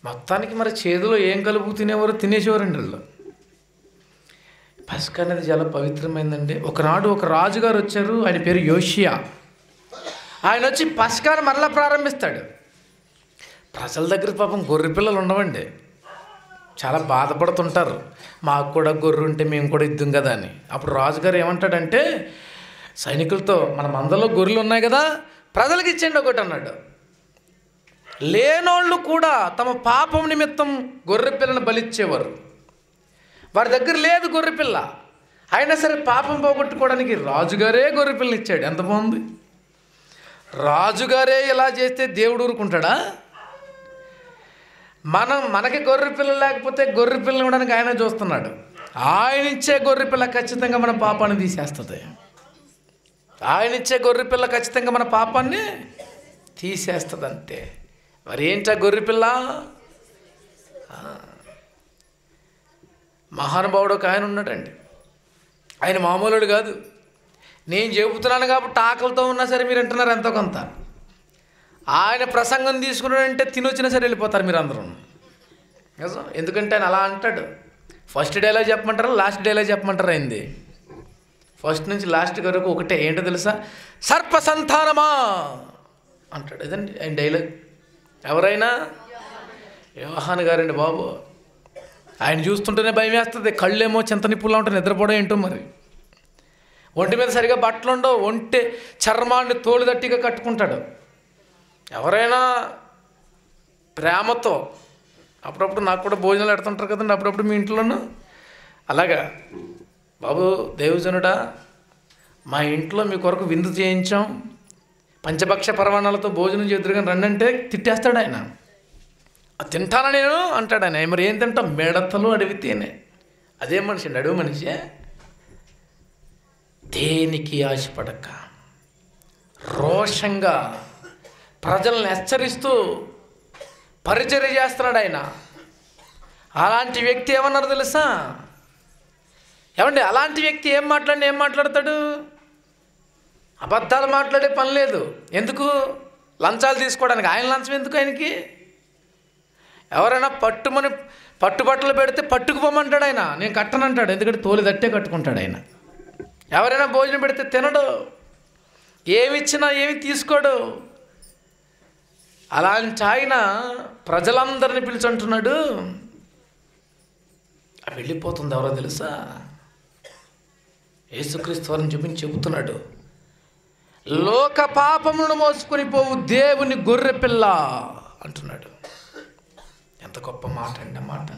మొత్తానికి మరి చేతిలో ఏం కలుపు తినేవారు తినేసేవారండి వీళ్ళు. పస్కా అనేది చాలా పవిత్రమైందండి. ఒకనాడు ఒక రాజుగారు వచ్చారు, ఆయన పేరు యోషియా. ఆయన వచ్చి పస్కాను మరలా ప్రారంభిస్తాడు. ప్రజల దగ్గర పాపం గొర్రె పిల్లలు ఉండవండి, చాలా బాధపడుతుంటారు. మాకు కూడా గొర్రె ఉంటే మేము కూడా ఇద్దాం కదా అని. అప్పుడు రాజుగారు ఏమంటాడంటే సైనికులతో, మన మందలో గొర్రెలు ఉన్నాయి కదా, ప్రజలకు ఇచ్చేయండి ఒకటి అన్నాడు. లేనోళ్ళు కూడా తమ పాపం నిమిత్తం గొర్రె పిల్లను బలిచ్చేవారు. వారి దగ్గర లేదు గొర్రె పిల్ల, అయినా సరే పాపం పోగొట్టుకోవడానికి రాజుగారే గొర్రె పిల్లని ఇచ్చాడు. ఎంత బాగుంది! రాజుగారే ఇలా చేస్తే దేవుడు ఊరుకుంటాడా? మనకి గొర్రె పిల్ల లేకపోతే గొర్రె పిల్లని ఇవ్వడానికి ఆయన చూస్తున్నాడు. ఆయన ఇచ్చే గొర్రె పిల్ల ఖచ్చితంగా మన పాపాన్ని తీసేస్తుంది. ఆయన ఇచ్చే గొర్రె పిల్ల ఖచ్చితంగా మన పాపాన్ని తీసేస్తుంది అంతే. మరి ఏంటా గొర్రె పిల్ల? మహానుభావుడు ఒక ఆయన ఉన్నాడండి. ఆయన మామూలుడు కాదు. నేను చెబుతున్నాను కాబట్టి ఆకలితో ఉన్నా సరే మీరు అంటున్నారు ఎంతో కొంత. ఆయన ప్రసంగం తీసుకున్నాడంటే తినొచ్చినా సరే వెళ్ళిపోతారు మీరు అందరూ. ఎందుకంటే ఆయన అలా అంటాడు. ఫస్ట్ డైలాగ్ చెప్పమంటారా, లాస్ట్ డైలాగ్ చెప్పమంటారా? అయింది ఫస్ట్ నుంచి లాస్ట్ వరకు ఒకటే. ఏంటో తెలుసా? సర్ప సంతానమా అంటాడు. ఇదండి ఆయన డైలాగ్. ఎవరైనా యోహాను గారండి బాబు. ఆయన చూస్తుంటేనే భయం వేస్తుంది. కళ్ళేమో చింత నిప్పుల్లో ఉంటాయి, నిద్రపోవడం ఏంటో మరి. ఒంటి మీద సరిగా బట్టలు ఉండవు, ఒంటి చర్మాన్ని తోలు దట్టిగా కట్టుకుంటాడు. ఎవరైనా ప్రేమతో అప్పుడప్పుడు నాకు కూడా భోజనాలు పెడుతుంటారు కదండి, అప్పుడప్పుడు మీ ఇంట్లోనూ అలాగా, బాబు దేవజనుడా మా ఇంట్లో మీ కొరకు విందు చేయించాం, పంచభక్ష పరమాణాలతో భోజనం చేద్దరు కానీ రండి అంటే తిట్టేస్తాడు ఆయన. తింటానా నేను అంటాడు ఆయన. మరి ఏం తింటాం? మిడతలు అడిగితేనే. అదే మనిషి అండి, అడుగు మనిషి. దేనికి ఆశపడక రోషంగా ప్రజలను హెచ్చరిస్తూ పరిచర్య చేస్తున్నాడు ఆయన. అలాంటి వ్యక్తి ఏమన్నారు తెలుసా? ఏమండి, అలాంటి వ్యక్తి ఏం మాట్లాడతాడు? అబద్ధాలు మాట్లాడే పని లేదు. ఎందుకు? లంచాలు తీసుకోవడానికి. ఆయన లంచం ఎందుకు ఆయనకి? ఎవరైనా పట్టుబట్టలు పెడితే పట్టుకుపోమంటాడు ఆయన. నేను కట్టనంటాడు, ఎందుకంటే తోలు దట్టే కట్టుకుంటాడు ఆయన. ఎవరైనా భోజనం పెడితే తినడు, ఏమిచ్చినా ఏమి తీసుకోడు. అలాంటి ఆయన ప్రజలందరినీ పిలిచంటున్నాడు. వెళ్ళిపోతుంది ఎవరో తెలుసా? యేసుక్రీస్తు వారిని చూపించి చెబుతున్నాడు, లోక పాపములను మోసుకొని పోవు దేవుని గొర్రె పిల్ల అంటున్నాడు. ఎంత గొప్ప మాట అండి ఆ మాట.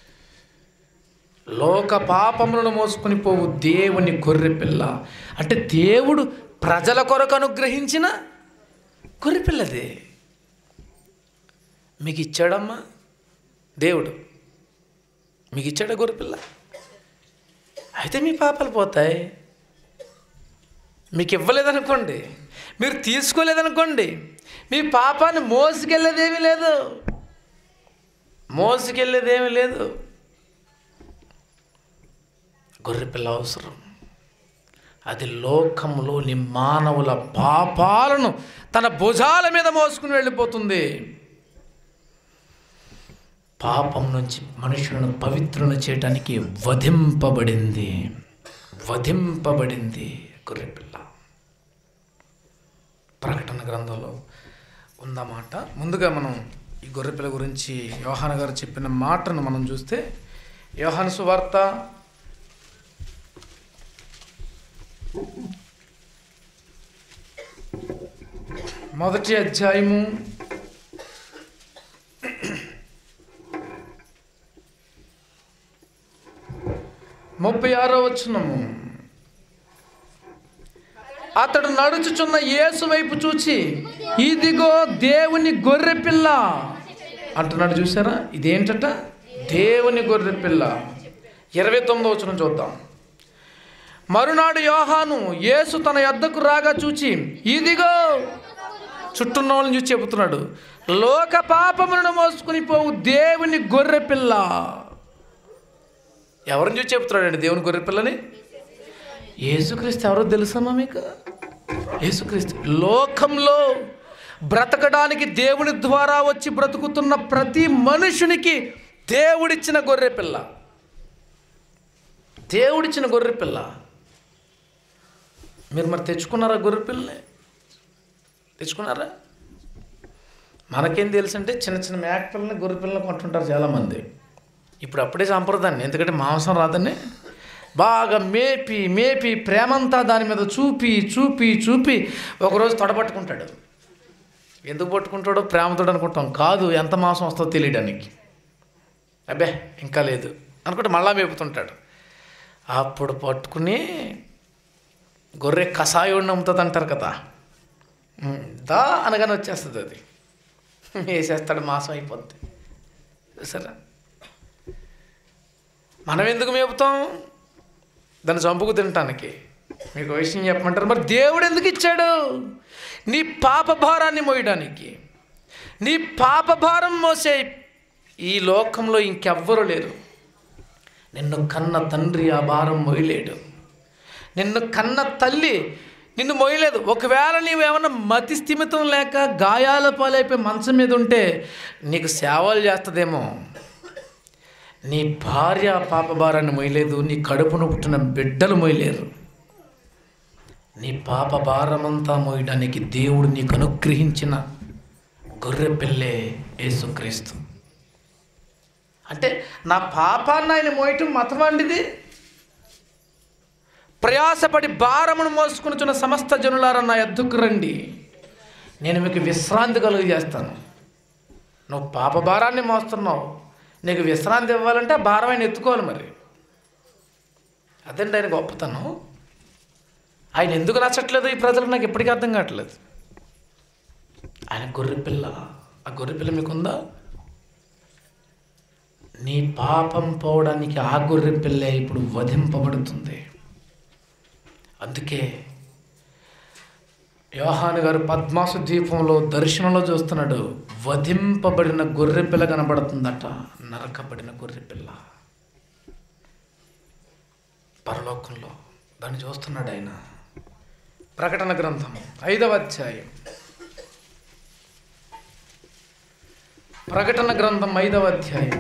లోక పాపములను మోసుకొని పోవు దేవుని గొర్రె పిల్ల అంటే దేవుడు ప్రజల కొరకు అనుగ్రహించిన గొర్రె పిల్లదే. మీకు ఇచ్చాడమ్మా దేవుడు, మీకు ఇచ్చాడా గొర్రె పిల్ల? అయితే మీ పాపాలు పోతాయి. మీకు ఇవ్వలేదనుకోండి, మీరు తీసుకోలేదనుకోండి, మీ పాపాన్ని మోసుకెళ్ళేదేమీ లేదు. గొర్రెపిల్ల అవసరం. అది లోకంలోని మానవుల పాపాలను తన భుజాల మీద మోసుకుని వెళ్ళిపోతుంది. పాపం నుంచి మనుషులను పవిత్రులను చేయడానికి వధింపబడింది గొర్రెపిల్ల. ప్రకటన గ్రంథంలో ఉందన్నమాట. ముందుగా మనం ఈ గొర్రెపిల్ల గురించి యోహాను గారు చెప్పిన మాటను మనం చూస్తే, యోహాను సువార్త 1వ అధ్యాయము 36వ వచనము. అతడు నడుచుచున్న యేసు వైపు చూచి, ఇదిగో దేవుని గొర్రె పిల్ల అంటున్నాడు. చూసారా? ఇదేంటట? దేవుని గొర్రె పిల్ల. 29వ వచనం చూద్దాం. మరునాడు యోహాను యేసు తన యొద్దకు రాగా చూచి, ఇదిగో, చుట్టూన్న వాళ్ళని చూసి చెబుతున్నాడు, లోక పాపములను మోసుకుని పోవు దేవుని గొర్రె పిల్ల. ఎవరిని చూసి చెబుతున్నాడండి దేవుని గొర్రె పిల్లని? యేసుక్రీస్తు. ఎవరో తెలుసమ్మా మీకు? యేసుక్రీస్తు లోకంలో బ్రతకడానికి దేవుని ద్వారా వచ్చి బ్రతుకుతున్న ప్రతి మనుషునికి దేవుడిచ్చిన గొర్రెపిల్ల. దేవుడిచ్చిన గొర్రెపిల్ల. మీరు మరి తెచ్చుకున్నారా గొర్రెపిల్లని? తెచ్చుకున్నారా? మనకేం తెలుసు అంటే చిన్న చిన్న మేకపిల్లని గొర్రెపిల్లని కొంటుంటారు చాలామంది. ఇప్పుడు అప్పుడే సంప్రదాయం, ఎందుకంటే మాంసం రాదని బాగా మేపి మేపి ప్రేమంతా దాని మీద చూపి చూపి చూపి ఒకరోజు తొడపట్టుకుంటాడు. ఎందుకు పట్టుకుంటాడో ప్రేమతోడు అనుకుంటాం, కాదు ఎంత మాంసం వస్తుందో తెలియడానికి. అబ్బే ఇంకా లేదు అనుకుంటే మళ్ళా మేపుతుంటాడు. అప్పుడు పట్టుకుని గొర్రె కషాయం నమ్ముతుంది అంటారు కదా, దా అనగానే వచ్చేస్తుంది. అది వేసేస్తాడు, మాంసం అయిపోద్ది. చూసారా? మనం ఎందుకు మేపుతాం? దాన్ని చంపుకు తినటానికి. మీకు విషయం చెప్పమంటారు, మరి దేవుడు ఎందుకు ఇచ్చాడు? నీ పాప భారాన్ని మోయడానికి. నీ పాప భారం మోసే ఈ లోకంలో ఇంకెవ్వరూ లేరు. నిన్ను కన్న తండ్రి ఆ భారం మోయలేడు. నిన్ను కన్న తల్లి నిన్ను మోయలేదు. ఒకవేళ నీవేమన్నా మతి స్థిమితం లేక గాయాల పాలైపోయి మంచం మీద ఉంటే నీకు సేవలు చేస్తుందేమో. నీ భార్య పాప భారాన్ని మోయలేదు, నీ కడుపును పుట్టిన బిడ్డలు మోయలేరు. నీ పాప భారమంతా మోయడానికి దేవుడు నీకు అనుగ్రహించిన గొర్రె పిల్లే యేసుక్రీస్తు. అంటే నా పాపాన్ని ఆయన మోయటం మతవాండిది. ప్రయాసపడి భారమును మోసుకునిచున్న సమస్త జనులారా నా యొద్దకు రండి, నేను మీకు విశ్రాంతి కలుగజేస్తాను. నువ్వు పాప భారాన్ని మోస్తున్నావు, నీకు విశ్రాంతి ఇవ్వాలంటే ఆ భారం ఆయన ఎత్తుకోవాలి. మరి అదండి ఆయన గొప్పతనం. ఆయన ఎందుకు నచ్చట్లేదు ఈ ప్రజలకు నాకు ఎప్పటికీ అర్థం కావట్లేదు. ఆయన గొర్రెపిల్ల. ఆ గొర్రెపిల్ల మీకుందా? నీ పాపం పోవడానికి ఆ గొర్రెపిల్లే ఇప్పుడు వధింపబడుతుంది. అందుకే యోహాను గారు పద్మాసు ద్వీపంలో దర్శనంలో చూస్తున్నాడు, వధింపబడిన గొర్రెపిల్ల కనబడుతుందట. నరకబడిన గొర్రెపిల్ల పరలోకంలో దాన్ని చూస్తున్నాడు ఆయన. ప్రకటన గ్రంథం 5వ అధ్యాయం. ప్రకటన గ్రంథం 5వ అధ్యాయం.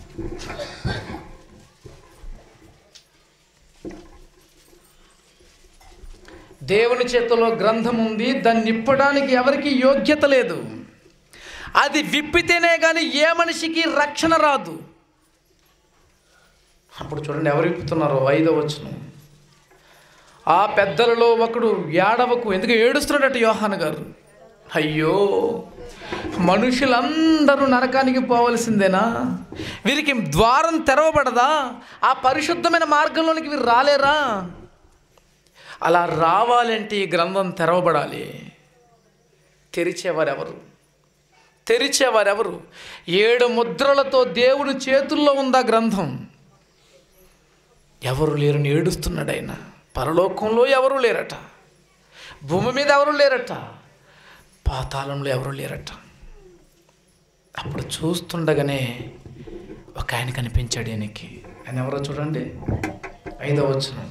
దేవుని చేతిలో గ్రంథం ఉంది, దాన్ని నిప్పడానికి ఎవరికి యోగ్యత లేదు. అది విప్పితేనే కానీ ఏ మనిషికి రక్షణ రాదు. అప్పుడు చూడండి ఎవరు విప్పుతున్నారో. 5వ వచనం. ఆ పెద్దలలో ఒకడు ఏడవకు, ఎందుకు ఏడుస్తున్నాడట యోహాను గారు. అయ్యో, మనుషులందరూ నరకానికి పోవలసిందేనా? వీరికి ద్వారం తెరవబడదా? ఆ పరిశుద్ధమైన మార్గంలోనికి వీరు రాలేరా? అలా రావాలంటే ఈ గ్రంథం తెరవబడాలి. తెరిచేవారెవరు? తెరిచేవారెవరు? 7 ముద్రలతో దేవుని చేతుల్లో ఉందా గ్రంథం. ఎవరు లేరని ఏడుస్తున్నాడు ఆయన. పరలోకంలో ఎవరూ లేరట, భూమి మీద ఎవరూ లేరట, పాతాళంలో ఎవరూ లేరట. అప్పుడు చూస్తుండగానే ఒక ఆయన కనిపించాడు ఈయనకి. ఆయన ఎవరో చూడండి. 5వ వచనం.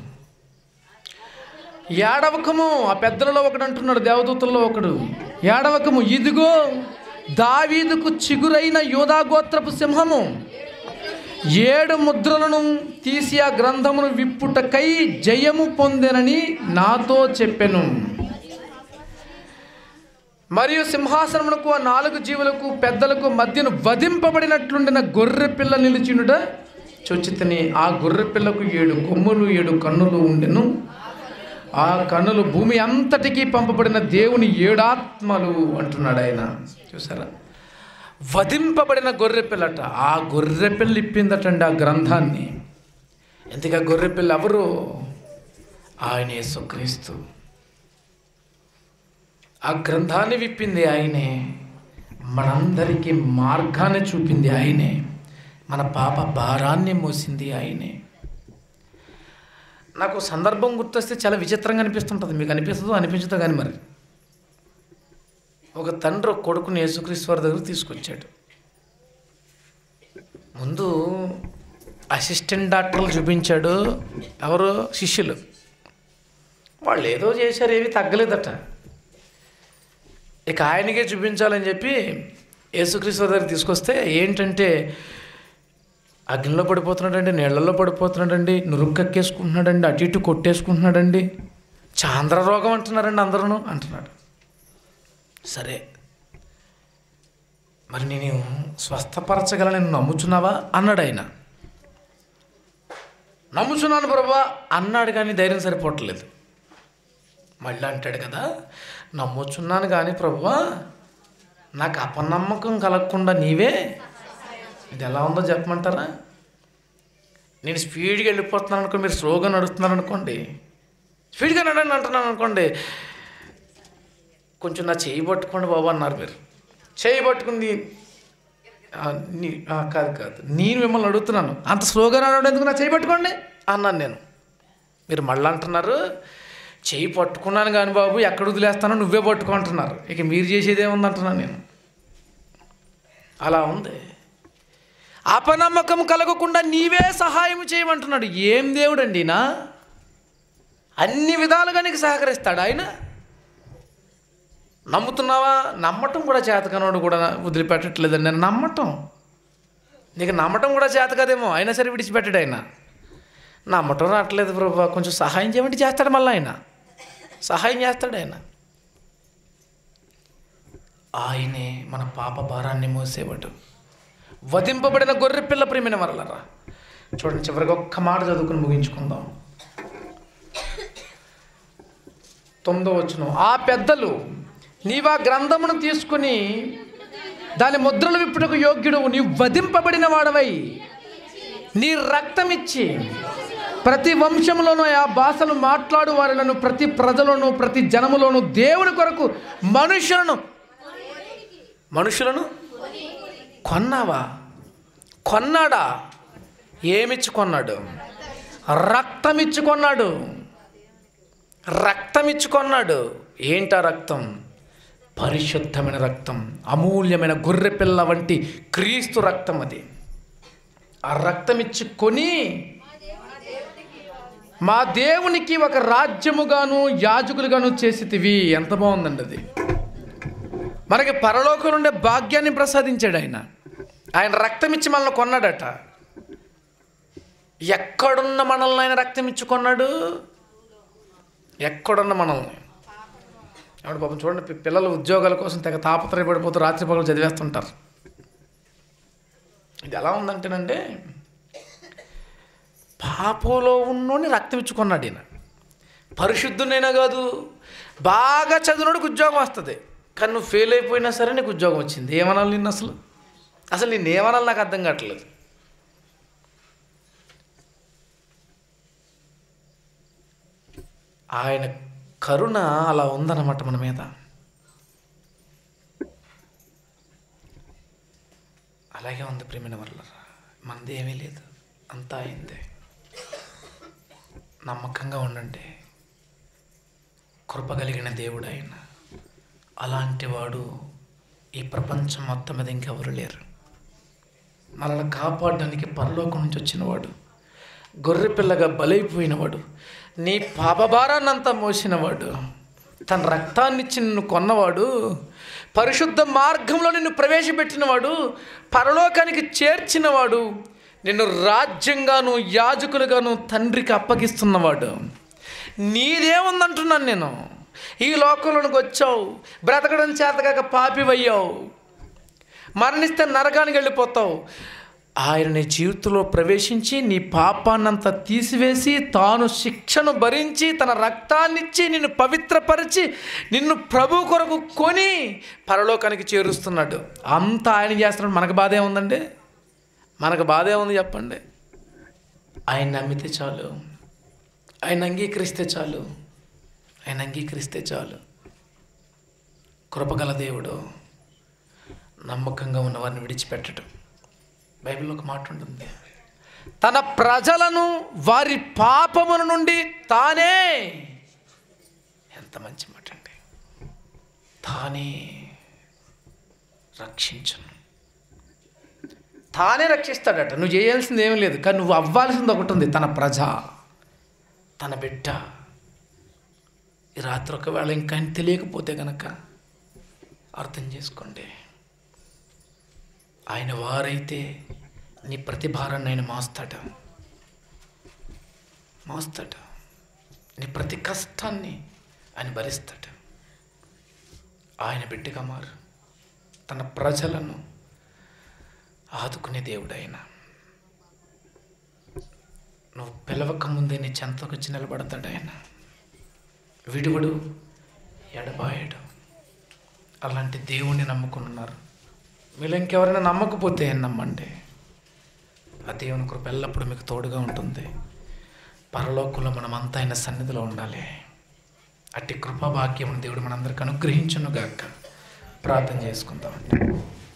ఏడవకము, ఆ పెద్దలలో ఒకడు అంటున్నాడు, దేవదూతల్లో ఒకడు, ఏడవకము, ఇదిగో దావీదుకు చిగురైన యూదా గోత్రపు సింహము 7 ముద్రలను తీసి ఆ గ్రంథమును విప్పుటకై జయము పొందెనని నాతో చెప్పెను. మరియు సింహాసనమునకు ఆ 4 జీవులకు పెద్దలకు మధ్యను వధింపబడినట్లుండిన గొర్రె పిల్ల నిలిచినుట చూచితిని. ఆ గొర్రె పిల్లకు 7 కొమ్ములు 7 కన్నులు ఉండెను. ఆ కన్నులు భూమి అంతటికీ పంపబడిన దేవుని 7 ఆత్మలు అంటున్నాడు ఆయన. చూసారా? వధింపబడిన గొర్రెపిల్లట. ఆ గొర్రెపిల్ల ఇప్పిందటండి ఆ గ్రంథాన్ని. ఎందుకు ఆ గొర్రెపిల్ల ఎవరు? ఆయన యేసుక్రీస్తు. ఆ గ్రంథాన్ని విప్పింది ఆయనే, మనందరికీ మార్గాన్ని చూపింది ఆయనే, మన పాప భారాన్ని మోసింది ఆయనే. నాకు సందర్భం గుర్తొస్తే చాలా విచిత్రంగా అనిపిస్తుంటుంది. మీకు అనిపిస్తుందో అనిపించదో కానీ, మరి ఒక తండ్రి ఒక కొడుకుని యేసుక్రీస్తు వారి దగ్గర తీసుకొచ్చాడు. ముందు అసిస్టెంట్ డాక్టర్లు చూపించాడు. ఎవరు? శిష్యులు. వాళ్ళు ఏదో చేశారు, ఏవి తగ్గలేదట. ఇక ఆయనకే చూపించాలని చెప్పి యేసుక్రీస్తు దగ్గరికి తీసుకొస్తే ఏంటంటే అగ్నిలో పడిపోతున్నాడండి, నీళ్లలో పడిపోతున్నాడండి, నురుక్కక్కేసుకుంటున్నాడండి, అటు ఇటు కొట్టేసుకుంటున్నాడండి, చాంద్ర రోగం అంటున్నారండి అందరూ అంటున్నాడు. సరే మరి నేను స్వస్థపరచగల నేను నమ్ముచున్నావా అన్నాడు ఆయన. నమ్ముచున్నాను ప్రభువా అన్నాడు, కానీ ధైర్యం సరిపోవట్లేదు. మళ్ళీ అంటాడు కదా, నమ్ముచున్నాను కానీ ప్రభువా నాకు అపనమ్మకం కలగకుండా నీవే. ఇది ఎలా ఉందో చెప్పమంటారా? నేను స్పీడ్గా వెళ్ళిపోతున్నాను అనుకోండి, మీరు స్లోగా నడుస్తున్నారు అనుకోండి, స్పీడ్గా నడండి అంటున్నాను అనుకోండి, కొంచెం నా చేయి పట్టుకోండి బాబు అన్నారు. మీరు చేయి పట్టుకుంది కాదు నేను మిమ్మల్ని అడుగుతున్నాను, అంత స్లోగా నడవడం ఎందుకు, నా చేయి పట్టుకోండి అన్నాను నేను. మీరు మళ్ళీ అంటున్నారు చేయి పట్టుకున్నాను కానీ బాబు ఎక్కడ వదిలేస్తానో నువ్వే పట్టుకుంటున్నారు. ఇక మీరు చేసేది ఏముంది అంటున్నాను నేను. అలా ఉంది. అపనమ్మకం కలగకుండా నీవే సహాయం చేయమంటున్నాడు. ఏం దేవుడండి నా, అన్ని విధాలుగా నీకు సహకరిస్తాడు ఆయన. నమ్ముతున్నావా? నమ్మటం కూడా చేతకనోడు కూడా వదిలిపెట్టట్లేదండి. నేను నమ్మటం, నీకు నమ్మటం కూడా చేత కదేమో, అయినా సరే విడిచిపెట్టాడు ఆయన. నమ్మటం రావట్లేదు ప్రభు, కొంచెం సహాయం చేయమంటే చేస్తాడు. మళ్ళీ ఆయన సహాయం చేస్తాడు. ఆయనే మన పాప భారాన్ని మోసేవాడు. వధింపబడిన గొర్రె పిల్ల ప్రియమైన వరలరా. చూడండి, చివరికి ఒక్క మాట చదువుకుని ముగించుకుందాం. 9వ వచనం. ఆ పెద్దలు నీవా గ్రంథమును తీసుకుని దాని ముద్రలు విప్పుటకు యోగ్యుడు, నీవు వధింపబడిన వాడవై నీ రక్తమిచ్చి ప్రతి వంశంలోనూ ఆ భాషలు మాట్లాడు వారిలను, ప్రతి ప్రజలను, ప్రతి జనములోను దేవుని కొరకు మనుషులను కొన్నావా? కొన్నాడా? ఏమిచ్చి కొన్నాడు? రక్తమిచ్చి కొన్నాడు. రక్తమిచ్చి కొన్నాడు. ఏంటా రక్తం? పరిశుద్ధమైన రక్తం, అమూల్యమైన గొర్రె పిల్ల వంటి క్రీస్తు రక్తం. అది ఆ రక్తం ఇచ్చి కొని మా దేవునికి ఒక రాజ్యముగాను యాజకులుగాను చేసితివి. ఎంత బాగుందండి అది. మనకి పరలోకం నుండే భాగ్యాన్ని ప్రసాదించాడు ఆయన. ఆయన రక్తం ఇచ్చి మనల్ని కొన్నాడట. ఎక్కడున్న మనల్ని ఆయన రక్తం ఇచ్చి కొన్నాడు. ఎక్కడున్న మనల్ని. ఆవిడ పాపం చూడండి, పిల్లలు ఉద్యోగాల కోసం తెగ తాపత్రయపడిపోతూ రాత్రి పగలు చదివేస్తుంటారు. ఇది ఎలా ఉందంటేనంటే, పాపంలో ఉన్నోని రక్తం ఇచ్చుకున్నాడు ఈయన. పరిశుద్ధునైనా కాదు, బాగా చదివినోడికి ఉద్యోగం వస్తుంది. కానీ నువ్వు ఫెయిల్ అయిపోయినా సరే నీకు ఉద్యోగం వచ్చింది. ఏమనాలి నిన్ను? అసలు నిన్ను ఏమనాలి నాకు అర్థం కావట్లేదు. ఆయన కరుణ అలా ఉందన్నమాట మన మీద. అలాగే ఉంది ప్రేమైన వల్ల. మనది ఏమీ లేదు, అంతా అయిందే. నమ్మకంగా ఉండండి. కృప కలిగిన దేవుడు ఆయన. అలాంటి వాడు ఈ ప్రపంచం మొత్తం మీద ఇంకెవరు లేరు. మనల్ని కాపాడడానికి పరలోకం నుంచి వచ్చినవాడు, గొర్రెపిల్లగా బలైపోయినవాడు, నీ పాపభారాన్నంతా మోసినవాడు, తన రక్తాన్నిచ్చి నిన్ను కొన్నవాడు, పరిశుద్ధ మార్గంలో నిన్ను ప్రవేశపెట్టినవాడు, పరలోకానికి చేర్చినవాడు, నిన్ను రాజ్యంగాను యాజకులుగాను తండ్రికి అప్పగిస్తున్నవాడు. నీదేముందంటున్నాను నేను. ఈ లోకంలోనికి వచ్చావు, బ్రతకడం చేతకాక పాపివయ్యావు, మరణిస్తే నరకానికి వెళ్ళిపోతావు. ఆయన నీ జీవితంలో ప్రవేశించి నీ పాపాన్నంతా తీసివేసి తాను శిక్షను భరించి తన రక్తాన్నిచ్చి నిన్ను పవిత్రపరిచి నిన్ను ప్రభు కొరకు కొని పరలోకానికి చేరుస్తున్నాడు. అంతా ఆయన చేస్తున్నాడు. మనకు బాధ ఏముందండి? మనకు బాధ ఏముంది చెప్పండి? ఆయన నమ్మితే చాలు, ఆయన అంగీకరిస్తే చాలు, ఆయన అంగీకరిస్తే చాలు. కృపగల దేవుడు నమ్మకంగా ఉన్నవారిని విడిచిపెట్టడం. బైబిల్లో ఒక మాట ఉంటుంది, తన ప్రజలను వారి పాపముల నుండి తానే, ఎంత మంచి మాట అండి, తానే రక్షించను. తానే రక్షిస్తాడట. నువ్వు చేయాల్సింది ఏమీ లేదు, కానీ నువ్వు అవ్వాల్సింది ఒకటి ఉంది. తన ప్రజ, తన బిడ్డ. ఈ రాత్రి ఒకవేళ ఇంకా తెలియకపోతే కనుక అర్థం చేసుకోండి. ఆయన వారైతే నీ ప్రతి భారాన్ని ఆయన మోస్తాడు. నీ ప్రతి కష్టాన్ని ఆయన భరిస్తాడు. ఆయన బిడ్డగా మారు. తన ప్రజలను ఆదుకునే దేవుడు ఆయన. నువ్వు పిలవక ముందే నీ చెంతకు వచ్చి నిలబడతాడు ఆయన. విడువడు, ఎడబాయడు. అలాంటి దేవుణ్ణి నమ్ముకున్నారు. మీరు ఇంకెవరైనా నమ్మకపోతే ఏం నమ్మండి. ఆ దేవుని కృప ఎల్లప్పుడూ మీకు తోడుగా ఉంటుంది. పరలోకంలో మనం అంతా ఆయన సన్నిధిలో ఉండాలి. అట్టి కృపాభాగ్యమును దేవుడు మనందరికీ అనుగ్రహించునుగాక. ప్రార్థన చేసుకుందామండి.